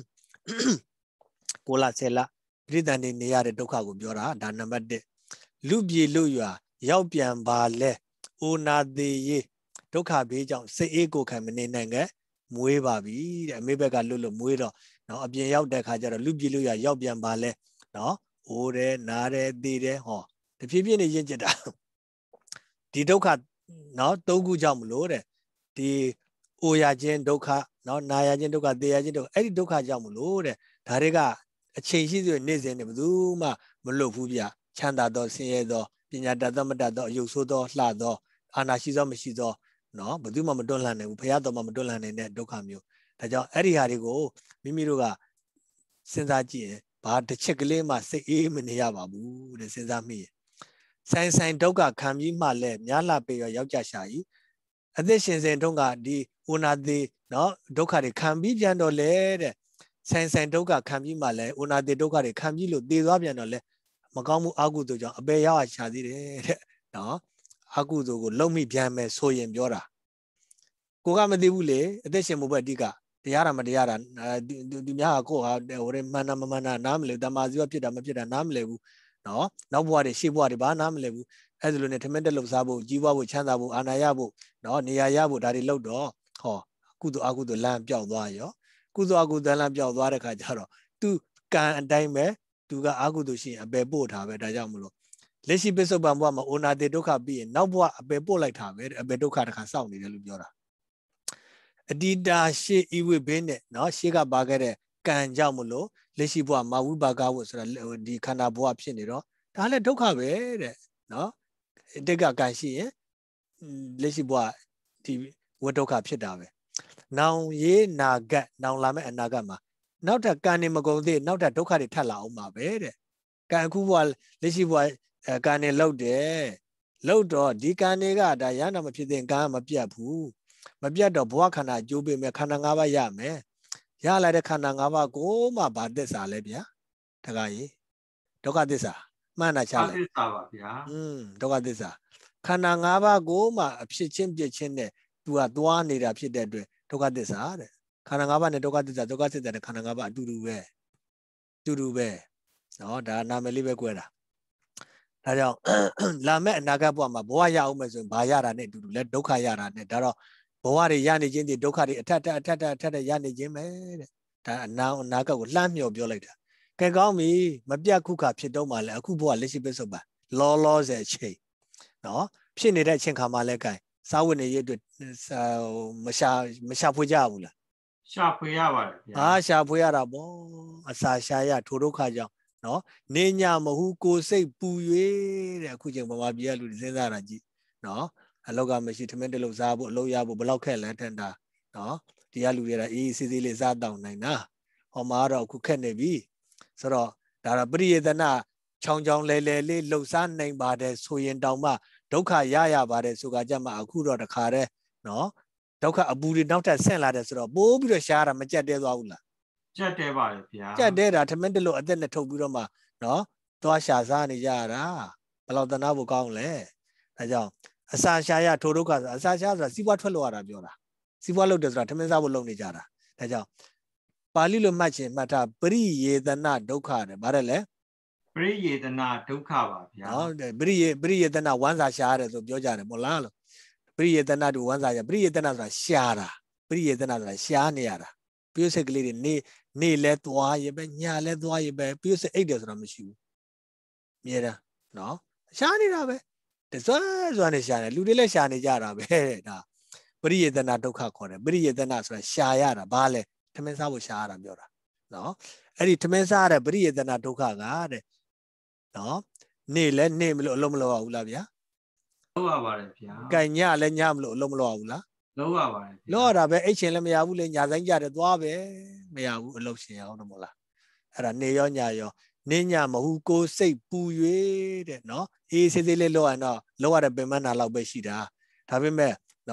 ကိုလာဆဲလာတိတန်တေးနေရတဲ့ဒုက္ခကိုပြောတာဒါနံပါတ်တစ်လူပြေလူရွာရောက်ပြန်ပါလဲအိုနာသေးရေဒုက္ခဘေးကြောင့်စိတ်အေးကိုခံမနေနိုင်ခဲ့မွေးပါပြီတဲ့အမေဘက်ကလွတ်လွတ်မွေးတော့နော်အပြင်ရောက်တဲ့ခါကျတော့လူပြေလူရွာရောက်ပြန်ပါလဲနော်အိုးတယ်နားတယ်သေတယ်ဟောတဖြည်းဖြည်းနဲ့ရင့်ကျက်တာဒီဒုက္ခနော်သုံးခုကြောင့်မလို့တဲ့ဒီအိုရခြင်းဒုက္ခနော်နာရခြင်းဒုက္ခသေရခြင်းဒုက္ခအဲ့ဒီဒုက္ခကြောင့်မလို့တဲ့ဒါတွေကအချိန်ရှိသေးနေစဉ်နဲ့ဘယ်သူမှမလွတ်ဘူးဗျချမ်းသာသောဆင်းရဲသောပညာတတ်သောမတတ်သောအယုတ်ဆိုးသောလှသောအာနာရှိသောမရှိသောနော်ဘယ်သူမှမတွန်းလှန်နိုင်ဘူးဖရာတော်မှမတွန်းလှန်နိုင်တဲ့ဒုက္ခမျိုးဒါကြောင့်အဲ့ဒီဟာတွေကိုမိမိတို့ကစဉ်းစားကြည့်ရင်ဘာတစ်ချက်ကလေးမှစိတ်အေးမနေရပါဘူးတဲ့စဉ်းစားမိရင်ဆိုင်ဆိုင်ဒုက္ခခံပြီးမှလည်းများလာပေရောယောက်ျားရှာကြီးအသက်ရှင်စဉ်တုန်းကဒီဝနာသေးနော်ဒုက္ခတွေခံပြီးပြန်တော့လေတဲ့ဆိုင်ဆိုင်ဒုက္ခခံပြီးမှလည်းဝနာသေးဒုက္ခတွေခံပြီးလို့သေသွားပြန်တော့လေမကောင်းမှုအကုသိုလ်ကြောင့်အပေရောက်ရှာသေးတယ်တဲ့နော်အကုသိုလ်ကိုလုံမိပြန်မယ်ဆိုရင်ပြောတာကိုကမသိဘူးလေအသက်ရှင်မှုပဲအဓိကတရားတာမတရားတာဒီများကကိုဟာဟိုရဲမှန်တာမမှန်တာနားမလဲတမာစီကဖြစ်တာမဖြစ်တာနားမလဲဘူးနော်နောက်ဘဝတွေရှေ့ဘဝတွေဘာနားမလဲဘူးအဲ့ဒါလိုနဲ့ထမင်းတက်လှုပ်ရှားဖို့ကြီးပွားဖို့ချမ်းသာဖို့အာဏာရဖို့နော်နေရာရဖို့ဒါတွေလုပ်တော့ဟောကုသိုလ်အကုသိုလ်လမ်းပြောက်သွားရောကုသိုလ်အကုသိုလ်လမ်းပြောက်သွားတဲ့ခါကျတော့သူကံအတိုင်းပဲသူကအကုသိုလ်ရှိရင်အပေပို့ထားပဲဒါကြောင့်မလို့လက်ရှိပစ္စုပန်ဘဝမှာအိုနာတေဒုက္ခပြီးရင်နောက်ဘဝအပေပို့လိုက်တာပဲအပေဒုက္ခတစ်ခါစောင့်နေတယ်လို့ပြောတာအတ္တာရှေ့ဤဝိဘေးနဲ့နော်ရှေ့ကပါခဲ့တဲ့ကံကြောင့်မလို့လက်ရှိဘဝမှာဝိပါကဝဆိုတာဒီခန္ဓာဘဝဖြစ်နေတော့ဒါလည်းဒုက္ခပဲတဲ့နော်တက်ကကံရှိရင်လက်ရှိဘဝဒီဝဒုက္ခဖြစ်တာပဲနောင်ရေးနာဂတ်နောင်လာမဲ့အနာဂတ်မှာနောက်ထပ်ကံနေမကုန်သေးနောက်ထပ်ဒုက္ခတွေထပ်လာအောင်ပါပဲတဲ့ကံအခုဘဝလက်ရှိဘဝကံနေလောက်တယ်လောက်တော့ဒီကံတွေကဒါရဟနာမဖြစ်တဲ့ကံမပြတ်ဘူးမပြတ်တော့ဘဝခန္ဓာအကျိုးပေးမယ်ခန္ဓာ၅ပါးရမယ်ရလာတဲ့ခန္ဓာ၅ပါးကိုမှဗာသစ္စာလဲဗျာတခါကြီးဒုက္ခသစ္စာမှန်တာချလဲသစ္စာပါဗျာอืมဒုက္ခသစ္စာခန္ဓာ၅ပါးကိုမှအဖြစ်ချင်းပြစ်ချင်းနဲ့သူကသွားနေတာဖြစ်တဲ့အတွက်ဒုက္ခသစ္စာတဲ့ခန္ဓာ၅ပါးနဲ့ဒုက္ခသစ္စာဒုက္ခသစ္စာနဲ့ခန္ဓာ၅ပါးအတူတူပဲအတူတူပဲနော်ဒါနာမည်လေးပဲကွဲတာဒါကြောင့်လာမဲ့အနာဂတ်ဘဝမှာဘဝရအောင်မယ်ဆိုရင်ဘာရတာနဲ့အတူတူလဲဒုက္ခရတာနဲ့ဒါတော့ဘဝတွေရနေခြင်းဒီဒုက္ခတွေအထက်ထက်အထက်ထက်အထက်ထက်ရနေခြင်းပဲတဲ့ဒါအနာအနာဂတ်ကိုလှမ်းမြော်ပြောလိုက်တာကဲကောင်းပြီမပြတ်ခုခါဖြစ်တော့မှလဲအခုဘဝလက်ရှိပစ္စုပန်လောလောဆယ်အချိန်နော်ဖြစ်နေတဲ့အချိန်ခါမှလဲကဲစာဝတ်နေရအတွက်မရှာမရှာဖွေကြဘူးလားရှာဖွေရပါတယ်ဗျာဟာရှာဖွေရတာပေါ့အစာရှာရထိုဒုက္ခကြောင့်နော်နေညမဟုကိုစိတ်ပူ၍တဲ့အခုချိန်ဗမာပြည်ကလူတွေစဉ်းစားတာကြည့်နော်အလောက်ကမရှိထမင်းတလုံးစားဖို့အလုပ်ရဖို့ဘလောက်ခက်လဲထန်တာနော်ဒီကလူတွေကအေးစီစီလေးစားတောင်းနိုင်တာဟောမှာတော့အခုခက်နေပြီဆိုတော့ဒါတော့ပရိယေတနာချောင်းချောင်းလဲလဲလေးလှုပ်ရှားနိုင်ပါတယ်ဆိုရင်တောင်မှဒုက္ခရရပါတယ်ဆိုကြကြမှာအခုတော့တခါတည်းနော်ဒုက္ခအပူတွေနောက်ထပ်ဆင့်လာတယ်ဆိုတော့ပိုးပြီးတော့ရှားတာမကြက်တဲသွားဘူးလားကြက်တဲပါလေဗျာကြက်တဲတာထမင်းတလို့အသက်နဲ့ထုတ်ပြီးတော့မှနော်သွားရှာစားနေကြရတာဘယ်လောက်တနာဖို့ကောင်းလဲဒါကြောင့်အစာရှာရထိုဒုက္ခဆိုအစာရှာဆိုတာစီးပွားထွက်လို့ရတာပြောတာစီးပွားလုပ်တယ်ဆိုတာထမင်းစားဖို့လုပ်နေကြတာဒါကြောင့်ပါဠိလိုမှတ်ချင်မှတ်ထားပရိယေတနာဒုက္ခတယ်ဗါတယ်လေပရိယေတနာဒုက္ခပါဗျာနော်ပရိယေပရိယေတနာဝမ်းစာရှာရတယ်ဆိုပြောကြတယ်မို့လားလို့ပရိယေတနာတို့ဝမ်းစာရပရိယေတနာဆိုတာရှာတာပရိယေတနာဆိုတာရှာနေရတာပြည့်စိတ်ကလေးတွေနေနေလဲသွားရပဲညာလဲသွားရပဲပြည့်စိတ်အိတ်တယ်ဆိုတာမရှိဘူးမြဲတာနော်ရှာနေတာပဲတစွာစွာနေရှာနေလူတွေလည်းရှာနေကြတာပဲတဲ့ဒါပရိယေတနာဒုက္ခခေါ်တယ်ပရိယေတနာဆိုတာရှာရတာဘာလဲထမင်းစားဖို့ရှာရတာပြောတာနော်အဲ့ဒီထမင်းစားရတဲ့ပရိယေတနာဒုက္ခကတဲ့နော်နေလဲနေမလို့အလုံးမလို့ရဘူးလားဗျာလုံးရပါတယ်ဗျာကဲညလဲညမလို့အလုံးမလို့ရဘူးလားလုံးရပါတယ်လောရတာပဲအိတ်ချင်လည်းမရဘူးလေညာဆိုင်ကြတယ်သွားပဲမရဘူးအလုံးရှင်အောင်တော့မလားအဲ့ဒါနေရောညရောနေညမဟုတ်ကိုစိတ်ပူ၍တဲ့နော်အေးစေးသေးလေးလောက်ရင်တော့လောက်ရတဲ့ပင်မနာလောက်ပဲရှိတာဒါပေမဲ့နော်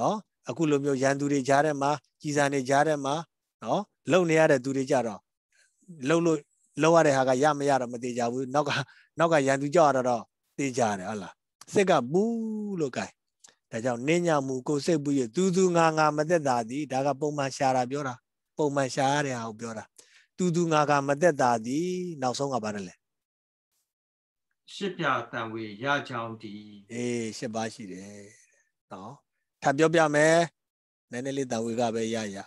အခုလိုမျိုးရန်သူတွေကြားထဲမှာကြီးစားနေကြားထဲမှာနော်လုံနေရတဲ့သူတွေကြတော့လုံလို့လောက်ရတဲ့ဟာကရမရတော့မသေးကြဘူးနောက်ကနောက်ကရန်သူကြောက်ရတော့သေးကြတယ်ဟုတ်လားစိတ်ကဘူးလို့ gain ဒါကြောင့်နင်းညမှုကိုစိတ်ဘူးရသူသူငါငါမသက်တာသည်ဒါကပုံမှန်ရှာတာပြောတာပုံမှန်ရှာရတဲ့ဟာကိုပြောတာသူသူငါငါမသက်တာသည်နောက်ဆုံးကပါတယ်လေရှစ်ပြတန်ဝေရကြောင်းဒီအေးရှစ်ပါးရှိတယ်နော်ထပ်ပြောပြမယ်နည်းနည်းလေးတန်ဝေကပဲရရ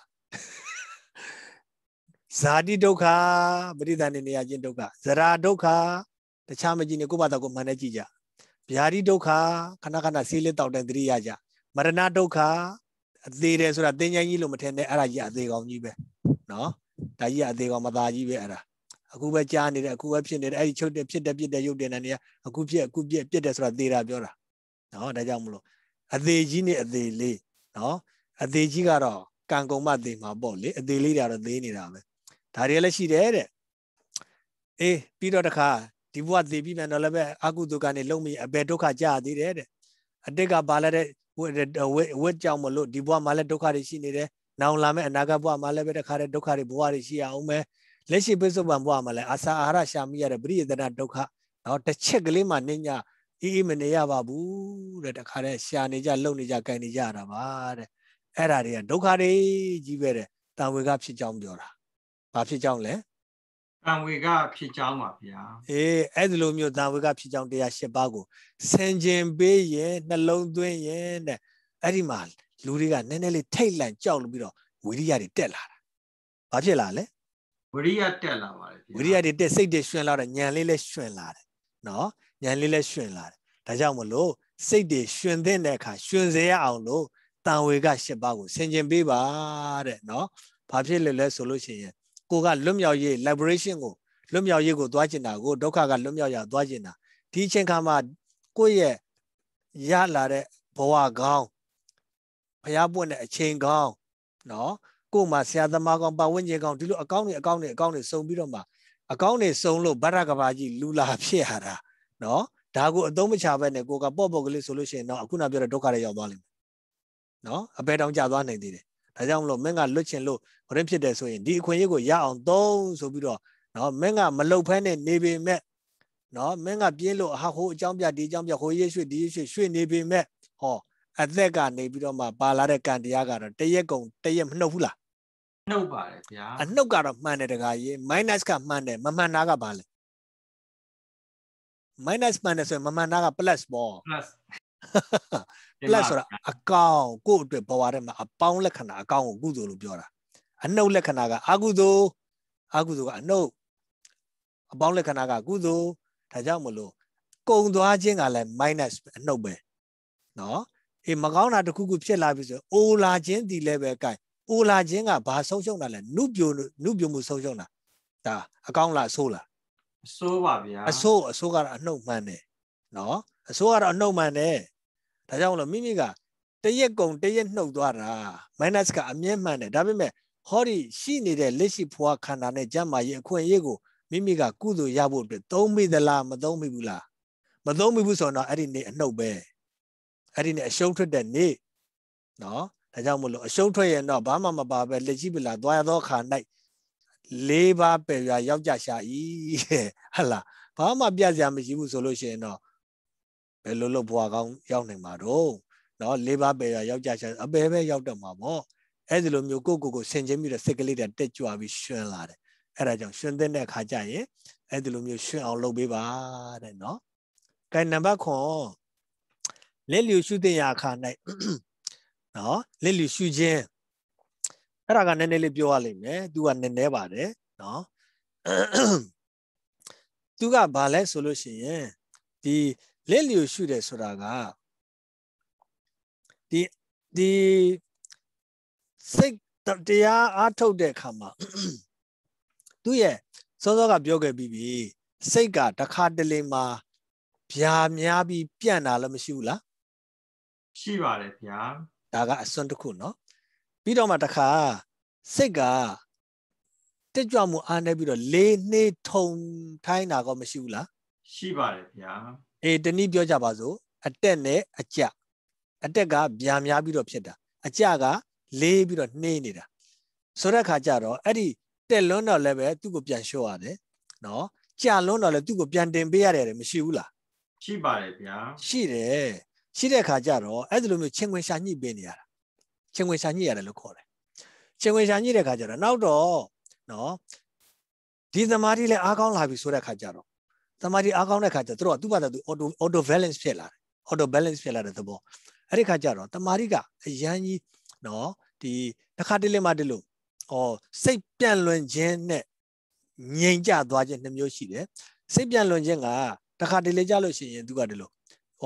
ဇာတိဒုက္ခပရိသန္တိနေရခြင်းဒုက္ခဇရာဒုက္ခတခြားမကြည့်နေကိုယ့်ဘာသာကိုမှန်နေကြည့်ကြဗျာတိဒုက္ခခဏခဏဆေးလေးတောက်တဲ့သတိရကြမရဏဒုက္ခအသေးတယ်ဆိုတာတင်းချိုင်းကြီးလို့မထင်နဲ့အဲ့ဒါကြီးအသေးကောင်ကြီးပဲနော်ဒါကြီးအသေးကောင်မသားကြီးပဲအဲ့ဒါအခုပဲကြားနေတယ်အခုပဲဖြစ်နေတယ်အဲ့ဒီချုပ်တယ်ဖြစ်တယ်ပြစ်တယ်ရုပ်တယ်နေနေအခုဖြစ်အခုပြစ်ပြစ်တယ်ဆိုတာသေးတာပြောတာနော်ဒါကြောင့်မလို့အသေးကြီးနဲ့အသေးလေးနော်အသေးကြီးကတော့ကံကုန်မှသေးမှာပေါ့လေအသေးလေးတွေကတော့သေးနေတာပဲဒါတွေလည်းရှိတယ်တဲ့အေးပြီးတော့တခါဒီဘဝသေပြီးမြန်တော့လည်းပဲအကုသိုလ်ကနေလုံးမိအပေဒုက္ခကြာသေးတယ်တဲ့အတိတ်ကပါလာတဲ့ဝဝက်ကြောင့်မလို့ဒီဘဝမှာလည်းဒုက္ခတွေရှိနေတယ်နောင်လာမယ့်အနာဂတ်ဘဝမှာလည်းပဲတခါတဲ့ဒုက္ခတွေဘဝတွေရှိအောင်ပဲလက်ရှိပိဿုပံဘဝမှာလည်းအာစာအာဟာရရှာမိရတဲ့ပရိယတနာဒုက္ခနော်တစ်ချက်ကလေးမှနင်းညအေးအေးမနေရပါဘူးတဲ့တခါတဲ့ရှာနေကြလုံနေကြကြိုင်နေကြရတာပါတဲ့အဲ့ဒါတွေကဒုက္ခတွေကြီးပဲတဲ့တန်ဝေကဖြစ်ကြောင်းပြောတာဘာဖြစ်ကြောင်းလဲတန်ဝေကဖြစ်ကြောင်းပါဗျာအေးအဲ့ဒီလိုမျိုးတန်ဝေကဖြစ်ကြောင်းတရား၈ပါးကိုဆင်ခြင်ပေးရင်နှလုံးသွင်းရင်တဲ့အဲ့ဒီမှာလူတွေကနည်းနည်းလေးထိတ်လန့်ကြောက်လို့ပြီးတော့ဝိရိယတွေတက်လာတာဘာဖြစ်လာလဲဝိရိယတက်လာပါတယ်ဗျာဝိရိယတွေတက်စိတ်တွေရှင်လာတယ်ဉာဏ်လေးလည်းရှင်လာတယ်နော်ဉာဏ်လေးလည်းရှင်လာတယ်ဒါကြောင့်မလို့စိတ်တွေရှင်တဲ့အခါရှင်စေရအောင်လို့တန်ဝေက၈ပါးကိုဆင်ခြင်ပေးပါတဲ့နော်ဘာဖြစ်လဲလဲဆိုလို့ရှိရင်ကိုကလွတ်မြောက်ရေး liberation ကိုလွတ်မြောက်ရေးကိုသွားကျင်တာကိုဒုက္ခကလွတ်မြောက်ရသွားကျင်တာဒီအချိန်ခါမှာကိုယ့်ရဲ့ရလာတဲ့ဘဝကောင်းဘုရားပွင့်တဲ့အချိန်ကောင်းနော်ကို့မှာဆရာသမားကောင်းပတ်ဝန်းကျင်ကောင်းဒီလိုအကောင်းတွေအကောင်းတွေအကောင်းတွေစုံပြီးတော့မှအကောင်းတွေစုံလို့ဗရကဘာကြီးလူလာဖြစ်ရတာနော်ဒါကိုအသုံးမချဘဲနဲ့ကိုကပေါ့ပေါ့ကလေးဆိုလို့ရှိရင်တော့အခုနပြောတဲ့ဒုက္ခတွေရောက်သွားလိမ့်မယ်နော်အပေတောင်ကျသွားနိုင်သေးတယ်ဒါကြောင့်မလို့မင်းကလွတ်ချင်လို့ဘရင်ဖြစ်တယ်ဆိုရင်ဒီအခွင့်အရေးကိုရအောင်သုံးဆိုပြီးတော့နော်မင်းကမလုံဖဲနဲ့နေပေမဲ့နော်မင်းကပြင်းလို့ဟာဟိုအကြောင်းပြဒီအကြောင်းပြဟိုရေးရွှေ့ဒီရွှေ့ရွှေ့နေပေမဲ့ဟောအသက်ကနေပြီးတော့မှပါလာတဲ့ကံတရားကတော့တရက်ကုန်တရက်မနှုတ်ဘူးလားနှုတ်ပါတယ်ဗျာအနှုတ်ကတော့မှန်တယ်တကားကြီး minus ကမှန်တယ်မမှန်တာကဘာလဲ minus မှန်တယ်ဆိုရင်မမှန်တာက plus ပေါ့ plus plus ဆိုတာအကောင်ကိုယ့်အတွက်ဘဝထဲမှာအပေါင်းလက္ခဏာအကောင်ကိုကုသိုလ်လို့ပြောတာအနှုတ်လက္ခဏာကအကုသိုလ်အကုသိုလ်ကအနှုတ်အပေါင်းလက္ခဏာကကုသိုလ်ဒါကြောင့်မလို့ကုံသွားခြင်းကလည်း minus အနှုတ်ပဲနော်အေးမကောင်းတာတစ်ခုခုဖြစ်လာပြီဆိုအိုလာခြင်းဒီလည်းပဲကြိုက်အိုလာခြင်းကဘာဆုံးရှုံးတာလဲနုပြိုနုပြိုမှုဆုံးရှုံးတာဒါအကောင်းလားအဆိုးလားအဆိုးပါဗျာအဆိုးအဆိုးကတော့အနှုတ်မှန်တယ်နော်အဆိုးကတော့အနှုတ်မှန်တယ်ဒါကြောင့်မလို့မိမိကတရက်ကုံတရက်နှုတ်သွားတာ minus ကအမြဲမှန်တယ်ဒါပေမဲ့ဟောဒီရှိနေတဲ့လက်ရှိဖွာခန္ဓာနဲ့ကျမ်းမာရေးအခွင့်အရေးကိုမိမိကကုသိုလ်ရဖို့အတွက်သုံးမိသလားမသုံးမိဘူးလားမသုံးမိဘူးဆိုတော့အဲ့ဒီနေ့အနှုတ်ပဲအဲ့ဒီနေ့အရှုံးထွက်တဲ့နေ့နော်ဒါကြောင့်မလို့အရှုံးထွက်ရင်တော့ဘာမှမပါပဲလက်ရှိပလာသွားရသောခါ၌လေးပါးပယ်ရွာရောက်ကြရှာဤဟလာဘာမှပြစရာမရှိဘူးဆိုလို့ရှိရင်တော့ဘယ်လိုလုပ်ဘွားကောင်းရောက်နိုင်မှာတော့နော်လေးပါးပယ်ရွာရောက်ကြရှာအပယ်ပဲရောက်တော့မှာပေါ့အဲ့ဒီလိုမျိုးကိုကိုကိုဆင်ခြင်ပြီးတော့စိတ်ကလေးတွေတက်ကြွပြီးရှင်လာတယ်အဲ့ဒါကြောင့်ရှင်တဲ့တဲ့အခါကျရင်အဲ့ဒီလိုမျိုးရှင်အောင်လုပ်ပေးပါတဲ့နော်ကဲနံပါတ်ခွန်လက်လျူရှုတဲ့အခါ၌နော်လက်လျူရှုခြင်းအဲ့ဒါကနည်းနည်းလေးပြောရလိမ့်မယ်သူကနည်းနည်းပါတယ်နော်သူကဘာလဲဆိုလို့ရှိရင်ဒီလက်လျူရှုတယ်ဆိုတာကဒီဒီစိတ်တရားအားထုတ်တဲ့အခါမှာသူ့ရဲ့စောစောကပြောခဲ့ပြီးပြီစိတ်ကတခါတလေမှာဗျာများပြီးပြန့်တာလည်းမရှိဘူးလားရှိပါတယ်ဗျာဒါကအစွန်းတစ်ခုနော်ပြီးတော့မှတခါစိတ်ကတက်ကြွမှုအားနေပြီးတော့လေးနှေးထုံထိုင်းတာကောမရှိဘူးလားရှိပါတယ်ဗျာအေးတနည်းပြောကြပါစို့အတက်နဲ့အကျအတက်ကဗျာများပြီးတော့ဖြစ်တာအကြကလေးပြီးတော့နှေးနေတာဆိုတဲ့ခါကျတော့အဲ့ဒီတက်လွန်းတော့လည်းပဲသူ့ကိုပြန်လျှော့ရတယ်နော်ကြာလွန်းတော့လည်းသူ့ကိုပြန်တင်ပေးရတယ်မရှိဘူးလားရှိပါတယ်ဗျာရှိတယ်ရှိတဲ့ခါကျတော့အဲ့ဒီလိုမျိုးချင်းခွင်ရှာညှိပေးနေရတာချင်းခွင်ရှာညှိရတယ်လို့ခေါ်တယ်ချင်းခွင်ရှာညှိတဲ့ခါကျတော့နောက်တော့နော်ဒီသမာဓိလည်းအားကောင်းလာပြီဆိုတဲ့ခါကျတော့သမာဓိအားကောင်းတဲ့ခါကျတော့သူကသူ့ဘာသာသူ auto auto balance ဖြစ်လာတယ် auto balance ဖြစ်လာတဲ့သဘောအဲ့ဒီခါကျတော့သမာဓိကအရန်ကြီးနော်ဒီတစ်ခါတလေမှတလို့ဩစိတ်ပြန့်လွင်ခြင်းနဲ့ငြိမ်ကြသွားခြင်းနှစ်မျိုးရှိတယ်စိတ်ပြန့်လွင်ခြင်းကတစ်ခါတလေကြလို့ရှိရင်သူကတလို့ဩ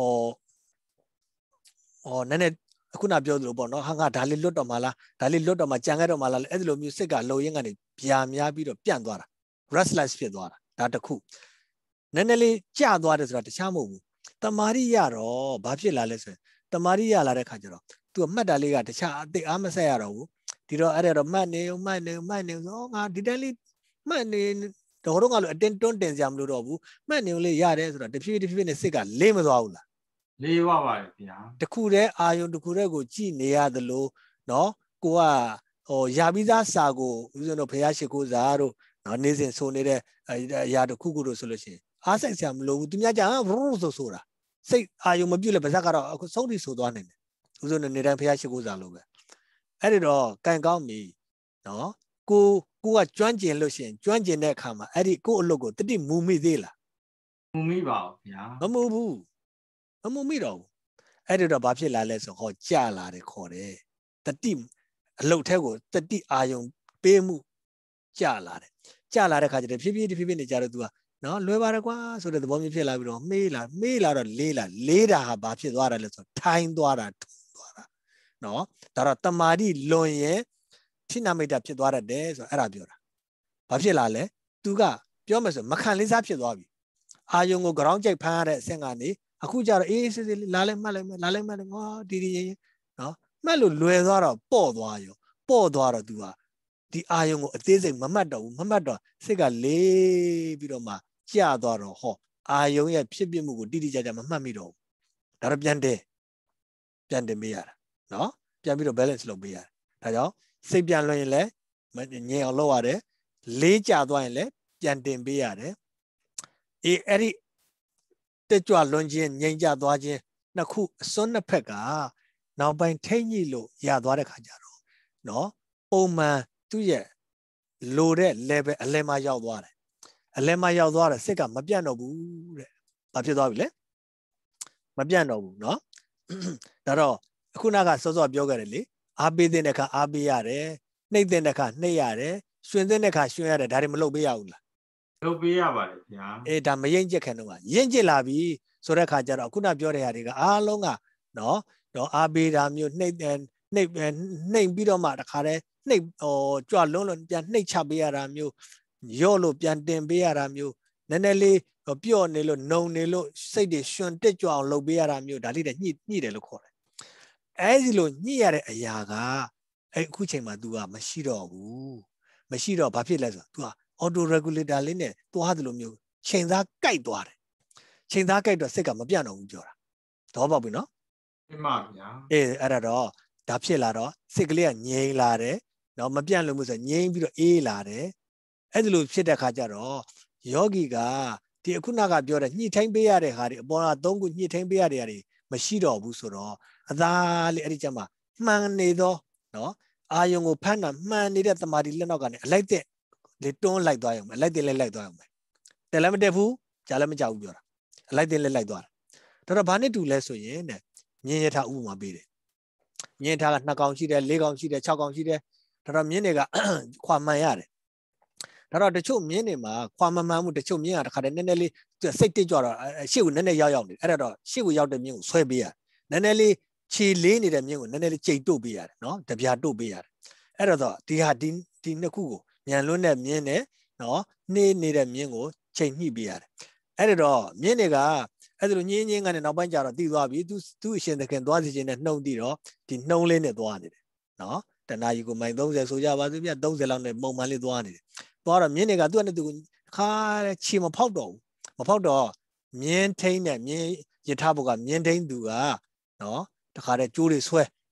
ဩနည်းနည်းအခုနပြောသလိုပေါ့နော်ဟာငါဒါလေးလွတ်တော့မှလားဒါလေးလွတ်တော့မှကြံခဲ့တော့မှလားအဲ့ဒီလိုမျိုးစိတ်ကလုံရင်းကနေဗျာများပြီးတော့ပြန့်သွားတာ restless ဖြစ်သွားတာဒါတစ်ခုနည်းနည်းလေးကျသွားတယ်ဆိုတာတခြားမဟုတ်ဘူးတမာရိရတော့ဘာဖြစ်လာလဲဆိုရင်တမာရိရလာတဲ့ခါကျတော့သူကမှတ်တာလေးကတခြားအသိအားမဆက်ရတော့ဘူးဒီတော့အဲ့ဒါတော့မှတ်နေမှတ်နေမှတ်နေဆိုငါဒီတိုင်းလေးမှတ်နေတော့တော့ငါလို့အတင်းတွန်းတင်စရာမလိုတော့ဘူးမှတ်နေလေးရတယ်ဆိုတော့တဖြည်းဖြည်းဖြည်းနဲ့စိတ်ကလေးမသွားဘူးလားလေးပါပါတယ်ဗျာတခုတည်းအာယုံတခုတည်းကိုကြည်နေရသလိုနော်ကိုကဟိုယာပြီးသားစာကိုဦးဇင်းတို့ဖះရှိခိုးစာတို့နော်နေစဉ်ဆိုနေတဲ့အရာတခုခုတို့ဆိုလို့ရှိရင်အားစိတ်ဆရာမလိုဘူးသူများကြဘရူဆိုဆိုတာစိတ်အာယုံမပြုတ်လဲပါဇက်ကတော့အခုဆုံးထိဆိုသွားနိုင်တယ်ဦးဇင်းတို့နေတိုင်းဖះရှိခိုးစာလိုပဲအဲ့ဒီတော့ကန်ကောင်းပြီနော်ကိုကိုကကျွမ်းကျင်လို့ရှိရင်ကျွမ်းကျင်တဲ့အခါမှာအဲ့ဒီကိုအလုပ်ကိုတတိမူမိသေးလားမူမိပါဘူးဗျာမမူဘူးမမူမိတော့ဘူးအဲ့ဒီတော့ဘာဖြစ်လာလဲဆိုဟောကြာလာတယ်ခေါ်တယ်တတိအလုပ်ထဲကိုတတိအာယုံပေးမှုကြာလာတယ်ကြာလာတဲ့ခါကျတော့ဖြည်းဖြည်းဖြည်းဖြည်းနေကြတော့ तू ကနော်လွယ်ပါတယ်ကွာဆိုတဲ့သဘောမျိုးဖြစ်လာပြီးတော့မေးလာမေးလာတော့လေးလာလေးတာဟာဘာဖြစ်သွားတာလဲဆိုထိုင်းသွားတာထုံသွားတာနော်ဒါတော့တမာတိလွန်ရင်ထိနာမိတ်တာဖြစ်သွားတယ်ဆိုတော့အဲ့ဒါပြောတာဘာဖြစ်လာလဲ तू ကပြောမယ်ဆိုမခံလေးစားဖြစ်သွားပြီအာယုံကိုကြောင်းကြိုက်ဖမ်းရတဲ့အဆင့်ကနေအခုကျတော့အေးစစ်စစ်လာလဲမှတ်လိုက်မှလာလဲမှတ်လိုက်ငါဒီဒီနော်မှတ်လို့လွယ်သွားတော့ပေါ့သွားရောပေါ့သွားတော့ तू ကဒီအာယုံကိုအသေးစိတ်မမှတ်တော့ဘူးမမှတ်တော့စိတ်ကလေးပြီးတော့မှကြာသွားတော့ဟောအာယုံရဲ့ဖြစ်ပြမှုကိုတိတိကျကျမမှတ်မိတော့ဘူးဒါတော့ပြန်တယ်ပြန်တင်ပေးရတာနော်ပြန်ပြီးတော့ balance လုပ်ပေးရတယ်ဒါကြောင့်စိတ်ပြန်လွှင့်ရင်လည်းငြိမ်အောင်လုပ်ရတယ်လေးကြာသွားရင်လည်းပြန်တင်ပေးရတယ်အေးအဲ့ဒီတက်ကြွလွန်ခြင်းငြိမ်ကြသွားခြင်းနှစ်ခုအစွန်းနှစ်ဖက်ကနောက်ပိုင်းထိမ့်ညိလို့ရသွားတဲ့ခါကျတော့နော်ပုံမှန်သူ့ရဲ့လိုတဲ့ level အလယ်မှာရောက်သွားတယ်အလယ်မှာရောက်သွားတယ်စိတ်ကမပြတ်တော့ဘူးတဲ့ဘာဖြစ်သွားပြီလဲမပြတ်တော့ဘူးနော်ဒါတော့အခုနကစောစောပြောခဲ့တယ်လေအားပေးတဲ့အခါအားပေးရတယ်နှိမ့်တဲ့အခါနှိမ့်ရတယ်ရှင်တဲ့အခါရှင်ရတယ်ဒါတွေမလုပ်ပေးရဘူးလားလုပ်ပေးရပါတယ်ဗျာအေးဒါမရင်ကျက်ခံတော့ကရင်ကျက်လာပြီဆိုတဲ့ခါကျတော့ခုနပြောတဲ့ဟာတွေကအားလုံးကနော်တော့အားပေးတာမျိုးနှိမ့်နှိမ့်နှိမ့်ပြီးတော့မှတခါတည်းနှိမ့်ဟိုကြွလွန်းလွန်းပြန်နှိမ့်ချပေးရတာမျိုးရော့လို့ပြန်တင်ပေးရတာမျိုးနည်းနည်းလေးပြော့နေလို့နှုံနေလို့စိတ်တွေရှင်တက်ကြွအောင်လုပ်ပေးရတာမျိုးဒါလေးတွေညှိညှိတယ်လို့ခေါ်တယ်အဲဒီလိုညှိရတဲ့အရာကအဲအခုချိန်မှာ तू ကမရှိတော့ဘူးမရှိတော့ဘာဖြစ်လဲဆိုတော့ तू က auto regulator လေးနဲ့သွားတယ်လို့မျိုးချိန်သားကြိုက်သွားတယ်ချိန်သားကြိုက်တော့စိတ်ကမပြတ်တော့ဘူးပြောတာတော့ပေါ့ပြီနော်မှန်ပါဗျာအေးအဲ့ဒါတော့ဒါဖြစ်လာတော့စိတ်ကလေးကငြိမ်လာတယ်နော်မပြတ်လို့မျိုးဆိုငြိမ်ပြီးတော့အေးလာတယ်အဲ့ဒီလိုဖြစ်တဲ့ခါကျတော့ယောဂီကဒီအခုနကပြောတဲ့ညှိထိုင်းပေးရတဲ့ဟာတွေအပေါ်ကသုံးခုညှိထိုင်းပေးရတဲ့ဟာတွေမရှိတော့ဘူးဆိုတော့အသာလေးအဲ့ဒီကျမှမှန်နေတော့နော်အာယုံကိုဖမ်းတာမှန်နေတဲ့တမာတိလက်နောက်ကနေအလိုက်တဲ့လေတွန်းလိုက်သွားရုံပဲအလိုက်တဲ့လက်လိုက်သွားရုံပဲတယ်လည်းမတက်ဘူးကြားလည်းမကြောက်ဘူးပြောတာအလိုက်တဲ့လက်လိုက်သွားတာဒါတော့ဘာနဲ့တူလဲဆိုရင်တဲ့မြင်းရထားဥပမာပေးတယ်မြင်းထားကနှစ်ကောင်ရှိတယ်လေးကောင်ရှိတယ်ခြောက်ကောင်ရှိတယ်ဒါတော့မြင်းတွေကခွာမှန်ရတယ်ဒါတော့တချို့မြင်းတွေမှာခွာမမှန်မှုတချို့မြင်းကတခါတည်းနည်းနည်းလေးစိတ်တက်ကြွတော့ရှေ့ကိုနည်းနည်းရောက်ရောက်နေအဲ့ဒါတော့ရှေ့ကိုရောက်တဲ့မြင်းကိုဆွဲပေးရနည်းနည်းလေးခြေလေးနေတဲ့မြင်းကိုနည်းနည်းလေးကြိတ်တို့ပေးရတယ်နော်တပြားတို့ပေးရတယ်အဲ့တော့ဒီဟာဒီဒီနှစ်ခုကိုညံလွန်းတဲ့မြင်းနဲ့နော်နှေးနေတဲ့မြင်းကိုချိန်ညှိပေးရတယ်အဲ့တော့မြင်းတွေကအဲ့ဒါလိုညင်းညင်းကနေနောက်ပိုင်းကျတော့တီးသွားပြီသူသူ့အရှင်သခင်သွားစီခြင်းနဲ့နှုံတီးတော့ဒီနှုံလေးနဲ့သွားနေတယ်နော်တနာကြီးကိုမိုင်သုံးဆယ်ဆိုကြပါစို့ပြသုံးဆယ်လောက်နဲ့ပုံမှန်လေးသွားနေတယ်သွားတော့မြင်းတွေကသူ့နဲ့သူခါတဲ့ခြေမဖောက်တော့ဘူးမဖောက်တော့မြင်းထိန်နဲ့မြင်းရထားဘုတ်ကမြင်းထိန်သူကနော်တခါတည်းကျိုးတွေဆွဲ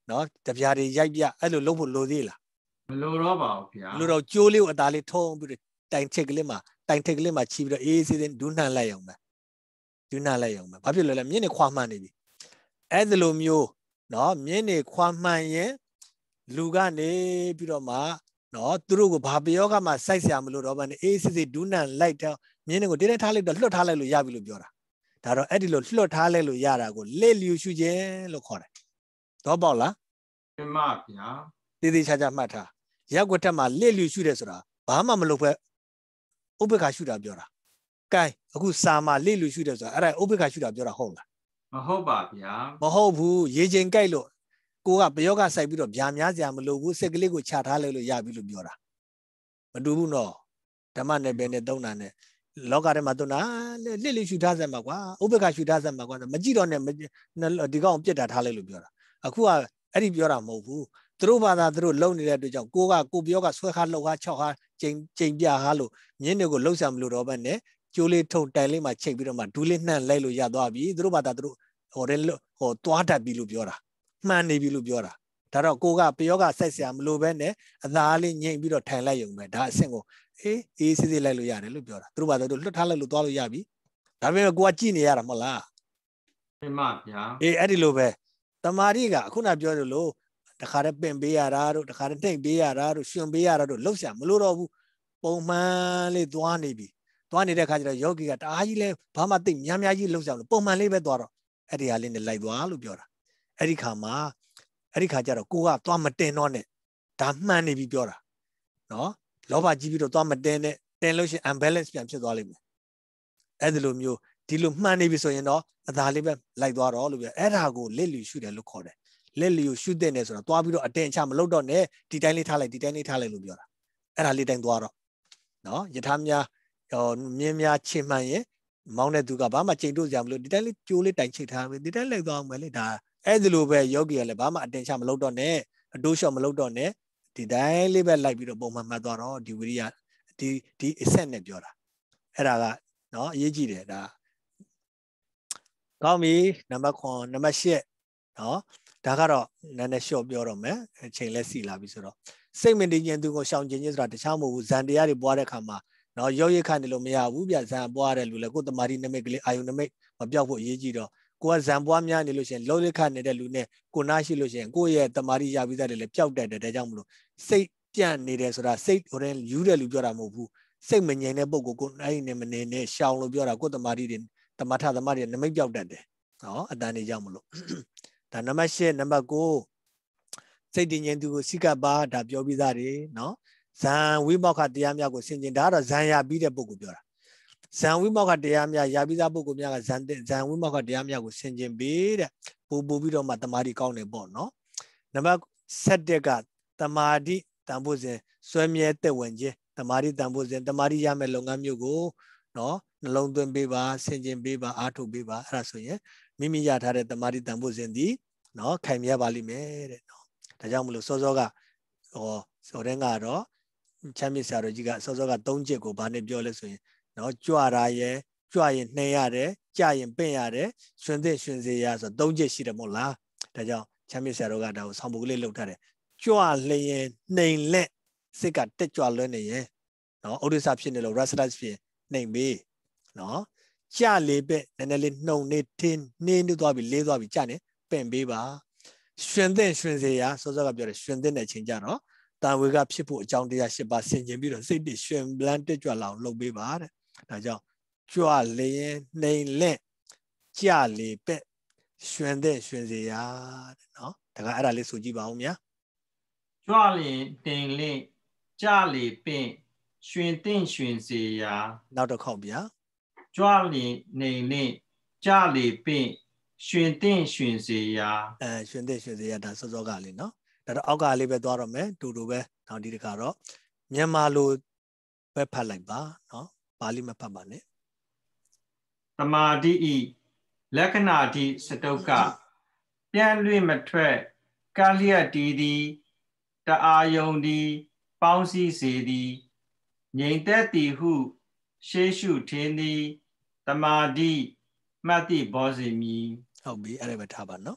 နော်တပြားတွေရိုက်ပြအဲ့လိုလုပ်ဖို့လိုသေးလားမလိုတော့ပါဘူးဗျာလိုတော့ကျိုးလေးကိုအသားလေးထုံးပြီးတော့တိုင်ချက်ကလေးမှာတိုင်ထက်ကလေးမှာချီပြီးတော့အေးအေးဆေးဆေးဒူးနှံလိုက်အောင်ပဲဒူးနှံလိုက်အောင်ပဲဘာဖြစ်လို့လဲမြင်းနေခွာမှန်နေပြီအဲ့ဒီလိုမျိုးနော်မြင်းနေခွာမှန်ရင်လူကနေပြီးတော့မှနော်သူတို့ကိုဘာပယောကမှစိုက်ဆရာမလို့တော့ဗန်းအေးစစ်စစ်ဒူးနံလိုက်တော့မြင်းတွေကိုတင်းတင်းထားလိုက်တော့လွတ်ထားလိုက်လို့ရပြီလို့ပြောတာဒါတော့အဲ့ဒီလိုလွတ်ထားလိုက်လို့ရတာကိုလက်လျူရှုခြင်းလို့ခေါ်တယ်တော့ပေါ့လားမှန်ပါဗျာတည်တည်ချာချာမှတ်ထားရက်ွက်ထက်မှာလက်လျူရှုတယ်ဆိုတာဘာမှမလုပ်ဖက်ဥပ္ပခါရှုတာပြောတာကဲအခုစာမှာလက်လျူရှုတယ်ဆိုတာအဲ့ဒါဥပ္ပခါရှုတာပြောတာဟုတ်လားမဟုတ်ပါဗျာမဟုတ်ဘူးရေချိန်ကြိုက်လို့ကိုကပယောဂစိုက်ပြီးတော့ဗျာများစရာမလိုဘူးစက်ကလေးကိုခြာထားလိုက်လို့ရပြီလို့ပြောတာမတူဘူးနော်ဓမ္မနဲ့ပဲနဲ့သုံးတာနဲ့လောကထဲမှာသုံးတာလစ်လစ်ရှူထားစမ်းမှာကွာဥပ္ပခါရှူထားစမ်းမှာကွာမကြည့်တော့နဲ့ဒီကောင်ပြစ်တာထားလိုက်လို့ပြောတာအခုကအဲ့ဒီပြောတာမဟုတ်ဘူးသူတို့ဘာသာသူတို့လုံနေတဲ့အတွက်ကြောင့်ကိုကကိုပြောကဆွဲခါလှုပ်ခါ၆ခါချိန်ချိန်ပြခါလို့မြင်းတွေကိုလှုပ်ဆံမလို့တော့ဘဲနဲ့ကျိုးလေးထုံတိုင်လေးမှာချိန်ပြီးတော့မှဒူးလေးနှံ့လိုက်လို့ရသွားပြီသူတို့ဘာသာသူတို့ဟိုတဲ့ဟိုသွားတတ်ပြီလို့ပြောတာမှန်နေပြီလို့ပြောတာဒါတော့ကိုကပယောကစိုက်ဆရာမလိုပဲနဲ့အသားလေးငိမ့်ပြီးတော့ထိုင်လိုက်ရုံပဲဒါအဆင့်ကိုအေးအေးစစ်စစ်လိုက်လို့ရတယ်လို့ပြောတာသူတို့ဘာသာသူလွတ်ထားလိုက်လို့သွားလို့ရပြီဒါပေမဲ့ကိုကကြည့်နေရတာမဟုတ်လားမှန်ပါဗျာအေးအဲ့ဒီလိုပဲတမာရီကအခုနပြောသလိုတခါတည်းပင်ပေးရတာတို့တခါတည်းနှိပ်ပေးရတာတို့ရှင်ပေးရတာတို့လှုပ်ရှားမလို့တော့ဘူးပုံမှန်လေးသွားနေပြီသွားနေတဲ့ခါကျတော့ယောဂီကတအားကြီးလဲဘာမှသိများများကြီးလှုပ်ရှားလို့ပုံမှန်လေးပဲသွားတော့အဲ့ဒီဟာလေးနဲ့လိုက်သွားလို့ပြောတာအဲ့ဒီခါမှာအဲ့ဒီခါကျတော့ကိုကသွားမတင်တော့နဲ့ဒါမှန်နေပြီပြောတာနော်လောဘကြီးပြီးတော့သွားမတင်နဲ့တင်လို့ရှိရင် unbalance ပြန်ဖြစ်သွားလိမ့်မယ်အဲ့ဒီလိုမျိုးဒီလိုမှန်နေပြီဆိုရင်တော့အသာလေးပဲလိုက်သွားတော့လို့ပြောအဲ့ဒါကိုလက်လျူရှုတယ်လို့ခေါ်တယ်လက်လျူရှုတဲ့နေဆိုတော့သွားပြီးတော့အတင်ချမလုပ်တော့နဲ့ဒီတိုင်းလေးထားလိုက်ဒီတိုင်းလေးထားလိုက်လို့ပြောတာအဲ့ဒါလေးတိုင်းသွားတော့နော်ယထာများဟောမြင်းများချေမှန်ရင်မောင်းတဲ့သူကဘာမှချိန်တို့စရာမလိုဒီတိုင်းလေးကြိုးလေးတိုင်ချိတ်ထားပဲဒီတိုင်းလိုက်သွားအောင်ပဲလေဒါအဲ့ဒီလိုပဲယောဂီကလည်းဘာမှအတင်ချမလုပ်တော့နဲ့အတိုးလျှော့မလုပ်တော့နဲ့ဒီတိုင်းလေးပဲလိုက်ပြီးတော့ပုံမှန်မှတ်သွားတော့ဒီဝိရိယဒီဒီအဆက်နဲ့ပြောတာအဲ့ဒါကနော်အရေးကြီးတယ်ဒါကောင်းပြီနံပါတ်9နံပါတ်10နော်ဒါကတော့နည်းနည်းရှော့ပြောတော့မယ်အချိန်လက်စီလာပြီဆိုတော့စိတ်မတည်ငြိမ်သူကိုရှောင်ကျင်ခြင်းဆိုတာတခြားမဟုတ်ဘူးဇန်တရားတွေပွားတဲ့ခါမှာနော်ရောရိတ်ခန့်နေလို့မရဘူးဗျဇန်ပွားတဲ့လူလည်းကိုယ်တမာတိနမိတ်ကလေးအာယုန်နမိတ်မပြောက်ဖို့အရေးကြီးတော့ကိုကဇံပွားများနေလို့ရှိရင်လောရိတ်ခနေတဲ့လူနဲ့ကိုနာရှိလို့ရှိရင်ကိုယ့်ရဲ့တမာတိရပြီးသားတွေလည်းပျောက်တတ်တယ်ဒါကြောင့်မလို့စိတ်ပြန့်နေတယ်ဆိုတာစိတ်ဟိုတဲ့ယူတဲ့လူပြောတာမဟုတ်ဘူးစိတ်မငြိမ်တဲ့ပုံကိုကိုအဲ့ဒီနဲ့မနေနဲ့ရှောင်လို့ပြောတာကိုယ်တမာတိတွေတမထသမားတွေနမိတ်ပျောက်တတ်တယ်နော်အတန်နေကြောင့်မလို့ဒါနံပါတ်10နံပါတ်9စိတ်တည်ငြိမ်သူကိုစိကပ်ပါဒါပြောပြီးသားတွေနော်ဇံဝိမောက္ခတရားများကိုဆင်ခြင်ဒါကတော့ဇံရပြီးတဲ့ပုံကိုပြောတာဇံဝိမောက္ခတရားများရပြီးသားပုဂ္ဂိုလ်များကဇံဇံဝိမောက္ခတရားများကိုဆင်ခြင်ပေးတဲ့ပို့ပို့ပြီးတော့မှတမာတိကောင်းတယ်ပေါ့နော်နံပါတ်17ကတမာတိတန်ဖို့စဉ်ဆွဲမြဲတက်ဝင်ခြင်းတမာတိတန်ဖို့စဉ်တမာတိရမယ့်လုပ်ငန်းမျိုးကိုနော်နှလုံးသွင်းပေးပါဆင်ခြင်ပေးပါအားထုတ်ပေးပါအဲ့ဒါဆိုရင်မိမိရထားတဲ့တမာတိတန်ဖို့စဉ်ဒီနော်ခိုင်မြဲပါလိမ့်မယ်တဲ့နော်ဒါကြောင့်မလို့စောစောကဟောစောတဲ့ကတော့ချမ်းမြေဆရာတော်ကြီးကစောစောကသုံးချက်ကိုဘာနဲ့ပြောလဲဆိုရင်နော်ကြွရာရဲ့ကြွရင်နှိမ်ရတယ်ကြရင်ပင့်ရတယ်ရှင်သင့်ရှင်စေရဆိုသုံးချက်ရှိတယ်မဟုတ်လားဒါကြောင့်ချမ်းမြေဆရာတော်ကဒါကိုဆောင်းပုတ်ကလေးလှုပ်ထားတယ်ကြွလျင်နှိမ်လက်စိတ်ကတက်ကြွလွဲနေရင်နော်ဥဒိစ္စဖြစ်နေလို့ restless ဖြစ်နှိမ်ပေးနော်ကြလေပဲနည်းနည်းလေးနှုံနေတင်းနှင်းနေသွားပြီလေးသွားပြီကြနေပင့်ပေးပါရှင်သင့်ရှင်စေရစောစောကပြောတယ်ရှင်သင့်တဲ့အချိန်ကြတော့တာဝေကဖြစ်ဖို့အကြောင်းတရား၈ပါးဆင်ခြင်ပြီးတော့စိတ်တည်ရှင်ပလန်တက်ကြွလာအောင်လုပ်ပေးပါတဲ့ဒါကြောင့်ကြွလျင်နှိမ်လက်ကြလေပဲရှင်သင့်ရှင်စေရတဲ့နော်ဒါကအဲ့ဒါလေးဆိုကြည့်ပါဦးမြတ်ကြွလျင်နှိမ်လက်ကြလေပင့်ရှင်သင့်ရှင်စေရနောက်တစ်ခေါက်ဗျာကြွလျင်နှိမ်လက်ကြလေပင့်ရှင်သင့်ရှင်စေရအဲရှင်သင့်ရှင်စေရဒါစောစောကလေးနော်ဒါတော့အောက်ကလေးပဲသွားတော့မယ်တူတူပဲနောက်ဒီတခါတော့မြန်မာလိုပဲဖတ်လိုက်ပါနော်ပါဠိမဖတ်ပါနဲ့သမာဓိဤလက္ခဏာတိစတုကပြန့်လွင့်မထွက်ကလျက်တီးသည်တအာယုံသည်ပေါင်းစည်းစေသည်ငြိမ်သက်သည်ဟုရှေးရှုထင်းသည်သမာဓိမှတ်တိဘောဇိမီဟုတ်ပြီအဲ့ဒါပဲထားပါနော်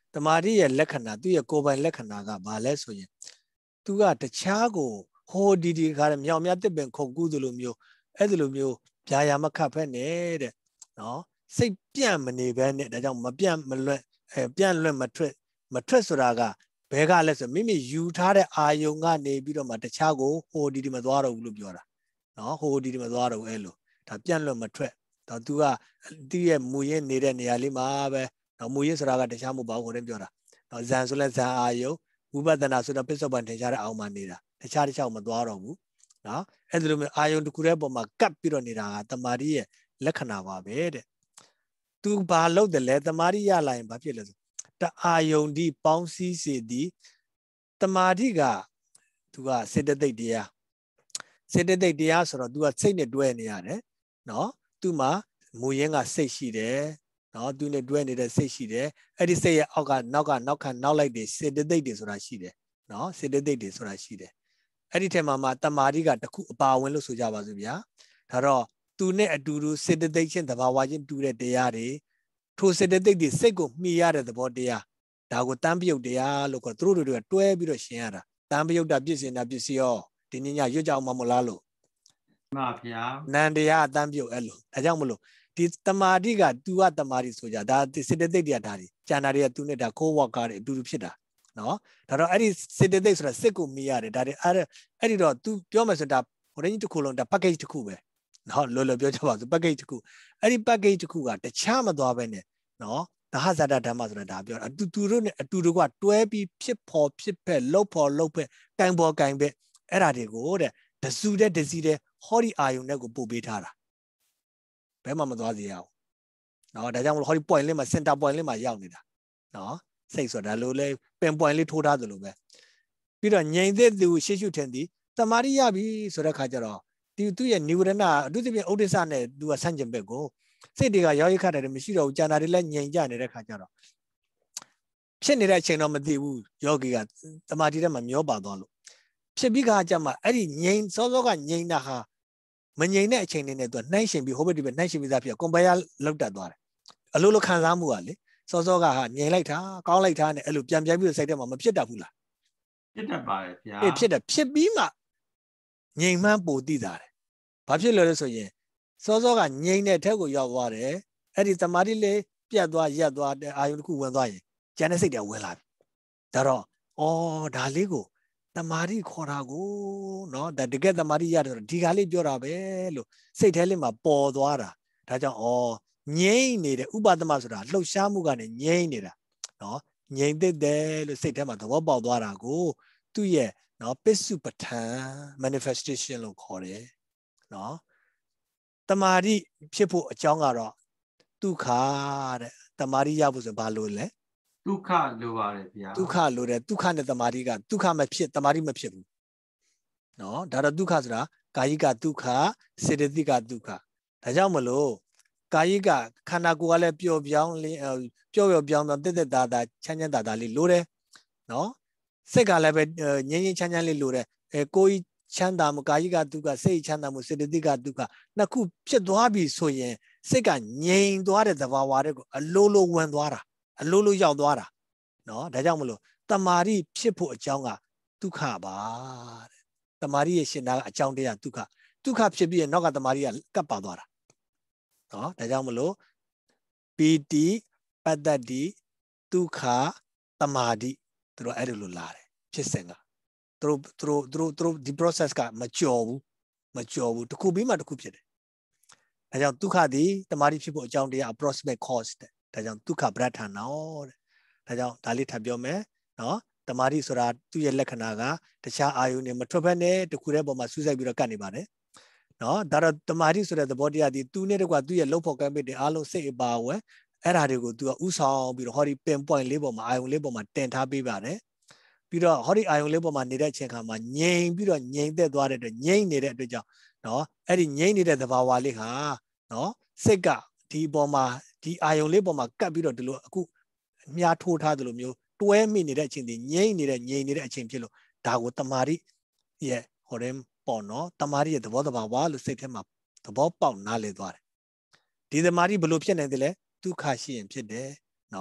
တမာတိရဲ့လက္ခဏာသူ့ရဲ့ကိုယ်ပိုင်လက္ခဏာကဘာလဲဆိုရင်သူကတခြားကိုဟိုဒီဒီခါမြောင်မြတစ်ပင်ခုတ်ကူးသလိုမျိုးအဲ့ဒီလိုမျိုးဗျာယာမခတ်ဖက်နေတဲ့နော်စိတ်ပြန့်မနေဘဲနဲ့ဒါကြောင့်မပြန့်မလွတ်အဲပြန့်လွတ်မထွက်မထွက်ဆိုတာကဘဲကလဲဆိုမိမိယူထားတဲ့အာယုံကနေပြီးတော့မှတခြားကိုဟိုဒီဒီမသွားတော့ဘူးလို့ပြောတာနော်ဟိုဒီဒီမသွားတော့ဘူးအဲ့လိုဒါပြန့်လွတ်မထွက်တော့သူကသူ့ရဲ့မူရင်းနေတဲ့နေရာလေးမှာပဲနော်မူရင်းဆိုတာကတခြားမဟုတ်ပါဘူးကိုယ်တည်းပြောတာနော်ဇန်ဆိုလဲဇန်အာယုံဝိပဿနာဆိုတော့ပစ္စုပန်ထင်ရှားတဲ့အောင်မှနေတာတခြားတခြားမသွားတော့ဘူးနော်အဲ့ဒီလိုမျိုးအာယုံတစ်ခုတည်းပေါ်မှာကပ်ပြီးတော့နေတာကတမာတိရဲ့လက္ခဏာပါပဲတဲ့သူဘာလုပ်တယ်လဲတမာတိရလာရင်ဘာဖြစ်လဲဆိုတအာယုံဒီပေါင်းစည်းစေသည်တမာတိကသူကစေတသိက်တရားစေတသိက်တရားဆိုတော့ तू ကစိတ်နဲ့တွဲနေရတယ်နော်သူ့မှာမူရင်းကစိတ်ရှိတယ်နော်သူနဲ့တွဲနေတဲ့စိတ်ရှိတယ်အဲ့ဒီစိတ်ရဲ့အောက်ကနောက်ကနောက်ခံနောက်လိုက်တွေစေတသိက်တွေဆိုတာရှိတယ်နော်စေတသိက်တွေဆိုတာရှိတယ်အဲ့ဒီထဲမှာမှတမာတိကတခုအပါဝင်လို့ဆိုကြပါစို့ဗျာဒါတော့သူနဲ့အတူတူစေတသိက်ချင်းသဘာဝချင်းတူတဲ့တရားတွေထိုစေတသိက်တွေစိတ်ကိုမှီရတဲ့သဘောတရားဒါကိုတန်ပြုတ်တရားလို့ခေါ်သူတို့တွေကတွဲပြီးတော့ရှင်းရတာတန်ပြုတ်တာပြည့်စင်တာပြည့်စည်ရောဒီညညရွတ်ကြအောင်မမလားလို့မှန်ဗျာနန္တရားအတန်ပြုတ်အဲ့လိုဒါကြောင့်မလို့ဒီတမာတိက तू ကတမာတိဆိုကြဒါစေတသိက်တွေကဒါတွေကျန်တာတွေက तू နဲ့ဒါကိုဝါကားတွေအတူတူဖြစ်တာနော်ဒါတော့အဲ့ဒီစေတသိက်ဆိုတာစစ်ကိုမြည်ရတယ်ဒါတွေအဲ့အဲ့ဒီတော့ तू ပြောမယ်ဆိုတာဟိုရင်းတစ်ခုလုံးဒါ package တစ်ခုပဲနော်လောလောပြောကြပါစို့ package တစ်ခုအဲ့ဒီ package တစ်ခုကတခြားမသွားဘဲနဲ့နော်သဟဇာတဓမ္မဆိုတာဒါပြောအတူတူတို့နဲ့အတူတူကတွဲပြီးဖြစ်ဖို့ဖြစ်ဖက်လှုပ်ဖို့လှုပ်ဖက်ကင်ပေါ်ကင်ဘက်အဲ့ဒါတွေကိုတဲ့တစုတဲ့တစီတဲ့ဟောဒီအာယုန်နဲ့ကိုပို့ပေးထားတာဘယ်မှမသွားစေရအောင်နော်ဒါကြောင့်မလို့ဟောဒီ point လေးမှာ center point လေးမှာရောက်နေတာနော်စိတ်ဆိုတာလို့လဲပင် point လေးထိုးထားသလိုပဲပြီးတော့ငြိမ်သက်သူရှေ့ရှုထင်သည်တမာရိရပြီဆိုတဲ့ခါကျတော့ဒီသူ့ရဲ့နိဝရဏအတုသဖြင့်ဥဒိစ္စနဲ့သူကဆန့်ကျင်ဘက်ကိုစိတ်တွေကရောရိခတ်တယ်မရှိတော့ဘူးကျန်တာတွေလည်းငြိမ်ကြနေတဲ့ခါကျတော့ဖြစ်နေတဲ့အချိန်တော့မသိဘူးယောဂီကတမာတိထဲမှာမျောပါသွားလို့ဖြစ်ပြီးခါကျမှအဲ့ဒီငြိမ်စောစောကငြိမ်တာဟာမငြိမ်တဲ့အချိန်လေးနဲ့သူကနှိုင်းရှင်ပြီးဟိုဘက်ဒီဘက်နှိုင်းရှင်ပြီးသားဖြစ်ကွန်ပယာလောက်တက်သွားတယ်အလိုလိုခံစားမှုကလေစောစောကဟာငြိမ်လိုက်တာကောင်းလိုက်တာနဲ့အဲ့လိုပြန်ပြန်ပြီးစိတ်ထဲမှာမဖြစ်တတ်ဘူးလားဖြစ်တတ်ပါရဲ့ဗျာအေးဖြစ်တယ်ဖြစ်ပြီးမှငြိမ်မှန်းပိုသိတာတယ်ဘာဖြစ်လို့လဲဆိုရင်စောစောကငြိမ်တဲ့ထက်ကိုရောက်သွားတယ်အဲ့ဒီတမာတိလေးပြတ်သွားရက်သွားတဲ့အာယုန်တစ်ခုဝင်သွားရင်ကျန်တဲ့စိတ်တွေဝင်လာပြီဒါတော့ဩဒါလေးကိုတမာတိခေါ်တာကိုနော်ဒါတကယ်တမာတိရတယ်ဆိုတော့ဒီကလေးပြောတာပဲလို့စိတ်ထဲလေးမှာပေါ်သွားတာဒါကြောင့်ဩငြိမ့်နေတဲ့ဥပဒမဆိုတာလှုပ်ရှားမှုကနေငြိမ့်နေတာနော်ငြိမ့်သက်တယ်လို့စိတ်ထဲမှာသဘောပေါက်သွားတာကိုသူ့ရဲ့နော်ပစ္စုပ္ပထန် manifestation လို့ခေါ်တယ်နော်တမာတိဖြစ်ဖို့အကြောင်းကတော့ဒုက္ခတဲ့တမာတိရဖို့ဆိုဘာလို့လဲဒုက္ခလိုပါတယ်ဗျာဒုက္ခလိုတယ်ဒုက္ခနဲ့တမာတိကဒုက္ခမဖြစ်တမာတိမဖြစ်ဘူးနော်ဒါတော့ဒုက္ခဆိုတာကာယိကဒုက္ခစေတသိကဒုက္ခဒါကြောင့်မလို့ကာယိကခန္ဓာကိုယ်ကလည်းပျော်ပြောင်းလင်းပျော်ပျော်ပြောင်းပြောင်းတက်တက်တာတာချမ်းချမ်းသာသာလေးလိုတယ်နော်စိတ်ကလည်းပဲငြင်းငြင်းချမ်းချမ်းလေးလိုတယ်အဲကိုယ်ချမ်းသာမှုကာယိကဒုက္ခစိတ်ချမ်းသာမှုစေတသိကဒုက္ခနှစ်ခုဖြစ်သွားပြီဆိုရင်စိတ်ကငြိမ်သွားတဲ့သဘာဝတွေကိုအလိုလိုဝင်သွားတာအလိုလိုရောက်သွားတာနော်ဒါကြောင့်မလို့တမာတိဖြစ်ဖို့အကြောင်းကဒုက္ခပါတဲ့တမာတိရဲ့ရှင်နာကအကြောင်းတရားဒုက္ခဒုက္ခဖြစ်ပြီးရင်နောက်ကတမာတိကကပ်ပါသွားတာနော်ဒါကြောင့်မလို့ပီတိပတ္တတိဒုက္ခတမာတိသူတို့အဲ့ဒါလိုလာတယ်ဖြစ်စဉ်ကသူတို့သူတို့သူတို့သူတို့ဒီ process ကမကြော်ဘူးမကြော်ဘူးတစ်ခုပြီးမှတစ်ခုဖြစ်တယ်ဒါကြောင့်ဒုက္ခသည်တမာတိဖြစ်ဖို့အကြောင်းတရား approximate cause တဲ့ဒါကြောင့်ဒုက္ခပဋ္ဌာန်နောတဲ့ဒါကြောင့်ဒါလေးထပ်ပြောမယ်နော်တမာတိဆိုတာသူ့ရဲ့လက္ခဏာကတခြားအာယုန်တွေမထွက်ဘဲနဲ့တခုတည်းပေါ်မှာစူးစိုက်ပြီးတော့ကတ်နေပါတယ်နော်ဒါတော့တမာတိဆိုတဲ့သဘောတရားဒီသူနဲ့တကွာသူ့ရဲ့လှုပ်ဖို့ကံပိတ်တွေအားလုံးစိတ်အပါဝဲအဲ့ဓာတွေကိုသူကဥဆောင်ပြီးတော့ဟောဒီ pin point လေးပေါ်မှာအာယုန်လေးပေါ်မှာတင်ထားပေးပါတယ်ပြီးတော့ဟောဒီအာယုန်လေးပေါ်မှာနေတဲ့အချိန်ခါမှာငြိမ်ပြီးတော့ငြိမ်သက်သွားတဲ့အတွက်ငြိမ်နေတဲ့အတွက်ကြောင့်နော်အဲ့ဒီငြိမ်နေတဲ့သဘာဝလေးဟာနော်စိတ်ကဒီပေါ်မှာဒီအာယုန်လေးပေါ်မှာကပ်ပြီးတော့ဒီလိုအခုမြားထိုးထားသလိုမျိုးတွဲမိနေတဲ့အချိန်ဒီငြိမ်နေတဲ့ငြိမ်နေတဲ့အချိန်ဖြစ်လို့ဒါကိုတမာတိရဲ့ဟောတယ်ပေါ့နော်တမာတိရဲ့သဘောတဘာဝလို့စိတ်ထဲမှာသဘောပေါက်နားလည်သွားတယ်ဒီတမာတိဘယ်လိုဖြစ်နေတယ်လဲဒုက္ခရှိရင်ဖြစ်တယ်နော်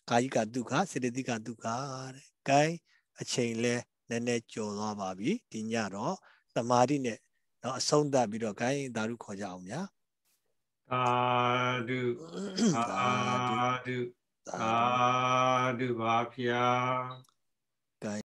ကာယကဒုက္ခစေတသိကဒုက္ခတဲ့ gain အချိန်လဲနည်းနည်းကြော်သွားပါပြီဒီညတော့သမာဓိနဲ့တော့အဆုံးသတ်ပြီးတော့ gain သာဓုခေါ်ကြအောင်ဗျာသာဓုသာဓုသာဓုပါဗျာ